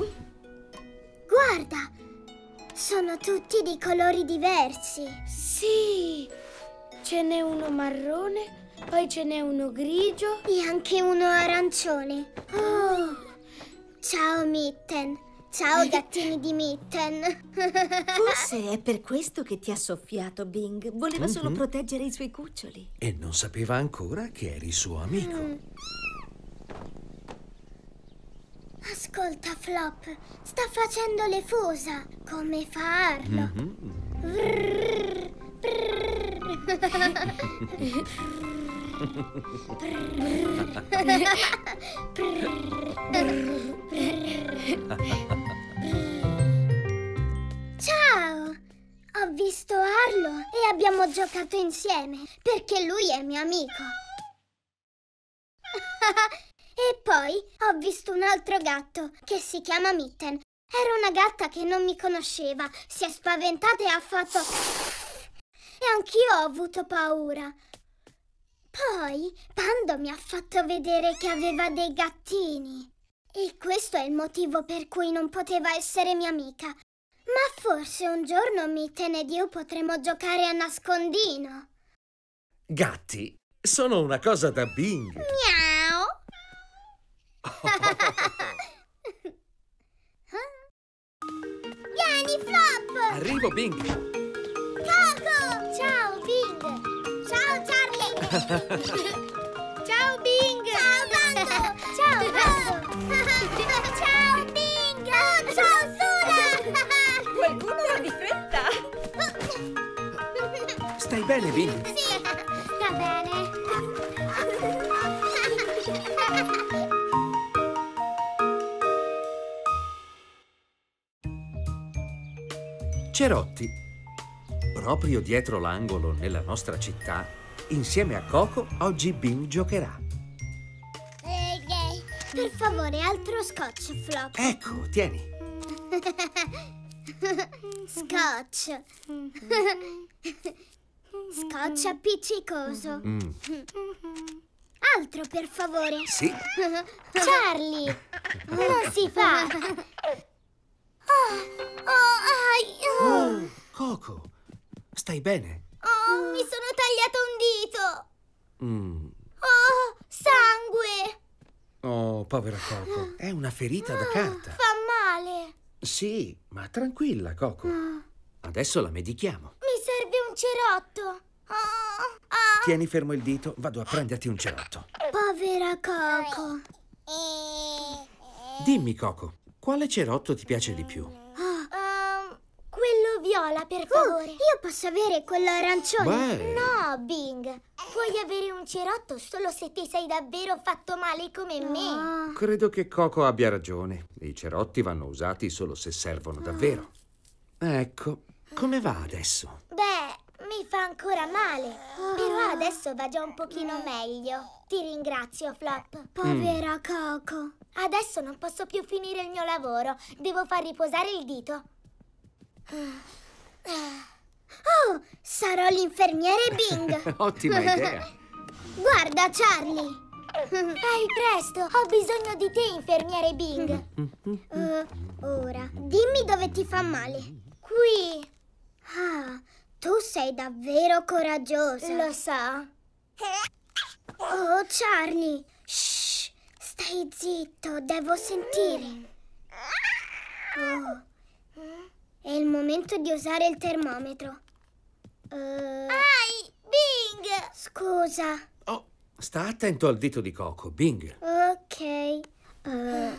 Guarda, sono tutti di colori diversi. Sì, ce n'è uno marrone, poi ce n'è uno grigio. E anche uno arancione. Oh, ciao Mitten. Ciao gattini di Mitten. Forse è per questo che ti ha soffiato, Bing. Voleva solo Mhm. proteggere i suoi cuccioli. E non sapeva ancora che eri suo amico. Ascolta, Flop, sta facendo le fusa, come fa Arlo. Mhm. Vrrr, Ciao! Ho visto Arlo e abbiamo giocato insieme, perché lui è mio amico. E poi ho visto un altro gatto che si chiama Mitten. Era una gatta che non mi conosceva, si è spaventata e ha fatto... E anch'io ho avuto paura. Poi Pando mi ha fatto vedere che aveva dei gattini. E questo è il motivo per cui non poteva essere mia amica. Ma forse un giorno Mitten ed io potremo giocare a nascondino. Gatti sono una cosa da Bing. Miau! Vieni, Flop! Arrivo, Bing. Coco! Ciao, Bing! Ciao, Charlie! Ciao Bing! Ciao, Bando! Ciao, Bando! Ciao, Bing! Ciao, Sura! Qualcuno va di fretta. Stai bene, Bing? Sì, sta bene. Cerotti, proprio dietro l'angolo nella nostra città, insieme a Coco, oggi Bing giocherà. Per favore, altro scotch, Flop. Ecco, tieni. Scotch. Scotch appiccicoso. Mm, Altro, per favore. sì. Charlie, non si fa. Oh, oh, ai, oh. Oh, Coco, stai bene? Oh, mi sono tagliato un dito. Mm. Oh, sangue. Oh, povera Coco, è una ferita da carta. Fa male. Sì, ma tranquilla, Coco. Adesso la medichiamo. Mi serve un cerotto. Oh, ah. Tieni fermo il dito, vado a prenderti un cerotto. Povera Coco. Dimmi, Coco, quale cerotto ti piace di più? Um, quello viola, per favore. io posso avere quello arancione? Beh. No, Bing. Puoi avere un cerotto solo se ti sei davvero fatto male come me. Credo che Coco abbia ragione. I cerotti vanno usati solo se servono davvero. Ecco, come va adesso? Beh, mi fa ancora male. Però adesso va già un pochino meglio. Ti ringrazio, Flop. Povera Coco. Adesso non posso più finire il mio lavoro. Devo far riposare il dito. Oh, sarò l'infermiere Bing. Ottima idea. Guarda, Charlie. Fai presto, ho bisogno di te, infermiere Bing. Eh, ora, dimmi dove ti fa male. Qui. Ah, tu sei davvero coraggiosa. Lo so. Oh, Charlie. Shh, stai zitto, devo sentire. Oh. È il momento di usare il termometro. Uh... Ai, Bing! Scusa. Oh, sta attento al dito di Coco, Bing. Ok. Uh...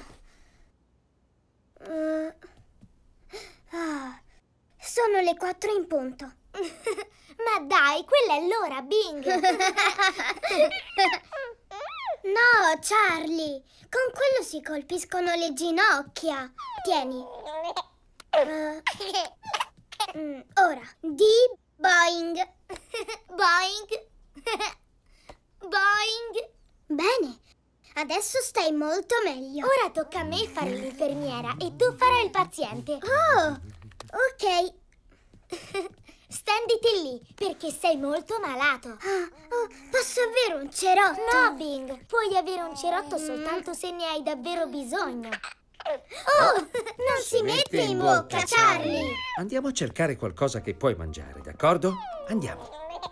Uh... Ah. Sono le quattro in punto. Ma dai, quella è l'ora, Bing! No, Charlie, con quello si colpiscono le ginocchia. Tieni. Uh, mm, ora, di boing. Boing! Boing! Bene, adesso stai molto meglio. Ora tocca a me fare l'infermiera e tu farai il paziente. Oh, ok. Stenditi lì, perché sei molto malato. Ah, oh, posso avere un cerotto? No, Bing, puoi avere un cerotto soltanto se ne hai davvero bisogno. Oh, non si mette in bocca, Charlie. Andiamo a cercare qualcosa che puoi mangiare, d'accordo? Andiamo.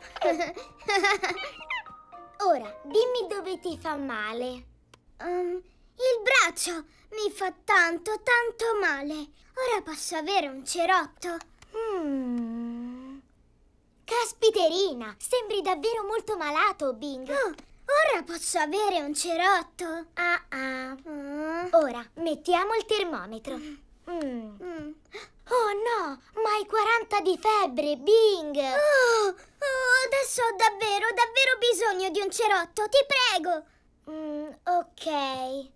Ora, dimmi dove ti fa male. Um, il braccio mi fa tanto, tanto male. Ora posso avere un cerotto? Mm. Caspiterina, sembri davvero molto malato, Bing. Oh, ora posso avere un cerotto? Ah ah. Mm. Ora, mettiamo il termometro. Mm. Mm. Oh no, ma hai quaranta di febbre, Bing. Oh, oh, adesso ho davvero, davvero bisogno di un cerotto, ti prego. Mm, ok.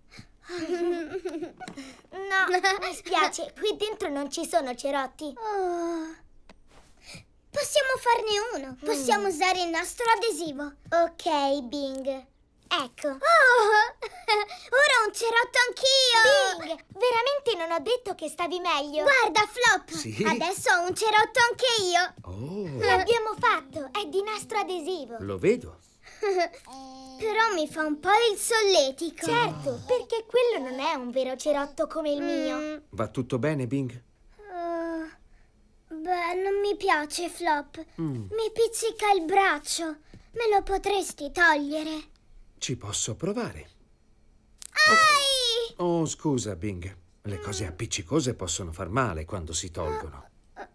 No, mi spiace, qui dentro non ci sono cerotti. Oh. Possiamo farne uno. Possiamo mm. usare il nastro adesivo. Ok, Bing. Ecco. Oh, ora ho un cerotto anch'io. Bing, veramente non ho detto che stavi meglio. Guarda, Flop. Sì? Adesso ho un cerotto anche io. Oh, L'abbiamo fatto, è di nastro adesivo. lo vedo. Però mi fa un po' il solletico. Certo, perché quello non è un vero cerotto come il mio. Mm. Va tutto bene, Bing? Uh, beh, non mi piace, Flop. Mm. Mi pizzica il braccio. Me lo potresti togliere? Ci posso provare. Ai! Oh, scusa, Bing. Le cose appiccicose possono far male quando si tolgono.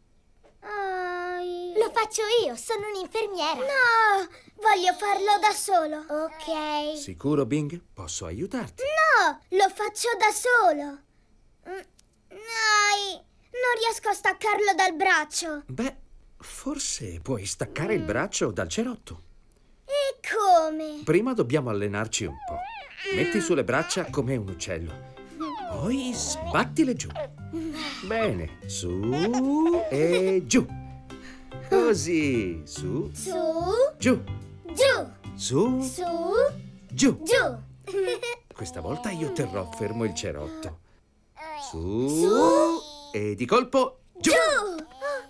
Ai. Lo faccio io, sono un'infermiera. No, voglio farlo da solo. Ok. Sicuro, Bing? Posso aiutarti? No, lo faccio da solo. Ai, non riesco a staccarlo dal braccio. Beh, forse puoi staccare il braccio dal cerotto. E come? Prima dobbiamo allenarci un po'. Metti sulle braccia come un uccello. Poi sbattile giù. Bene, su e giù. Così, su, Su, giù, giù, su, su, giù. giù. Questa volta io terrò fermo il cerotto. Su, e di colpo giù. Giù.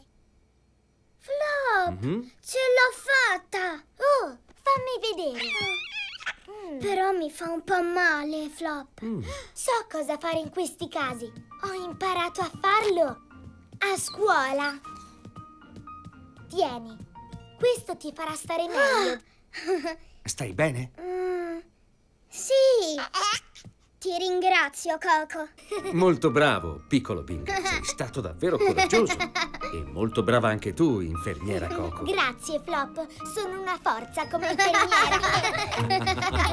Flop, Mhm. ce l'ho fatta. Oh, fammi vedere. Però mi fa un po' male, Flop. Mm. So cosa fare in questi casi. Ho imparato a farlo a scuola. Tieni, questo ti farà stare meglio. Stai bene? Mm, sì. Ti ringrazio, Coco. Molto bravo, piccolo Bing. Sei stato davvero coraggioso. E molto brava anche tu, infermiera Coco. Grazie, Flop. Sono una forza come infermiera.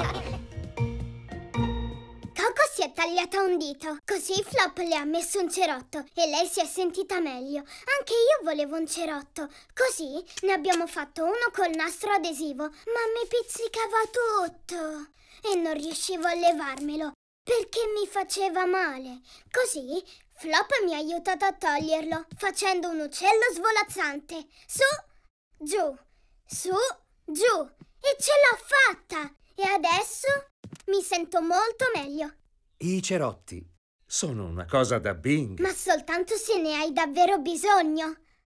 Coco si è tagliata un dito, così Flop le ha messo un cerotto e lei si è sentita meglio. Anche io volevo un cerotto, così ne abbiamo fatto uno col nastro adesivo, ma mi pizzicava tutto e non riuscivo a levarmelo perché mi faceva male. Così Flop mi ha aiutato a toglierlo facendo un uccello svolazzante. Su, giù, su, giù e ce l'ho fatta! E adesso mi sento molto meglio. I cerotti sono una cosa da Bing. Ma soltanto se ne hai davvero bisogno.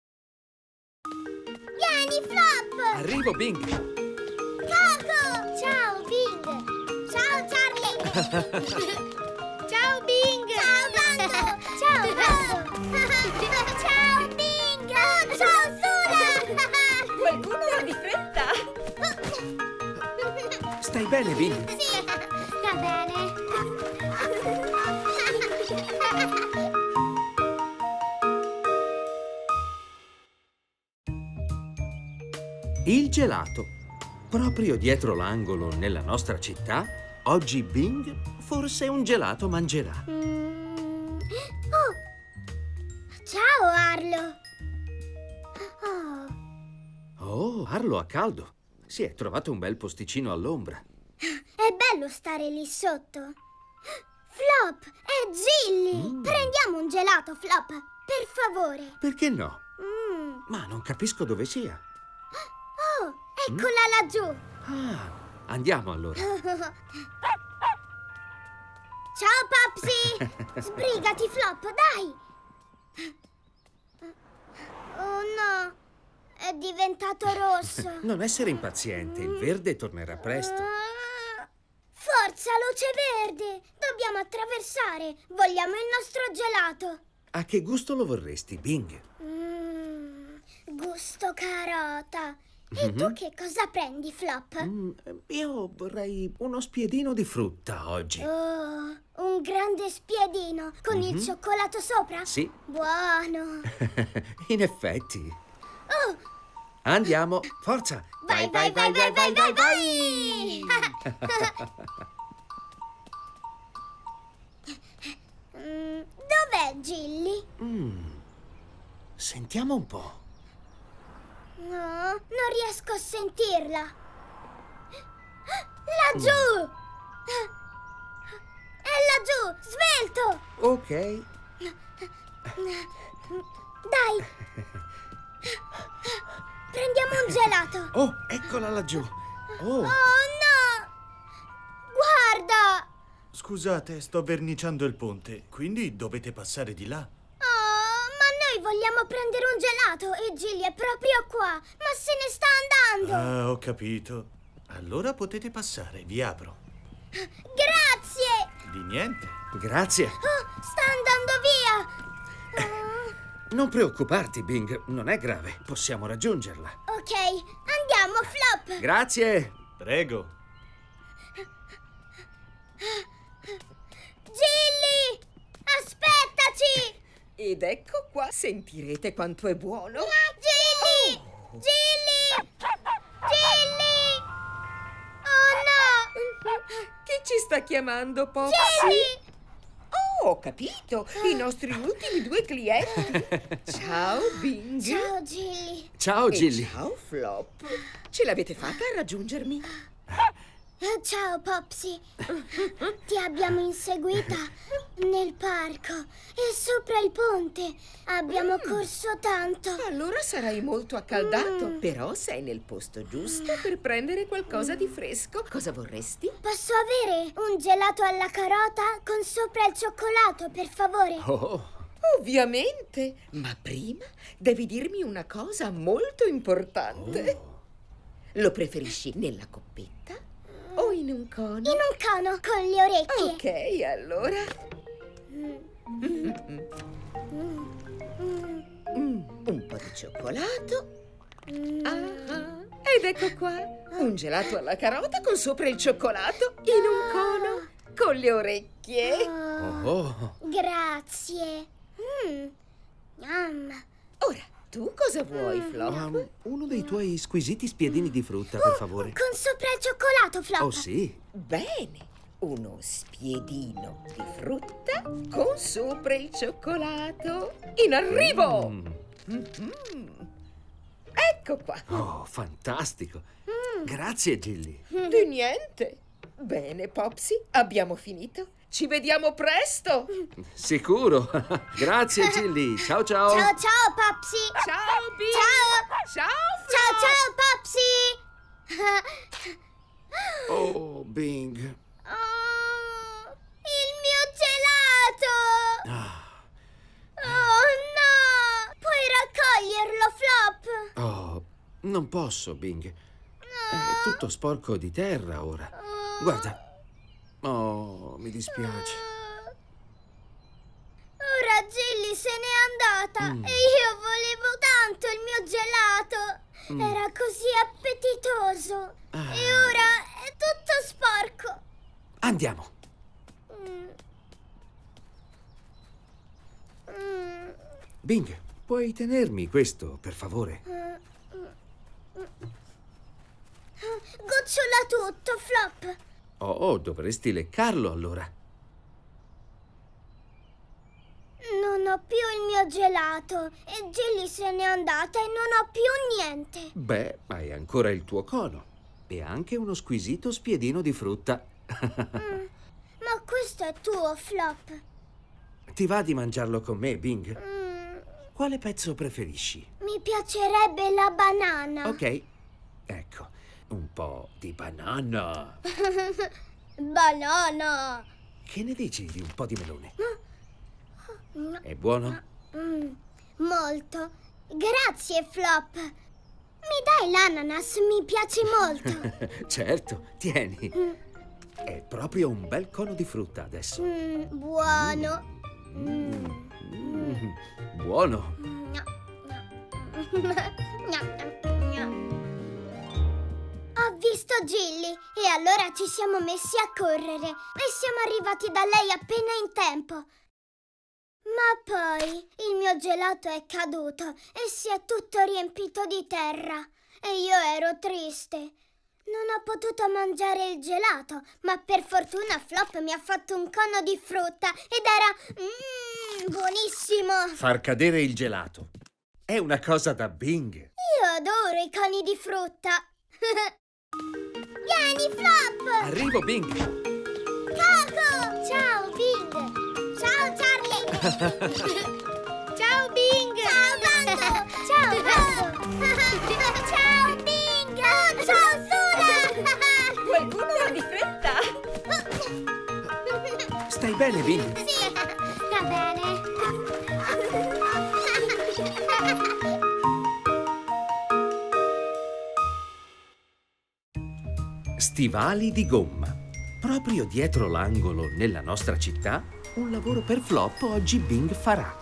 Vieni, Flop! Arrivo, Bing. Coco! Ciao, Bing! Ciao, Charlie! Ciao, Bing! Ciao, Bando! Ciao, Bando! Ciao, Bing! Ciao, Sura! Qualcuno va di fretta. bene, Bing? Sì, sta bene. Il gelato. Proprio dietro l'angolo nella nostra città, oggi Bing forse un gelato mangerà. Mm. Oh! Ciao, Arlo! Oh. Oh, Arlo ha caldo. Si è trovato un bel posticino all'ombra. È bello stare lì sotto. Flop, è Gilly! Mm. Prendiamo un gelato, Flop, per favore. Perché no? Mm. Ma non capisco dove sia. Oh, eccola laggiù. Ah, andiamo allora. Ciao, Popsy! Sbrigati, Flop, dai! Oh no, è diventato rosso. Non essere impaziente, il verde tornerà presto. Ah, forza, luce verde! Dobbiamo attraversare. Vogliamo il nostro gelato. A che gusto lo vorresti, Bing? Mm, gusto carota. E tu che cosa prendi, Flop? Mm, io vorrei uno spiedino di frutta oggi. Oh, un grande spiedino con il cioccolato sopra? Sì, Buono. in effetti. Oh, Andiamo, forza! vai, vai, vai, vai, vai, vai, vai! Mm, dov'è Gilly? Mm, sentiamo un po'. No, non riesco a sentirla. Laggiù! È laggiù, svelto! Ok. Dai! Prendiamo un gelato! Oh, eccola laggiù. Oh Oh, no! Guarda! Scusate, sto verniciando il ponte, quindi dovete passare di là. Oh, ma noi vogliamo prendere un gelato e Gilly è proprio qua! Ma se ne sta andando! Ah, ho capito. Allora potete passare, vi apro. Grazie! Di niente. grazie. Oh, sta andando via! Oh, Non preoccuparti, Bing, non è grave. Possiamo raggiungerla. ok, andiamo, Flop! Grazie. Prego. Gilly! Aspettaci! Ed ecco qua, sentirete quanto è buono. Gilly! Gilly! Gilly! Oh no! Chi ci sta chiamando, Popsy? Gilly! Oh, ho capito, i nostri ultimi due clienti. Ciao, Bing. Ciao, Gilly. Ciao, E Gilly. ciao, Flop. Ce l'avete fatta a raggiungermi? Eh, Ciao, Popsy. Ti abbiamo inseguita nel parco e sopra il ponte. Abbiamo corso tanto. Allora sarai molto accaldato, però sei nel posto giusto per prendere qualcosa di fresco. Cosa vorresti? Posso avere un gelato alla carota con sopra il cioccolato, per favore? Oh, Ovviamente, ma prima devi dirmi una cosa molto importante. Lo preferisci nella coppetta o in un cono? In un cono con le orecchie. Ok, allora. Mm, un po' di cioccolato. Ah, ed ecco qua, un gelato alla carota con sopra il cioccolato in un cono con le orecchie. Oh, oh, grazie. Mm. Yum. Ora, tu cosa vuoi, Flop? um, uno dei tuoi squisiti spiedini di frutta, per favore. Con sopra il cioccolato, Flop. Oh, sì. Bene, uno spiedino di frutta con sopra il cioccolato. In arrivo! Mm. Mhm. Ecco qua. Oh, fantastico. Grazie, Gilly. Di niente. Bene, Popsy, abbiamo finito. Ci vediamo presto. Sicuro. Grazie, Gilly. Ciao, ciao. Ciao, ciao, Popsy. Ciao, Bing. Ciao. Ciao, Ciao, Flop. ciao, Popsy. Oh, Bing. Oh, il mio gelato. Ah, Oh, no. Puoi raccoglierlo, Flop? oh, non posso, Bing. È tutto sporco di terra ora. Guarda. Oh, mi dispiace. Ora Gilly se n'è andata e io volevo tanto il mio gelato. Era così appetitoso. E ora è tutto sporco. Andiamo. Bing, puoi tenermi questo, per favore? Gocciola tutto, Flop. Oh, dovresti leccarlo allora. Non ho più il mio gelato e Gilly se n'è andata e non ho più niente. Beh, hai ancora il tuo cono e anche uno squisito spiedino di frutta. Mm, ma questo è tuo, Flop. Ti va di mangiarlo con me, Bing? Mm, Quale pezzo preferisci? mi piacerebbe la banana. Ok, ecco, un po' di banana. Banana. Che ne dici di un po' di melone? È buono? Mm, molto. Grazie, Flop. Mi dai l'ananas? Mi piace molto. Certo, tieni. È proprio un bel cono di frutta adesso. Mm, buono. Mm, mm, buono. Ho visto Gilly e allora ci siamo messi a correre e siamo arrivati da lei appena in tempo. Ma poi il mio gelato è caduto e si è tutto riempito di terra e io ero triste. Non ho potuto mangiare il gelato, ma per fortuna Flop mi ha fatto un cono di frutta ed era mm, buonissimo. Far cadere il gelato è una cosa da Bing. Io adoro i coni di frutta. Vieni, Flop! Arrivo, Bing. Coco! Ciao, Bing! Ciao, Charlie! Ciao, Bing! Ciao, Bando! Ciao, Bando! Ciao, Bing! Oh, ciao, Sula! Qualcuno va di fretta. Stai bene, Bing? Sì, sta bene. Stivali di gomma. Proprio dietro l'angolo, nella nostra città, un lavoro per Flop oggi Bing farà.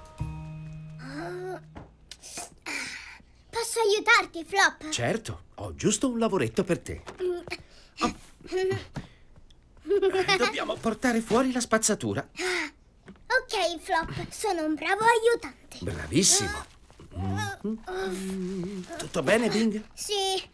Posso aiutarti, Flop? Certo, ho giusto un lavoretto per te. Oh. Dobbiamo portare fuori la spazzatura. Ok, Flop, sono un bravo aiutante. Bravissimo. Mm. Tutto bene, Bing? Sì.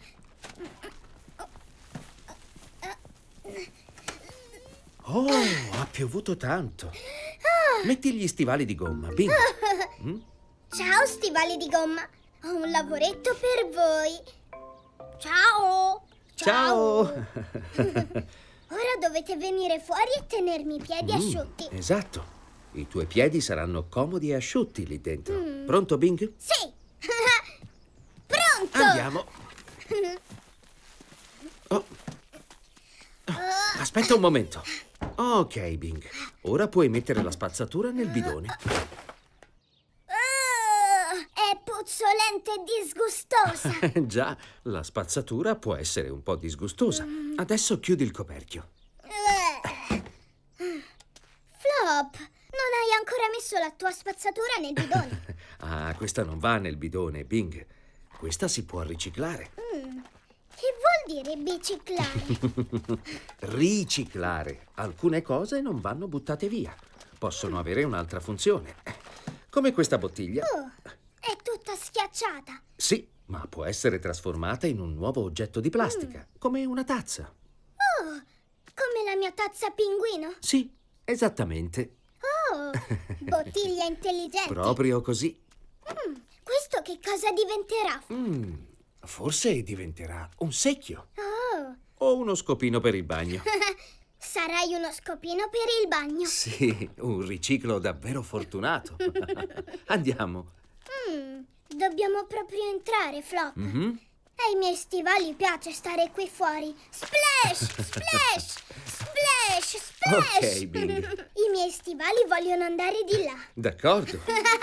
Oh, ha piovuto tanto. Metti gli stivali di gomma, Bing. Mm? Ciao, stivali di gomma. Ho un lavoretto per voi. Ciao. Ciao. Ora dovete venire fuori e tenermi i piedi Mm, asciutti. esatto. I tuoi piedi saranno comodi e asciutti lì dentro. Pronto, Bing? Sì. Pronto. Andiamo. Oh. Aspetta un momento. Ok, Bing. Ora puoi mettere la spazzatura nel bidone. Uh, è puzzolente e disgustosa. Già, la spazzatura può essere un po' disgustosa. Adesso chiudi il coperchio. Flop, non hai ancora messo la tua spazzatura nel bidone. Ah, questa non va nel bidone, Bing. Questa si può riciclare. Mm. Che vuol dire biciclare? Riciclare. Alcune cose non vanno buttate via. Possono avere un'altra funzione. Come questa bottiglia. Oh, è tutta schiacciata. Sì, ma può essere trasformata in un nuovo oggetto di plastica, come una tazza. Oh, come la mia tazza pinguino. Sì, esattamente. Oh, bottiglia intelligente. Proprio così. Mm, questo che cosa diventerà? Mm, forse diventerà un secchio. Oh, O uno scopino per il bagno. sarai uno scopino per il bagno. Sì, un riciclo davvero fortunato. Andiamo. Mm, dobbiamo proprio entrare, Flop. Mhm. Ai miei stivali piace stare qui fuori. Splash, splash, splash, splash. Ok, Bing. I miei stivali vogliono andare di là. D'accordo.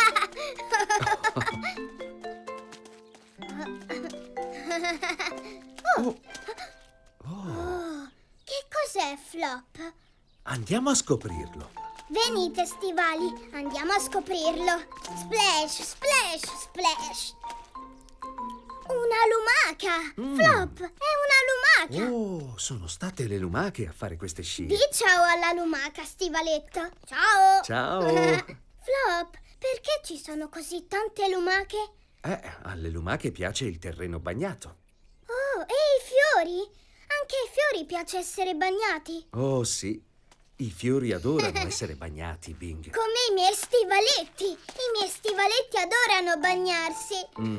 Oh. Oh, che cos'è, Flop? Andiamo a scoprirlo. Venite, stivali, andiamo a scoprirlo. Splash, splash, splash. Un una lumaca! Mm. Flop, è una lumaca! Oh, sono state le lumache a fare queste scie. Di ciao alla lumaca, Stivaletto! Ciao! Ciao! Flop, perché ci sono così tante lumache? Eh, alle lumache piace il terreno bagnato. Oh, e i fiori? Anche ai fiori piace essere bagnati? Oh, sì. I fiori adorano essere bagnati, Bing. Come i miei stivaletti! I miei stivaletti adorano bagnarsi! Mm.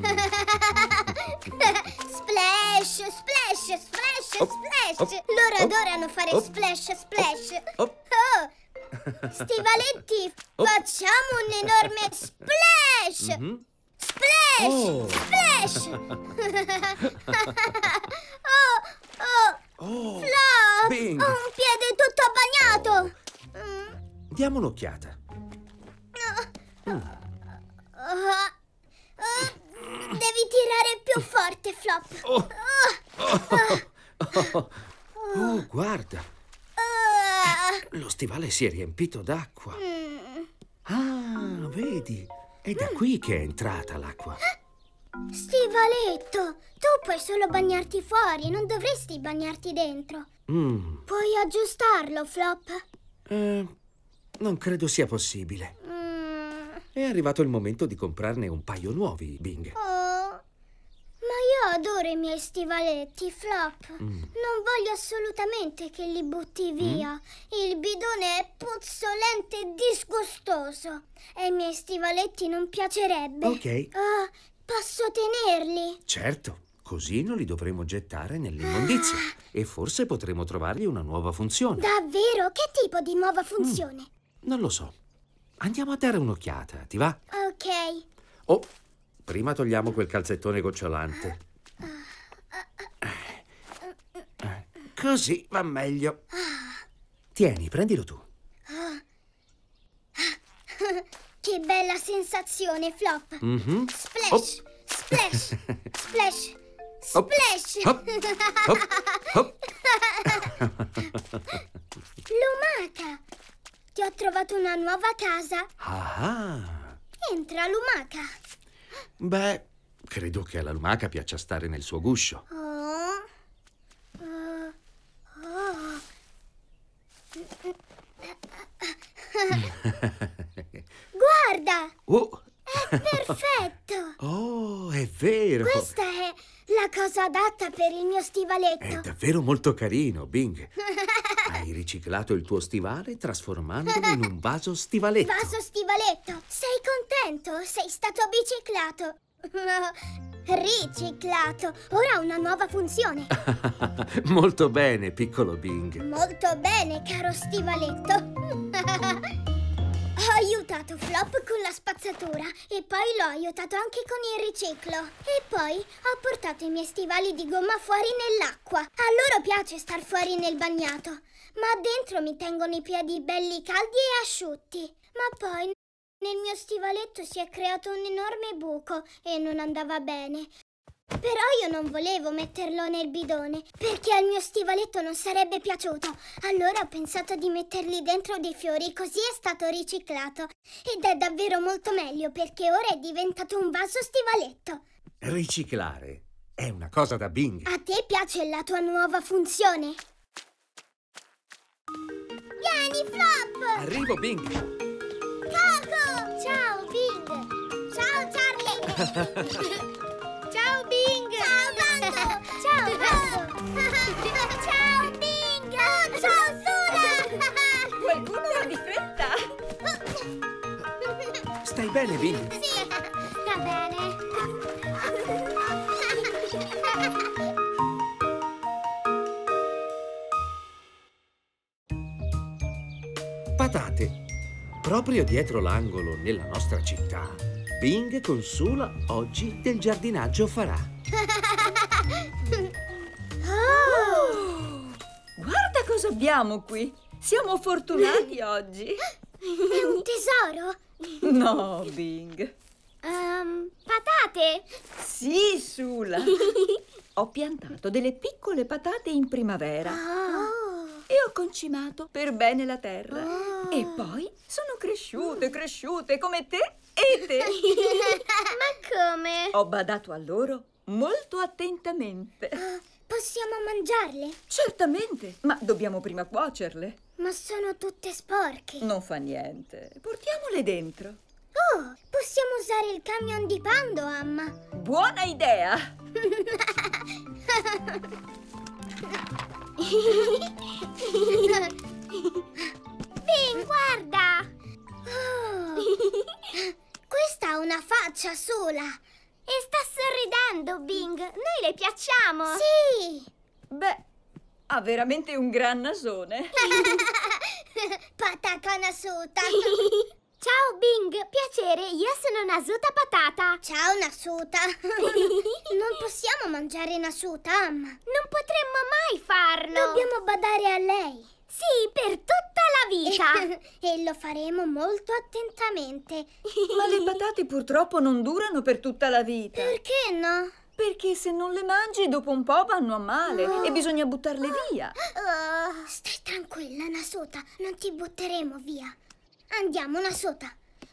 Splash, splash, splash, Op, splash! op, Loro op, adorano fare op, splash, splash! op. Oh! Stivaletti, Op. facciamo un enorme splash! Mhm. Splash! Oh. Splash! oh, oh! Oh, Flop! Bing. Ho un piede tutto bagnato! Mm. Diamo un'occhiata. Mm. Ah, ah, devi tirare più forte, Flop. Oh. Ah, Oh, oh, guarda, ah. lo stivale si è riempito d'acqua. Mm. Ah, vedi, è da qui che è entrata l'acqua. Stivaletto, tu puoi solo bagnarti fuori, non dovresti bagnarti dentro. Mm. Puoi aggiustarlo, Flop? Eh, non credo sia possibile. Mm. È arrivato il momento di comprarne un paio nuovi, Bing. Oh, ma io adoro i miei stivaletti, Flop. Mm. Non voglio assolutamente che li butti via. Il bidone è puzzolente e disgustoso. E ai miei stivaletti non piacerebbe. Ok. Ah, posso tenerli? Certo, così non li dovremo gettare nell'immondizia e forse potremo trovargli una nuova funzione. Davvero? Che tipo di nuova funzione? Non lo so. Andiamo a dare un'occhiata, ti va? Ok. Oh, prima togliamo quel calzettone gocciolante. Eh, Così va meglio. Tieni, prendilo tu. Che bella sensazione, Flop. Mhm. Splash, Hop. splash, splash, Hop, splash. hop, hop, hop. Lumaca, ti ho trovato una nuova casa. Ah, Entra, Lumaca. beh, credo che alla lumaca piaccia stare nel suo guscio. Oh. Oh. Oh. Guarda, Oh, è perfetto. oh, è vero. Questa è la cosa adatta per il mio È stivaletto. davvero molto carino, Bing. Hai riciclato il tuo stivale trasformandolo in un vaso stivaletto. Vaso stivaletto, sei contento? Sei stato biciclato. Riciclato. Ora ha una nuova funzione. Molto bene, piccolo Bing. Molto bene, caro stivaletto. Ho aiutato Flop con la spazzatura e poi l'ho aiutato anche con il riciclo. E poi ho portato i miei stivali di gomma fuori nell'acqua. A loro piace star fuori nel bagnato, ma dentro mi tengono i piedi belli caldi e asciutti. Ma poi nel mio stivaletto si è creato un enorme buco e non andava bene. Però io non volevo metterlo nel bidone, perché al mio stivaletto non sarebbe piaciuto. Allora ho pensato di metterli dentro dei fiori, così è stato riciclato. Ed è davvero molto meglio, perché ora è diventato un vaso stivaletto. Riciclare è una cosa da Bing. A te piace la tua nuova funzione? Vieni, Flop! Arrivo, Bing. Coco! Ciao, Bing! Ciao, Charlie! Ciao, Bing! Ciao, Bando! Ciao, Bando! Ciao, Bing! Ciao, Sura! Qualcuno va di fretta. Stai bene, Bing? Sì, sta bene. Patate. Proprio dietro l'angolo nella nostra città, Bing con Sula oggi del giardinaggio farà. Oh! Guarda cosa abbiamo qui. Siamo fortunati oggi. È un tesoro? No, Bing. Um, patate? Sì, Sula. Ho piantato delle piccole patate in primavera Oh! e ho concimato per bene la terra. Oh. E poi sono cresciute, cresciute come te e te. Ma come? Ho badato a loro molto attentamente. Uh, possiamo mangiarle? Certamente, ma dobbiamo prima cuocerle. Ma sono tutte sporche. Non fa niente, portiamole dentro. Oh, possiamo usare il camion di Pando, Amma. Buona idea! Bing, guarda! Oh, questa ha una faccia sola. E sta sorridendo, Bing. Noi le piacciamo. Sì! Beh, ha veramente un gran nasone. Patata Nasuta. Ciao, Bing. Piacere, io sono Nasuta Patata. Ciao, Nasuta. Non possiamo mangiare Nasuta, Amma. Non potremmo mai farlo. Dobbiamo badare a lei. Sì, per tutta la vita. E lo faremo molto attentamente. Ma le patate purtroppo non durano per tutta la vita. Perché no? Perché se non le mangi dopo un po' vanno a male Oh. e bisogna buttarle via. Oh, stai tranquilla, Nasuta. Non ti butteremo via. Andiamo, Nasuta.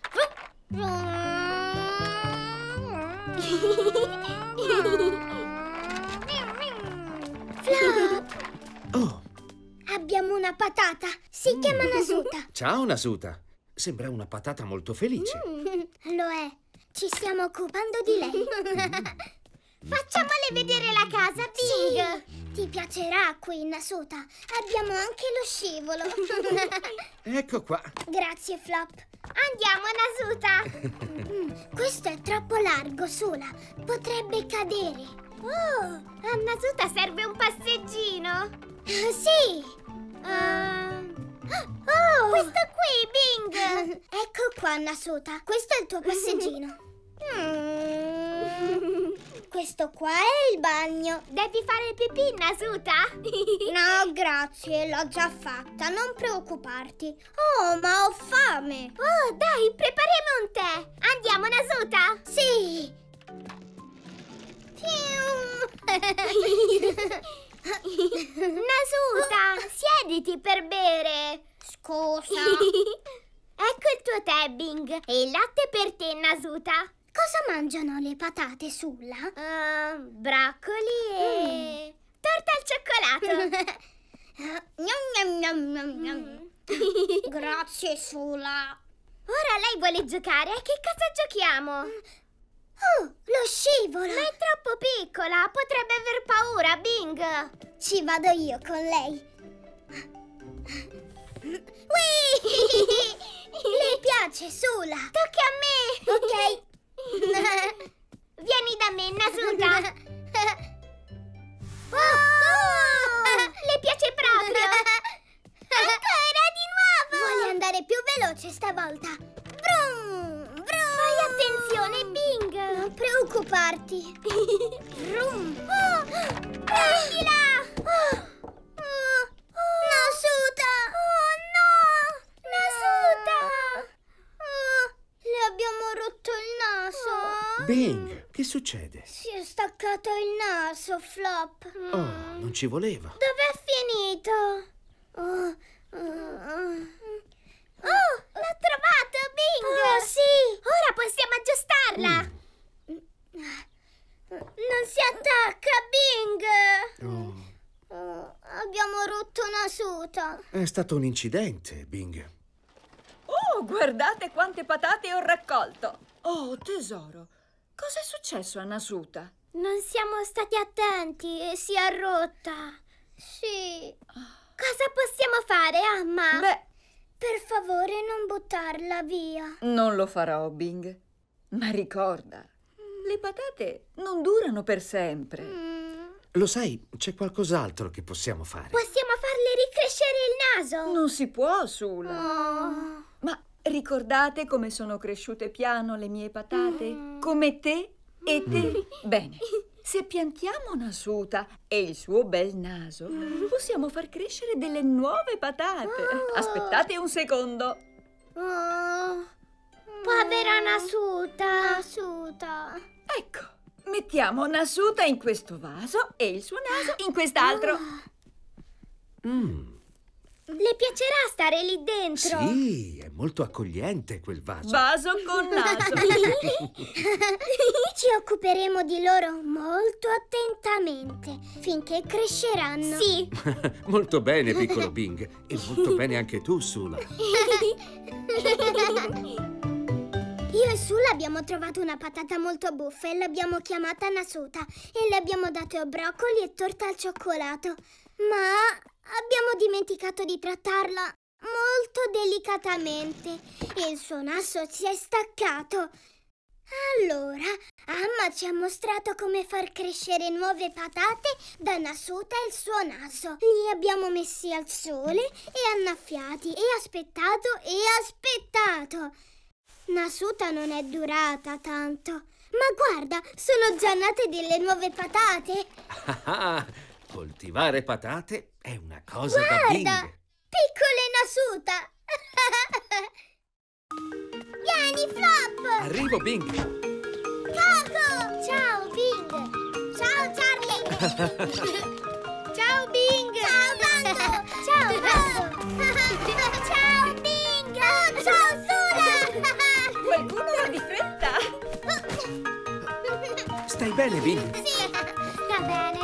Flop! Oh, Abbiamo una patata. Si chiama Nasuta. ciao Nasuta. Sembra una patata molto felice. Lo è. Ci stiamo occupando di lei. Facciamole vedere la casa, Bing. Sì, ti piacerà qui, Nasuta. Abbiamo anche lo scivolo. Ecco qua. Grazie, Flop. Andiamo, Nasuta. Mm, questo è troppo largo, Sula. Potrebbe cadere. Oh, a Nasuta serve un passeggino. Eh, sì. Uh, Oh, questo qui, Bing. ecco qua, Nasuta. Questo è il tuo passeggino. Mm, questo qua è il bagno. Devi fare il pipì, Nasuta? No, grazie, l'ho già fatta. Non preoccuparti. Oh, ma ho fame. Oh, dai, prepariamo un tè. Andiamo, Nasuta? Sì. Nasuta, siediti per bere. Scusa. Ecco il tuo tè, Bing. E il latte per te, Nasuta. Cosa mangiano le patate, Sulla? Uh, broccoli e... torta al cioccolato. Gnam, gnam, gnam, gnam. Grazie, Sula. Ora lei vuole giocare. A che cosa giochiamo? Oh, lo scivolo. Ma è troppo piccola. Potrebbe aver paura, Bing. Ci vado io con lei. Le piace, Sula? Tocca a me. Ok. Vieni da me, Nasuta. Oh, oh. Le piace proprio. Ancora di nuovo. Vuole andare più veloce stavolta. Brum, brum. Fai attenzione, Bing. Non preoccuparti. Brum. Oh, prendila. Oh, oh, Nasuta. Oh no, Nasuta. Oh, le abbiamo rotto il naso. Bing, che succede? Si è staccato il naso, Flop. Oh, non ci voleva. Dov'è finito? Oh, oh, oh. Oh, l'ho trovato, Bing. Oh, sì. Ora possiamo aggiustarla. Non si attacca, Bing. Oh, Oh, abbiamo rotto Nasuta. è stato un incidente, Bing. Oh, guardate quante patate ho raccolto. Oh, tesoro, cosa è successo a Nasuta? Non siamo stati attenti e si è rotta. Sì. Cosa possiamo fare, Amma? Beh, Per favore, non buttarla via. non lo farò, Bing. Ma ricorda, le patate non durano per sempre. Mm. Lo sai, c'è qualcos'altro che possiamo fare. Possiamo farle ricrescere il naso. Non si può, Sula. Oh. Ma ricordate come sono cresciute piano le mie patate? Come te e te? Bene, se piantiamo Nasuta e il suo bel naso, possiamo far crescere delle nuove patate. Aspettate un secondo. Oh. Povera Nasuta. Nasuta. Ecco, mettiamo Nasuta in questo vaso e il suo naso in quest'altro. Mm, Le piacerà stare lì dentro? Sì, è molto accogliente quel vaso. Vaso con naso. Ci occuperemo di loro molto attentamente finché cresceranno. Sì. Molto bene, piccolo Bing. E molto bene anche tu, Sula. Io e Sula abbiamo trovato una patata molto buffa e l'abbiamo chiamata Nasuta e le abbiamo dato broccoli e torta al cioccolato. Ma abbiamo dimenticato di trattarla molto delicatamente e il suo naso si è staccato. Allora, Amma ci ha mostrato come far crescere nuove patate da Nasuta e il suo naso. Li abbiamo messi al sole e annaffiati e aspettato e aspettato. Nasuta non è durata tanto. Ma guarda, sono già nate delle nuove patate. Ah, coltivare patate è una cosa da Guarda, Bing. piccole Nasuta. Vieni, Flop. Arrivo, Bing. Coco. Ciao, Bing. Ciao, Charlie. Ciao, Bing. Ciao, Bando. Ciao, Bando. Ciao, Bing. Ciao, Sula. Qualcuno va di fretta. Stai bene, Bing? Sì, sta bene.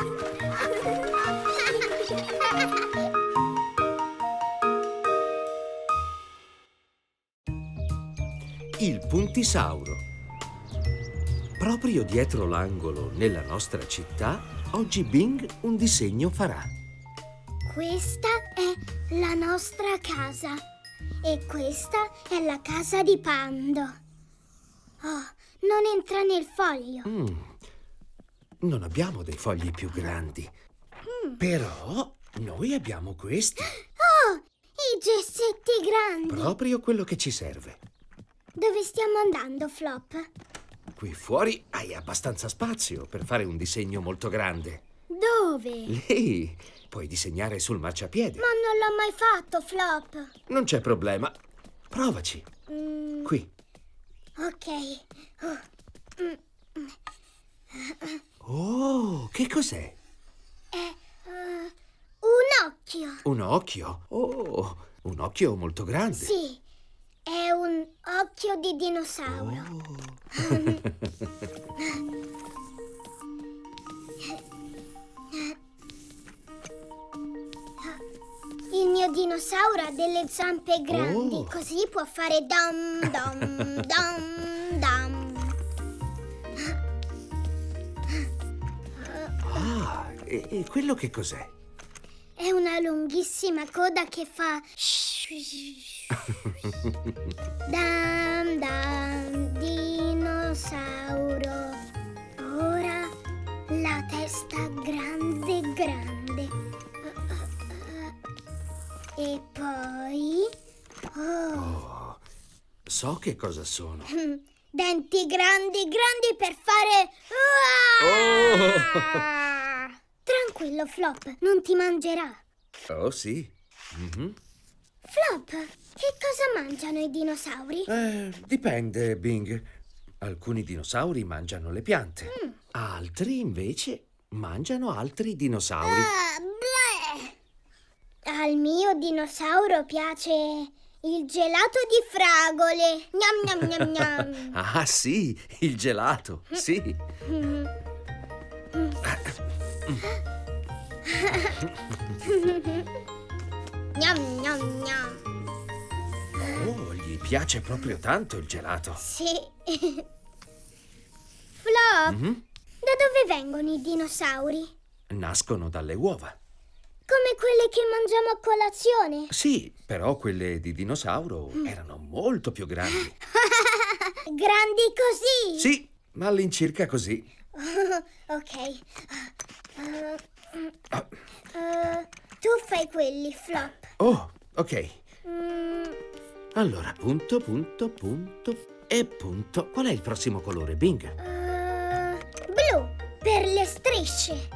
Il puntisauro. Proprio dietro l'angolo, nella nostra città, oggi Bing un disegno farà. Questa è la nostra casa e questa è la casa di Pando. Oh, non entra nel foglio. Mm. Non abbiamo dei fogli più grandi, Mm. però noi abbiamo questi. Oh, i gessetti grandi. Proprio quello che ci serve. Dove stiamo andando, Flop? Qui fuori hai abbastanza spazio per fare un disegno molto grande. Dove? Lì puoi disegnare sul marciapiede. Ma non l'ho mai fatto, Flop. Non c'è problema. Provaci. Mm, Qui. ok. Oh, mm, Oh, che cos'è? è uh, un occhio. Un occhio? Oh, un occhio molto grande. Sì, è un occhio di dinosauro. Il mio dinosauro ha delle zampe grandi, Oh. così può fare dam dam dam dam. Ah, e, e quello che cos'è? È una lunghissima coda che fa dam dam dinosauro. Ora la testa grande grande. E poi oh, So che cosa sono. denti grandi grandi per fare Oh! Tranquillo, Flop, non ti mangerà. Oh, sì. Mhm. Flop, che cosa mangiano i dinosauri? Eh, dipende, Bing. Alcuni dinosauri mangiano le piante. Altri, invece, mangiano altri dinosauri. Ah, bleh. Al mio dinosauro piace il gelato di fragole. Gnam gnam gnam gnam. Ah, sì, il gelato, sì. Gnam gnam gnam. Oh, gli piace proprio tanto il gelato. Sì. Flop, Mhm. da dove vengono i dinosauri? Nascono dalle uova. Come quelle che mangiamo a colazione? Sì, però quelle di dinosauro erano molto più grandi. Grandi così? Sì, ma all'incirca così. Ok. Uh, uh, tu fai quelli, Flop. Oh, ok. Mm, Allora, punto, punto, punto e punto. Qual è il prossimo colore, Bing? uh, blu, per le strisce.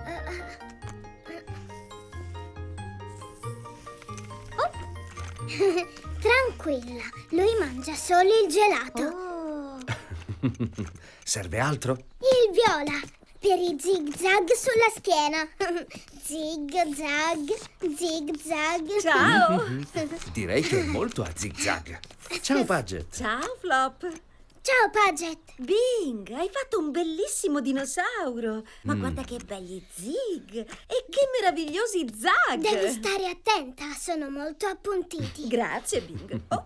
Uh, oh. Tranquilla, lui mangia solo il gelato. Serve altro? Il viola. per i zig-zag sulla schiena. Zig-zag, zig-zag. Ciao! Direi che è molto a zig-zag. Ciao, Padgett. Ciao, Flop. Ciao, Padgett. Bing, hai fatto un bellissimo dinosauro. Ma Mm. guarda che belli zig e che meravigliosi zag. Devi stare attenta, sono molto appuntiti. Grazie, Bing. Oh,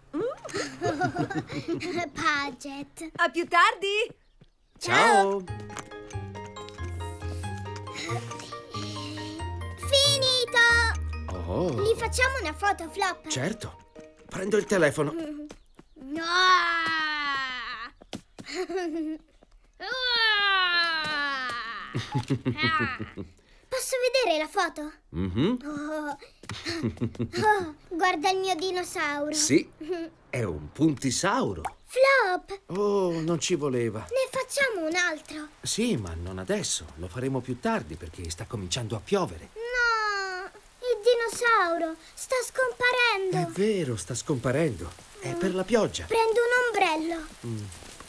Padgett. A più tardi! Ciao. Finito! Oh, Gli facciamo una foto, Flop? certo. Prendo il telefono. No! Posso vedere la foto? Mhm. Oh. Oh, guarda il mio dinosauro. Sì, è un puntisauro. Flop, Oh, non ci voleva. ne facciamo un altro. Sì, ma non adesso. Lo faremo più tardi perché sta cominciando a piovere. No, il dinosauro sta È scomparendo. vero, sta scomparendo. È per la pioggia. Prendo un ombrello. Mm.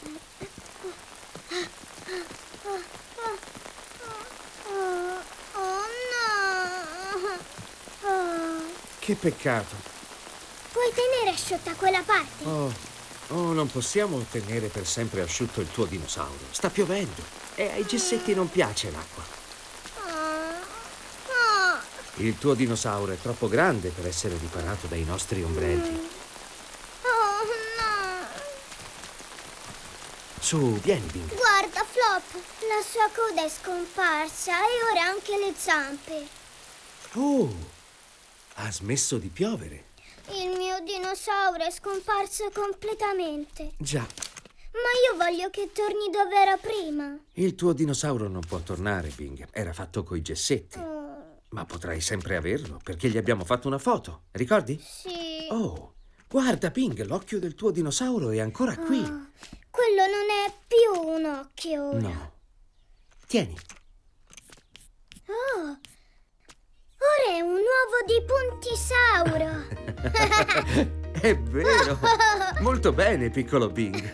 Oh, oh no. Oh, Che peccato. puoi tenere asciutta quella parte? Oh, oh, non possiamo tenere per sempre asciutto il tuo dinosauro. Sta piovendo e ai gessetti non piace l'acqua. Oh, oh. Il tuo dinosauro è troppo grande per essere riparato dai nostri ombrelli. Oh no. Su, vieni, Bing. Guarda, Flop, la sua coda è scomparsa e ora anche le zampe. Oh, ha smesso di piovere. Il mio dinosauro è scomparso completamente. Già, Ma io voglio che torni dove era prima. il tuo dinosauro non può tornare, Bing. Era fatto coi gessetti. Oh, Ma potrai sempre averlo perché gli abbiamo fatto una foto. Ricordi? sì. Oh, guarda, Bing, l'occhio del tuo dinosauro è ancora qui. Oh, quello non è più un occhio ora. No. Tieni. Oh, ora è un uovo di puntisauro. È vero. Molto bene, piccolo Bing.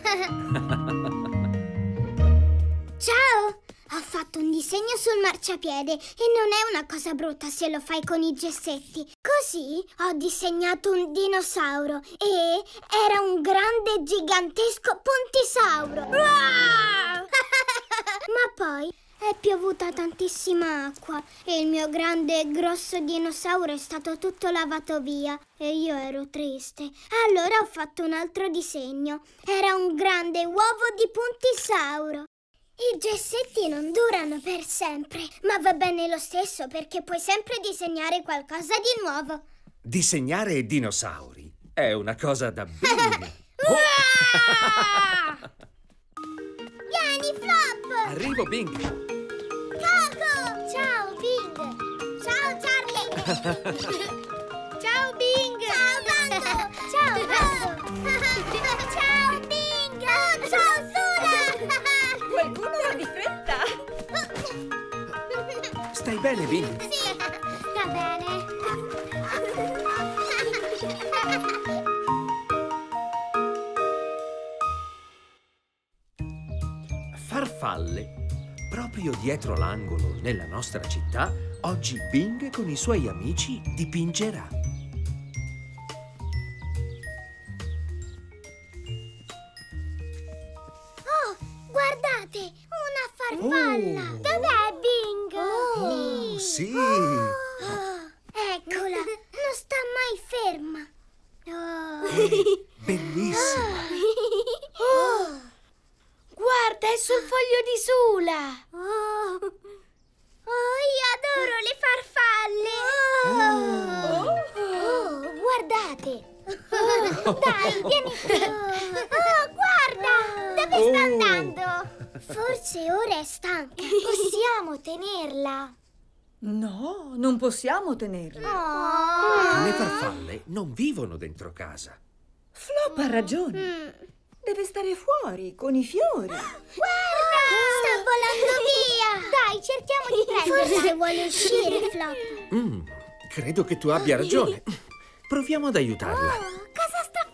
Ciao! Ho fatto un disegno sul marciapiede e non è una cosa brutta se lo fai con i gessetti. Così ho disegnato un dinosauro e era un grande gigantesco puntisauro. Ma poi è piovuta tantissima acqua e il mio grande e grosso dinosauro è stato tutto lavato via e io ero triste. Allora ho fatto un altro disegno. Era un grande uovo di puntisauro. I gessetti non durano per sempre, ma va bene lo stesso perché puoi sempre disegnare qualcosa di nuovo. Disegnare dinosauri è una cosa da Bing. Vieni, Flop! Arrivo, Bing. Coco! Ciao, Bing! Ciao, Charlie! Ciao, Bing! Ciao, Bando! Ciao, Bando! Ciao, Bing! Ciao, Sula! Qualcuno va di fretta! Stai bene, Bing? Sì, sta bene. Farfalle. Proprio dietro l'angolo, nella nostra città, oggi Bing con i suoi amici dipingerà. Oh, guardate, una farfalla. Oh. Dov'è Bing? Oh, sì! Oh, eccola, non sta mai ferma. Oh. Bellissima! Oh. Guarda, è sul foglio di Sula! Oh. Oh, io adoro le farfalle. Oh, oh, guardate. Oh, dai, vieni qui. Oh, guarda, dove sta Oh. andando? Forse ora è stanca. Possiamo tenerla. No, non possiamo tenerla. Oh. Le farfalle non vivono dentro casa. Flop ha ragione. Mm. Deve stare fuori, con i fiori. Guarda, sta volando via. Dai, cerchiamo di prenderla. Forse vuole uscire, Flop. Mm, credo che tu abbia ragione. Proviamo ad aiutarla. Oh, cosa sta facendo?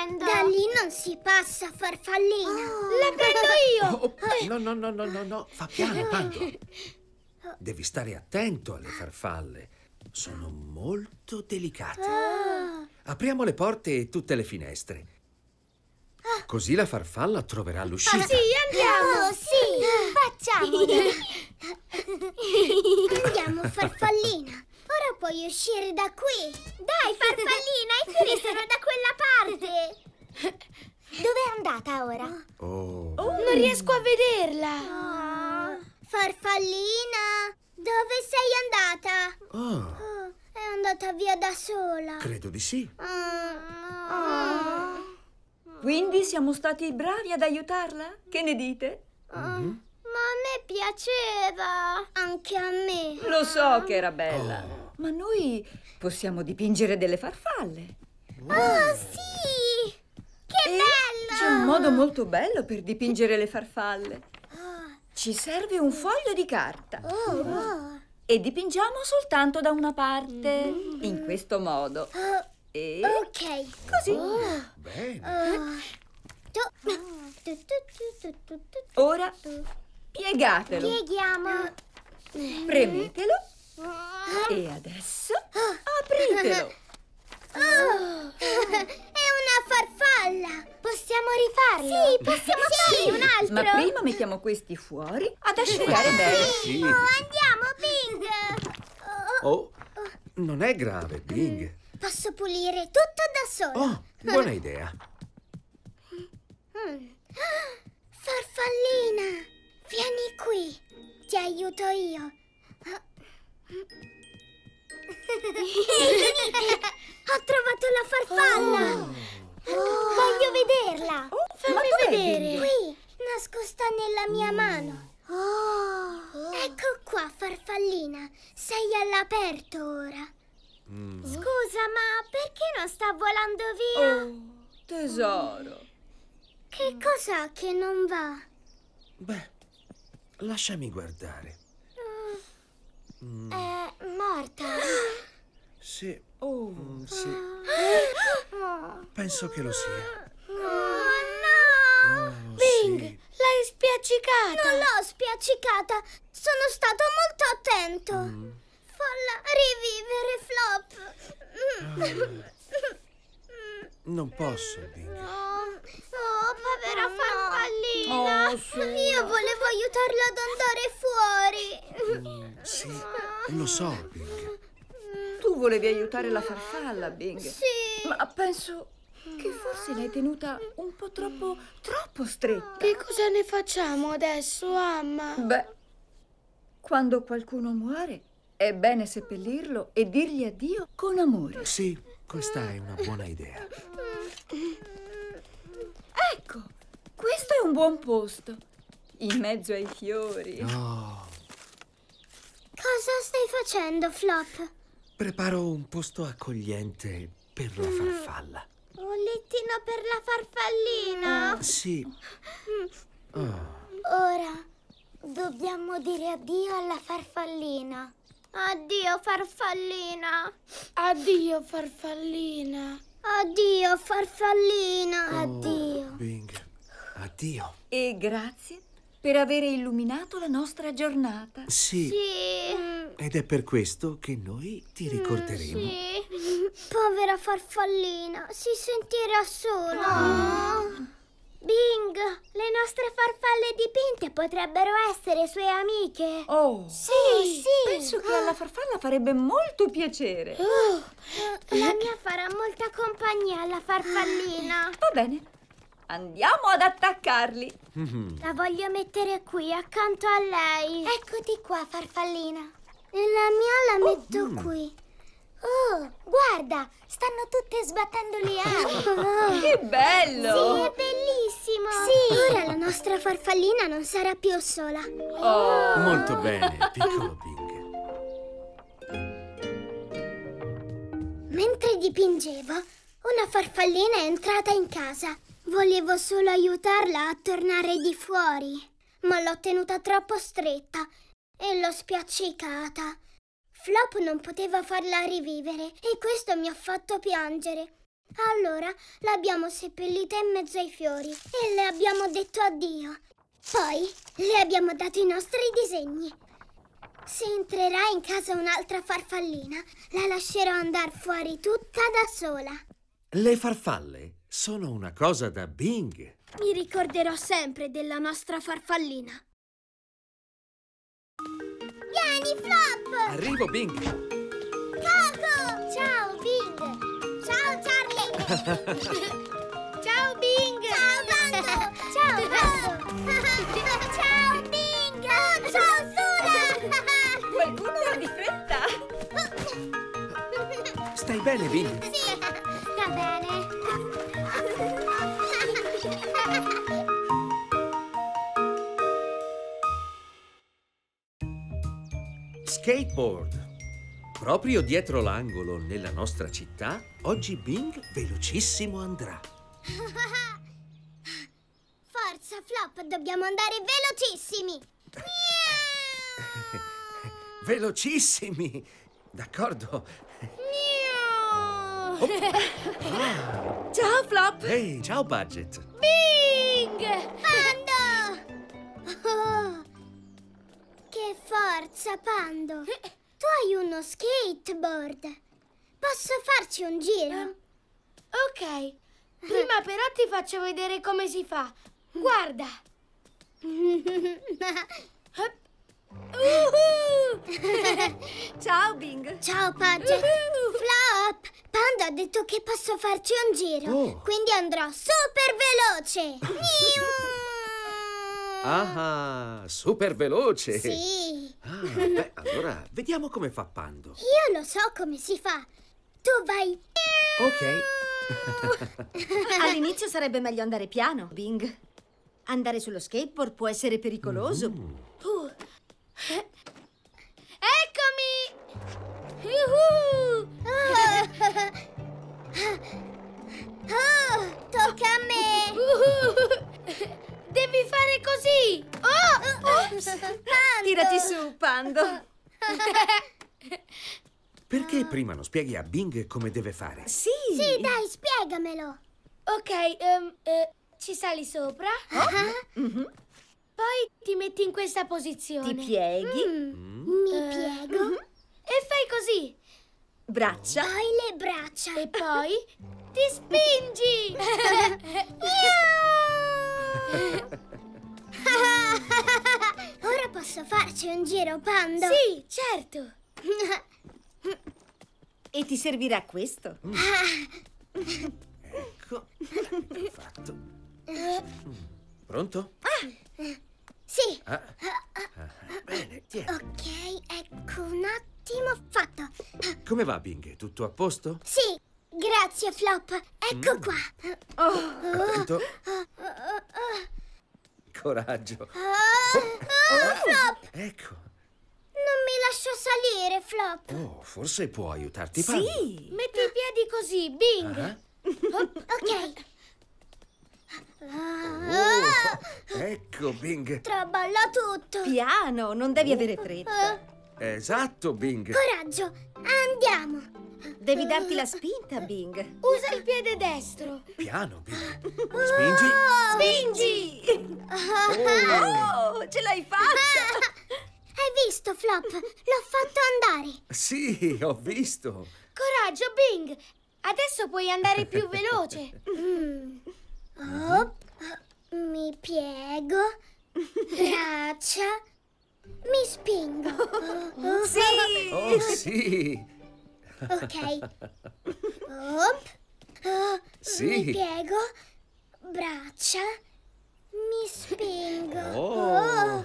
prendo. Da lì non si passa, Farfallina. La prendo io. Oh, no, no, no, no, no, no. Fa piano, Pando. Devi stare attento alle farfalle. Sono molto delicate. Apriamo le porte e tutte le finestre. Così la farfalla troverà l'uscita. Sì, andiamo. Oh, sì, facciamolo. Andiamo, Farfallina. Ora puoi uscire da qui. Dai, Farfallina, i fiori sono da quella parte. Dove è andata ora? Oh. Non riesco a vederla. Oh. Farfallina, dove sei andata? Oh, Oh, è andata via da sola. credo di sì. Oh, oh. Quindi siamo stati bravi ad aiutarla? Che ne dite? Ma a me piaceva. Anche a me. Lo so che era bella, ma noi possiamo dipingere delle farfalle. Oh, sì! Che E bello! c'è un modo molto bello per dipingere le farfalle. Ci serve un foglio di carta Oh, oh. e dipingiamo soltanto da una parte, in questo modo. E Ok. così. Bene. Tu. Tu, tu, tu, tu, tu, tu. Ora piegatelo, Pieghiamo. premetelo e adesso apritelo. Oh, è una farfalla. Possiamo rifarlo? Sì, possiamo farne un altro. Ma prima mettiamo questi fuori ad asciugare bene. Sì. Oh, andiamo, Bing. Oh, Oh, non è grave, Bing. posso pulire tutto da sola. Oh, buona idea. Mm. Farfallina, vieni qui. Ti aiuto io. Ho trovato la farfalla. Voglio vederla. Fammi vedere. Qui, nascosta nella mia mano. Ecco qua, Farfallina. Sei all'aperto ora. Scusa, ma perché non sta volando via? Oh, tesoro. Che cos'ha che non va? Beh, lasciami guardare. È morta. Sì, Oh. mm, sì. Penso che lo sia. Oh no! Oh, Bing, sì. l'hai spiaccicata. Non l'ho spiaccicata. Sono stato molto attento. Falla rivivere, Flop. Non posso, Bing. Oh, povera farfallina. Oh, sì. Io volevo aiutarla ad andare fuori. Mm, sì, lo so, Bing. Tu volevi aiutare la farfalla, Bing. Sì. Ma penso che forse l'hai tenuta un po' troppo, troppo stretta. Che cosa ne facciamo adesso, mamma? Beh, quando qualcuno muore, è bene seppellirlo e dirgli addio con amore. Sì, questa è una buona idea. Ecco, questo è un buon posto, in mezzo ai fiori. Oh, Cosa stai facendo, Flop? preparo un posto accogliente per la farfalla. Un lettino per la farfallina. Sì. Oh, Ora dobbiamo dire addio alla farfallina. Addio, farfallina. Addio, farfallina. Addio, farfallina. oh, Addio. Bing, addio. E grazie per aver illuminato la nostra giornata. Sì, Sì. ed è per questo che noi ti ricorderemo. Sì. Povera farfallina, si sentirà sola. Bing, le nostre farfalle dipinte potrebbero essere sue amiche. Oh, Sì, sì. penso che alla farfalla farebbe molto piacere. La mia farà molta compagnia alla farfallina. Va bene, andiamo ad attaccarli. Mhm. La voglio mettere qui, accanto a lei. Eccoti qua, farfallina. E la mia la metto qui. Oh, guarda, stanno tutte sbattendo le ali. Che bello! Sì, è bellissimo. Sì, ora la nostra farfallina non sarà più sola. Oh. Molto bene, piccolo Bing. Mentre dipingevo, una farfallina è entrata in casa. Volevo solo aiutarla a tornare di fuori, ma l'ho tenuta troppo stretta e l'ho spiaccicata. Flop non poteva farla rivivere e questo mi ha fatto piangere. Allora l'abbiamo seppellita in mezzo ai fiori e le abbiamo detto addio. Poi le abbiamo dato i nostri disegni. Se entrerà in casa un'altra farfallina, la lascerò andare fuori tutta da sola. Le farfalle sono una cosa da Bing. Mi ricorderò sempre della nostra farfallina. Vieni, Flop! Arrivo, Bing. Coco! Ciao, Bing! Ciao, Charlie! Ciao, Bing! Ciao, Bando! Ciao, Bando! Ciao, Bing! Ciao, Sula! Qualcuno va di fretta. Stai bene, Bing? Sì, sta bene. Skateboard. Proprio dietro l'angolo nella nostra città, oggi Bing velocissimo andrà. Forza, Flop, dobbiamo andare velocissimi. Velocissimi! D'accordo. Ciao, Flop. Ehi, ciao, Budget. Bing! Pando! Oh, che forza, Pando! Tu hai uno skateboard. Posso farci un giro? Ok, prima però ti faccio vedere come si fa. Guarda. Ciao, Bing. Ciao, Padget. Flop! Pando ha detto che posso farci un giro. Oh. Quindi andrò super veloce. Ah, super veloce. Sì. Ah, beh, allora vediamo come fa Pando. Io lo so come si fa. Tu vai. Ok. All'inizio sarebbe meglio andare piano, Bing. Andare sullo skateboard può essere pericoloso. Uh. Eccomi! Yuhu! Oh, tocca a me. Uhu! Devi fare così! Oh! Ops! Pando. Tirati su, Pando. Perché prima non spieghi a Bing come deve fare? Sì. Sì, dai, spiegamelo. Ok, ehm, eh, ci sali sopra. Mhm. Poi ti metti in questa posizione. Ti pieghi. Mi Eh, piego. E fai così. Braccia. Poi le braccia. E poi ti spingi. Ora posso farci un giro, Pando? Sì, certo. E ti servirà questo. Ecco. Fatto. Pronto? Sì. Ah. Ah, bene, tieni. Ok, ecco un attimo fatto. Come va, Bing? Tutto a posto? Sì, grazie, Flop. Ecco qua. Attento. Coraggio. Oh, oh, Flop, Ecco. non mi lascio salire, Flop. Oh, forse può aiutarti, Pando. Sì. Metti i piedi così, Bing. Ah. Ok. Oh, ecco, Bing. Traballa tutto. Piano, non devi avere fretta. Esatto, Bing. Coraggio, andiamo. Devi darti la spinta, Bing. Usa il piede destro. Piano, Bing. Spingi. Spingi! Oh. Oh, ce l'hai fatta! Hai visto, Flop? L'ho fatto andare. Sì, ho visto. Coraggio, Bing. Adesso puoi andare più veloce. Oh, mi piego. Braccia. Mi spingo. Sì! Oh, sì. Ok. Op. Oh, Sì. Mi piego. Braccia. Mi spingo. Oh.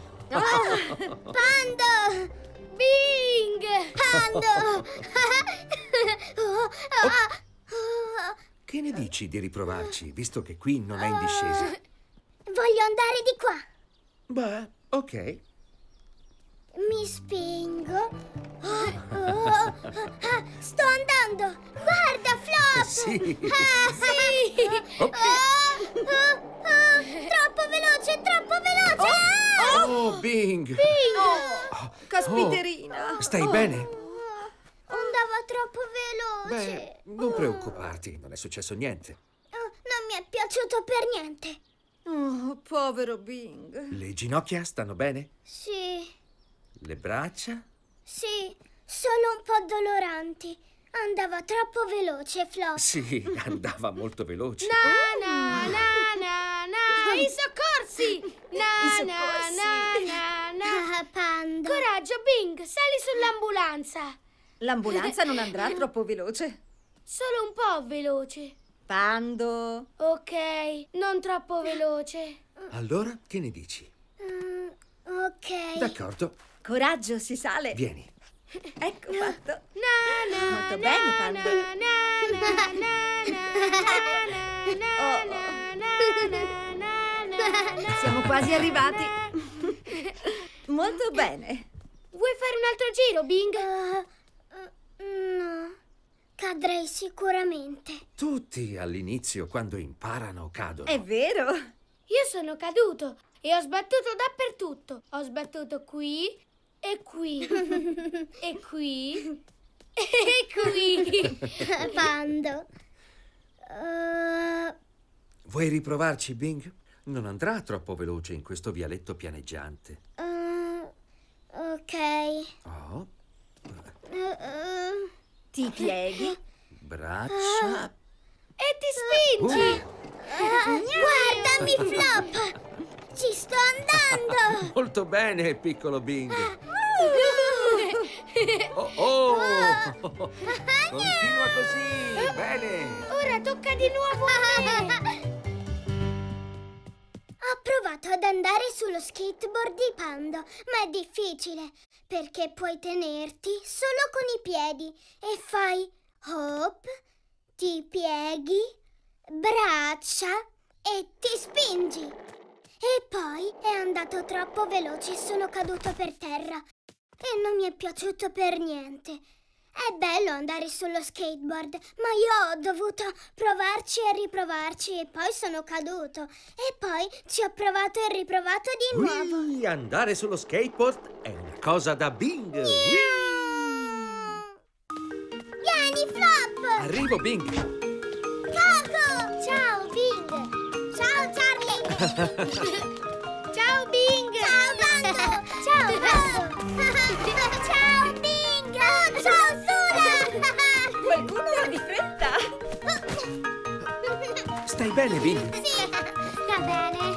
Pando! Bing! Pando! Oh, ah, oh. Che ne dici di riprovarci, visto che qui non è in discesa? Voglio andare di qua. Beh, ok. Mi spingo. Oh, oh, ah, sto andando. Guarda, Flop. Sì. Ah, sì. Oh. Oh, oh, oh. Troppo veloce, troppo veloce. Ah! Oh, Bing. Oh, caspiterina. Stai bene? Andava troppo veloce. Beh, non preoccuparti, non è successo niente. Oh, non mi è piaciuto per niente. Oh, povero Bing. Le ginocchia stanno bene? Sì, Le braccia? sì, solo un po' doloranti. Andava troppo veloce, Flop. Sì, andava molto veloce. Na na na na na. I soccorsi! Na I na soccorsi. na na na. Ah, Panda. Coraggio, Bing, sali sull'ambulanza. L'ambulanza non andrà troppo veloce. Solo un po' veloce. Pando. Ok, non troppo veloce. Allora, che ne dici? Mm, ok. D'accordo, Coraggio, si sale. vieni. Ecco fatto. Na na Molto na, bene, na, Panda. na, na, na, na, na, Oh, na, na, na, na, na, na. Siamo quasi arrivati. Molto bene. Vuoi fare un altro giro, Bing? Uh, uh, no, cadrei sicuramente. Tutti all'inizio, quando imparano, cadono. È vero. Io sono caduto e ho sbattuto dappertutto. Ho sbattuto qui e qui e qui e qui. Pando. Uh, Vuoi riprovarci, Bing? Non andrà troppo veloce in questo vialetto pianeggiante. uh, ok. Oh, Uh, uh. Ti pieghi. braccia. E ti spingi. Ah, guardami, Flop! Ci sto andando! Molto bene, piccolo Bing. Oh, oh! Continua così, bene. Ora tocca di nuovo a me. Ho provato ad andare sullo skateboard di Pando, ma è difficile, perché puoi tenerti solo con i piedi e fai hop, ti pieghi, braccia e ti spingi. E poi è andato troppo veloce e sono caduto per terra e non mi è piaciuto per niente. È bello andare sullo skateboard, ma io ho dovuto provarci e riprovarci e poi sono caduto. E poi ci ho provato e riprovato di nuovo. Ui, andare sullo skateboard è una cosa da Bing. Ui. Vieni, Flop! Arrivo, Bing. Coco! Ciao, Bing! Ciao, Charlie! Ciao, Bing. Ciao, Pando! Ciao, Pando! Ciao, Bing! Ciao, Sura! Qualcuno va di fretta. Stai bene, Bing? Sì, va bene.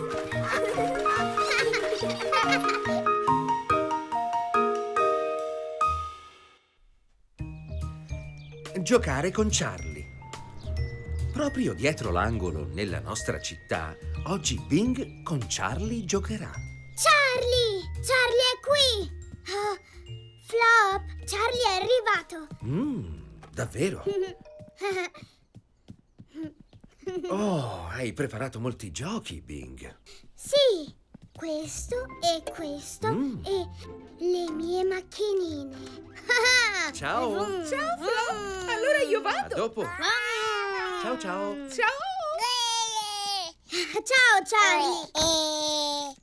Giocare con Charlie. Proprio dietro l'angolo, nella nostra città, oggi Bing con Charlie giocherà. Charlie! Charlie è qui! Oh, Flop, Charlie è arrivato! Mmm, davvero? Oh, hai preparato molti giochi, Bing. Sì, questo e questo Mm. e le mie macchinine. Ciao. Ciao, Flo. Allora io A vado. dopo. Ciao, ciao. Ciao. Ciao, Charlie!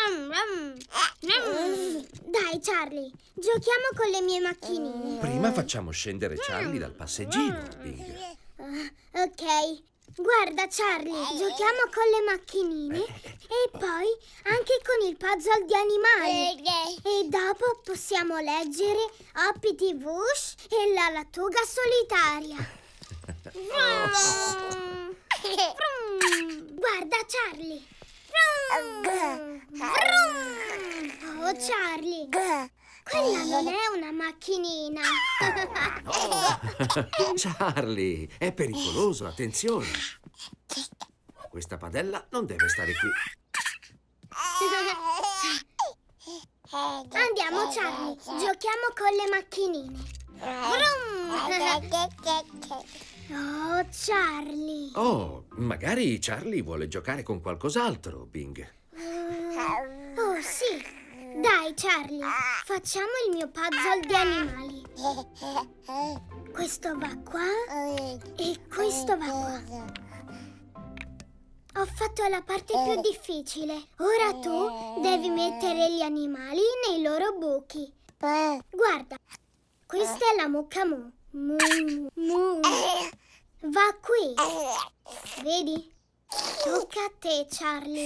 Dai, Charlie, giochiamo con le mie macchinine. Prima facciamo scendere Charlie dal passeggino, Bing. Ah, ok. Guarda, Charlie, giochiamo con le macchinine e poi anche con il puzzle di animali. E dopo possiamo leggere Uppity Bush e la lattuga solitaria. Vrum. Vrum. Guarda, Charlie. Vrum. Vrum. Oh, Charlie. Quella non è una macchinina. Oh, Charlie, è pericoloso, attenzione. Questa padella non deve stare qui. Andiamo, Charlie. Giochiamo con le macchinine. Vrum. Oh, Charlie. Oh, magari Charlie vuole giocare con qualcos'altro, Bing. Oh, sì. Dai, Charlie, facciamo il mio puzzle di animali. Questo va qua e questo va qua. Ho fatto la parte più difficile. Ora tu devi mettere gli animali nei loro buchi. Guarda, questa è la mucca Mu. Mu, mu. Va qui. Vedi? Tocca a te, Charlie.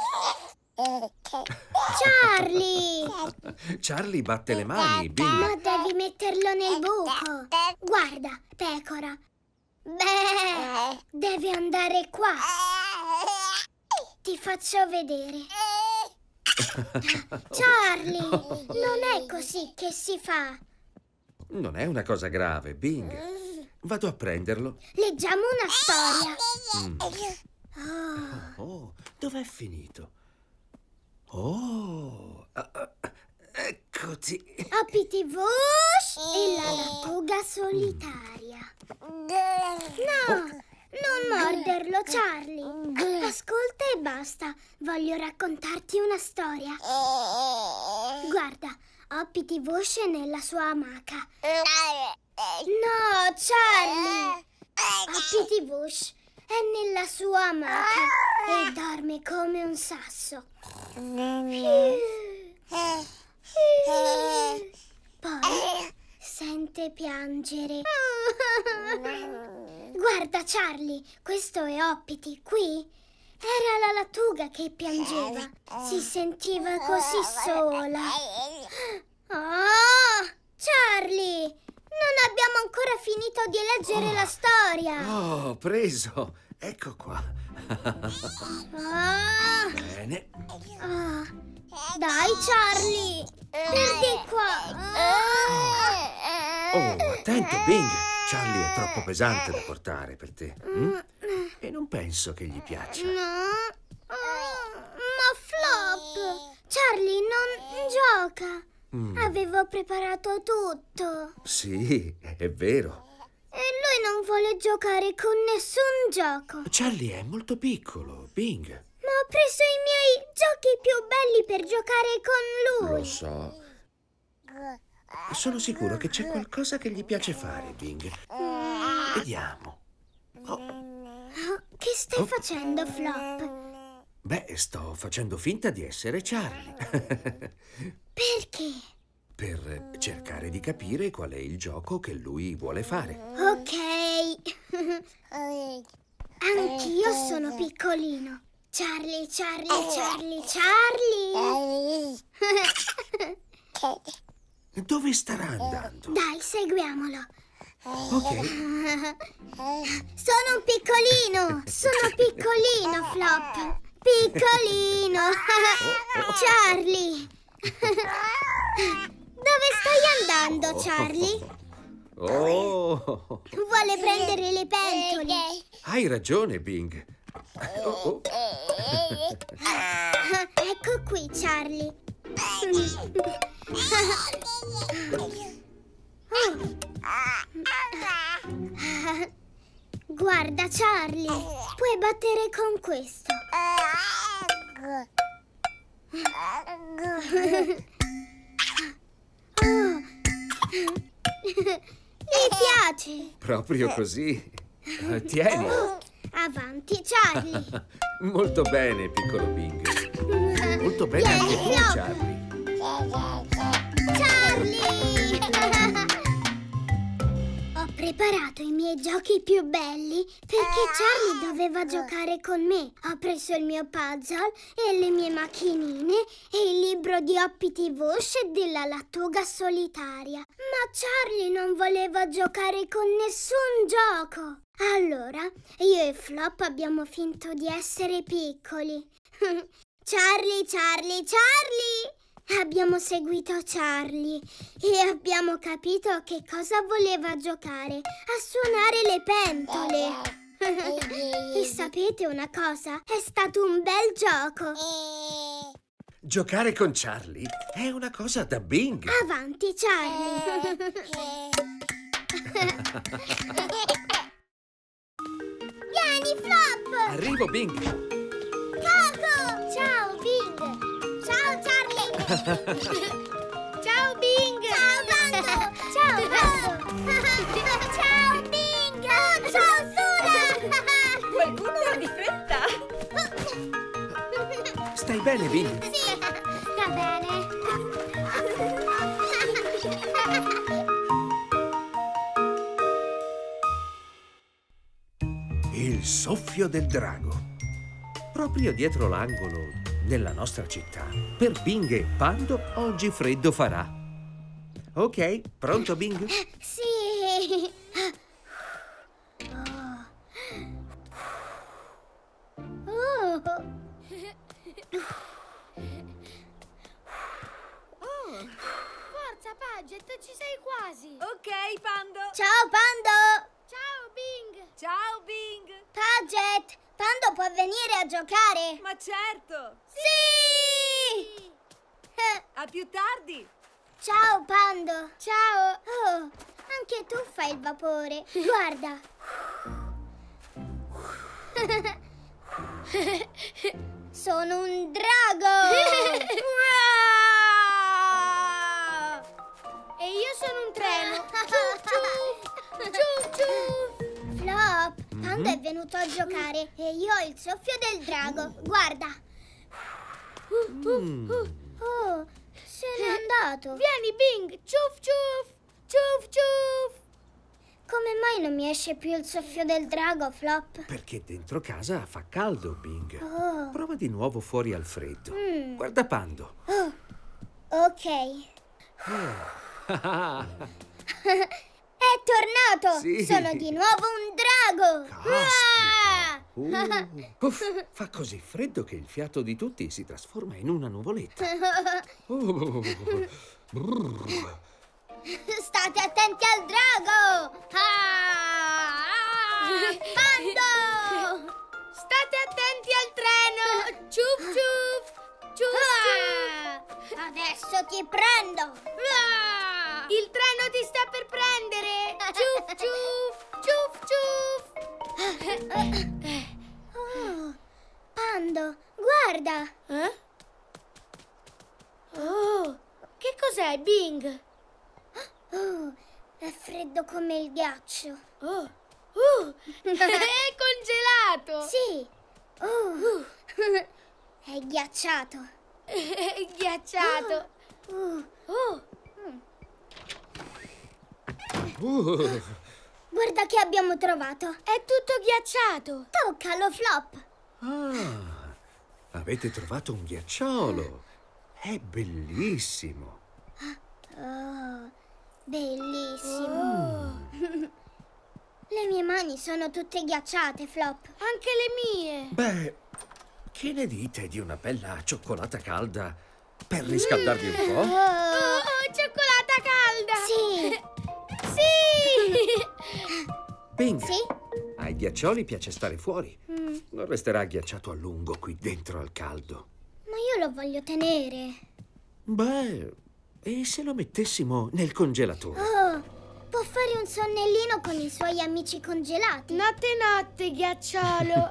Charlie! Charlie batte le mani, Bing. Ma devi metterlo nel buco. Guarda, pecora. Beh, deve andare qua. Ti faccio vedere. Charlie, non è così che si fa. Non è una cosa grave, Bing. Vado a prenderlo. Leggiamo una storia. Mm. Oh. Oh, dov'è finito? Oh, uh, uh, eccoti. Hoppity Whoosh e la lattuga solitaria. No, non morderlo, Charlie. Ascolta e basta. Voglio raccontarti una storia. Guarda, Hoppity Whoosh è nella sua amaca. No, Charlie. Hoppity Whoosh è nella sua amaca e dorme come un sasso. Poi sente piangere. Guarda, Charlie, questo è Hoppity. Qui era la lattuga che piangeva. Si sentiva così sola. Oh, Charlie, non abbiamo ancora finito di leggere Oh. la storia. Oh, preso. Ecco qua. Ah. Bene. Ah, dai, Charlie, prendi qua. Oh, attento, Bing. Charlie è troppo pesante da portare per te. Mm? E non penso che gli piaccia. No. Ma Flop, Charlie non gioca. Mm. Avevo preparato tutto. Sì, è vero. E lui non vuole giocare con nessun gioco. Charlie è molto piccolo, Bing. Ma ho preso i miei giochi più belli per giocare con lui. Lo so. Sono sicuro che c'è qualcosa che gli piace fare, Bing. Vediamo. Oh, Oh, che stai Oh. facendo, Flop? beh, sto facendo finta di essere Charlie. Perché? Per cercare di capire qual è il gioco che lui vuole fare. Ok. Anch'io sono piccolino. Charlie, Charlie, Charlie, Charlie. Dove starà andando? Dai, seguiamolo. Ok. Sono un piccolino. Sono piccolino, Flop. Piccolino. Charlie. Dove stai andando, Charlie? Oh, Vuole prendere le pentole. hai ragione, Bing. Oh, oh. Ecco qui, Charlie. Guarda, Charlie, puoi battere con questo. Oh. Gli piace. Proprio così. Tieni. Avanti, Charlie. Molto bene, piccolo Bing. Molto bene anche tu, Flop. Charlie. Charlie! Ho preparato i miei giochi più belli perché Charlie doveva giocare con me. Ho preso il mio puzzle e le mie macchinine e il libro di Hoppity Whoosh e della lattuga solitaria. Ma Charlie non voleva giocare con nessun gioco. Allora, io e Flop abbiamo finto di essere piccoli. Charlie, Charlie, Charlie! Abbiamo seguito Charlie e abbiamo capito che cosa voleva giocare, a suonare le pentole. E sapete una cosa? È stato un bel gioco. Giocare con Charlie è una cosa da Bing. Avanti, Charlie. Vieni, Flop! Arrivo, Bing. Coco! Ciao, Bing! Ciao, Charlie! Ciao, Bing! Ciao, Bando! Ciao, Bando! Ciao, Bing! Oh, ciao, Sura! Qualcuno va di fretta. Stai bene, Bing? Sì, sta bene. soffio del drago. Proprio dietro l'angolo, nella nostra città, per Bing e Pando, oggi freddo farà. Ok, pronto Bing? Sì. Oh. Forza, Padgett, ci sei quasi. Ok, Pando. Ciao, Pando. Ciao, Bing. Ciao, Bing. Padgett, Pando può venire a giocare? Ma certo. Sì! Eh, A più tardi. Ciao, Pando. Ciao. Oh, anche tu fai il vapore. Guarda. Sono un drago. E io sono un treno. Ciuf, ciuf, ciuf. Flop, Pando è venuto a giocare e io ho il soffio del drago. Guarda. Mm. Oh, se n'è andato. Vieni, Bing. Ciuf, ciuf. Ciuf, ciuf. Come mai non mi esce più il soffio del drago, Flop? Perché dentro casa fa caldo, Bing. Oh. Prova di nuovo fuori al freddo. Mm. Guarda Pando. Oh, ok. È tornato! Sì. Sono di nuovo un drago! Caspita. Uh, uff, fa così freddo che il fiato di tutti si trasforma in una nuvoletta. Oh, brrr. State attenti al drago! Ah, ah, Pando! State attenti al treno. Ciuf, ciuf. Ciuf, Ah, adesso ti prendo! ciuf. Il treno ti sta per prendere. Ciuf, ciuf. Ciuf, ciuf. Oh, Pando, guarda! Eh? Oh, che cos'è, Bing? Oh, è freddo come il ghiaccio. Oh, uh, è congelato. Sì! Oh, è ghiacciato. È ghiacciato. Oh, Oh, Uh, guarda che abbiamo trovato. è tutto ghiacciato. Toccalo, Flop. ah, avete trovato un ghiacciolo. È bellissimo. Oh, bellissimo. Le mie mani sono tutte ghiacciate, Flop. Anche le mie. Beh, che ne dite di una bella cioccolata calda per riscaldarvi un po'? Oh, Oh, cioccolata calda. sì. Sì. Bing, Sì? ai ghiaccioli piace stare fuori. Mm, Non resterà ghiacciato a lungo qui dentro al caldo. ma io lo voglio tenere. Beh, e se lo mettessimo nel congelatore? Oh, può fare un sonnellino con i suoi amici congelati. Notte notte, ghiacciolo.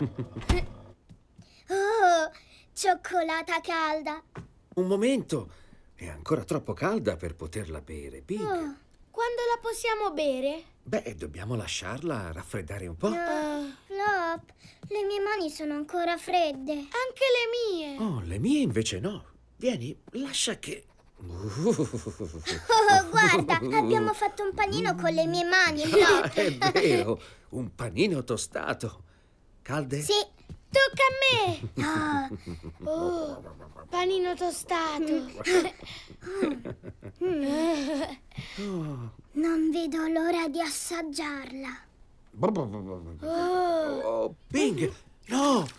Oh, cioccolata calda. Un momento, è ancora troppo calda per poterla bere, Bing. Oh, Quando la possiamo bere? Beh, dobbiamo lasciarla raffreddare un po'. no, Flop, le mie mani sono ancora fredde. Anche le mie. Oh, le mie invece no. Vieni, lascia che... Oh, guarda, abbiamo fatto un panino con le mie mani, Ah, Flop. è vero, un panino tostato. Calde? Sì. Tocca a me. Oh, Oh, panino tostato. Oh. non vedo l'ora di assaggiarla. Oh. Oh, Bing! No! Oh,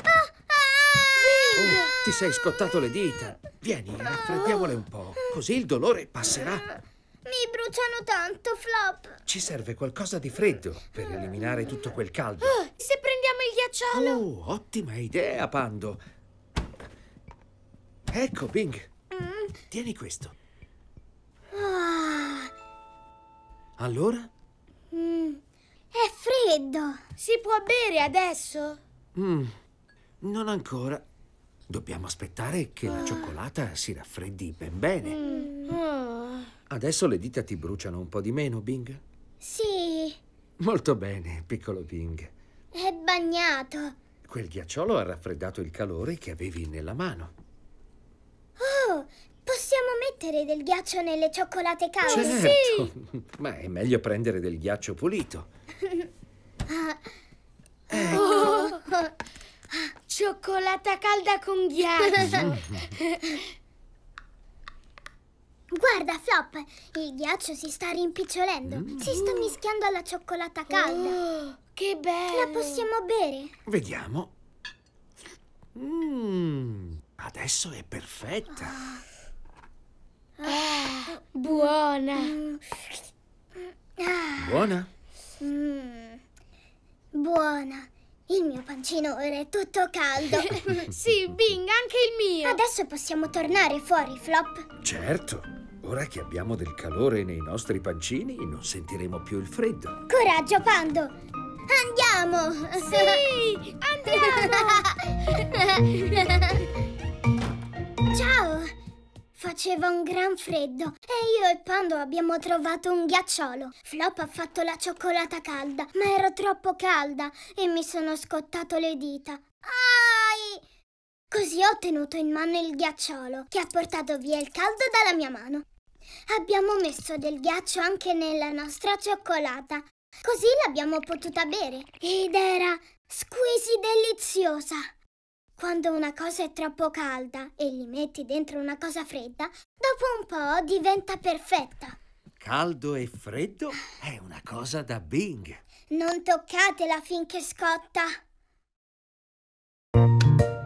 ti sei scottato le dita. Vieni, raffreddiamole un po', così il dolore passerà. Mi bruciano tanto, Flop. Ci serve qualcosa di freddo per eliminare tutto quel caldo. Oh, se prendiamo il ghiacciolo? Oh, ottima idea, Pando. Ecco, Bing. Tieni questo. Ah, Allora? mm, è freddo. Si può bere adesso? Mm, non ancora. Dobbiamo aspettare che la cioccolata si raffreddi ben bene. Oh. Adesso le dita ti bruciano un po' di meno, Bing? Sì, Molto bene, piccolo Bing. è bagnato. Quel ghiacciolo ha raffreddato il calore che avevi nella mano. Oh, possiamo mettere del ghiaccio nelle cioccolate calde? Certo, ma è meglio prendere del ghiaccio pulito. Ah, Ecco, cioccolata calda con ghiaccio. Guarda, Flop, il ghiaccio si sta rimpicciolendo. Mm. Si sta mischiando alla cioccolata calda. Oh, che bello! La possiamo bere? Vediamo. Mm, adesso è perfetta. Ah, buona. Mm. Ah. Buona? Mm. Buona. Il mio pancino ora è tutto caldo. Sì, Bing, anche il mio. Adesso possiamo tornare fuori, Flop. Certo. Ora che abbiamo del calore nei nostri pancini, non sentiremo più il freddo. Coraggio, Pando! Andiamo! Sì, andiamo! Ciao! Faceva un gran freddo e io e Pando abbiamo trovato un ghiacciolo. Flop ha fatto la cioccolata calda, ma ero troppo calda e mi sono scottato le dita. Ai! Così ho tenuto in mano il ghiacciolo, che ha portato via il caldo dalla mia mano. Abbiamo messo del ghiaccio anche nella nostra cioccolata, così l'abbiamo potuta bere ed era squisi deliziosa. Quando una cosa è troppo calda e gli metti dentro una cosa fredda, dopo un po' diventa perfetta. Caldo e freddo è una cosa da Bing. Non toccatela finché scotta.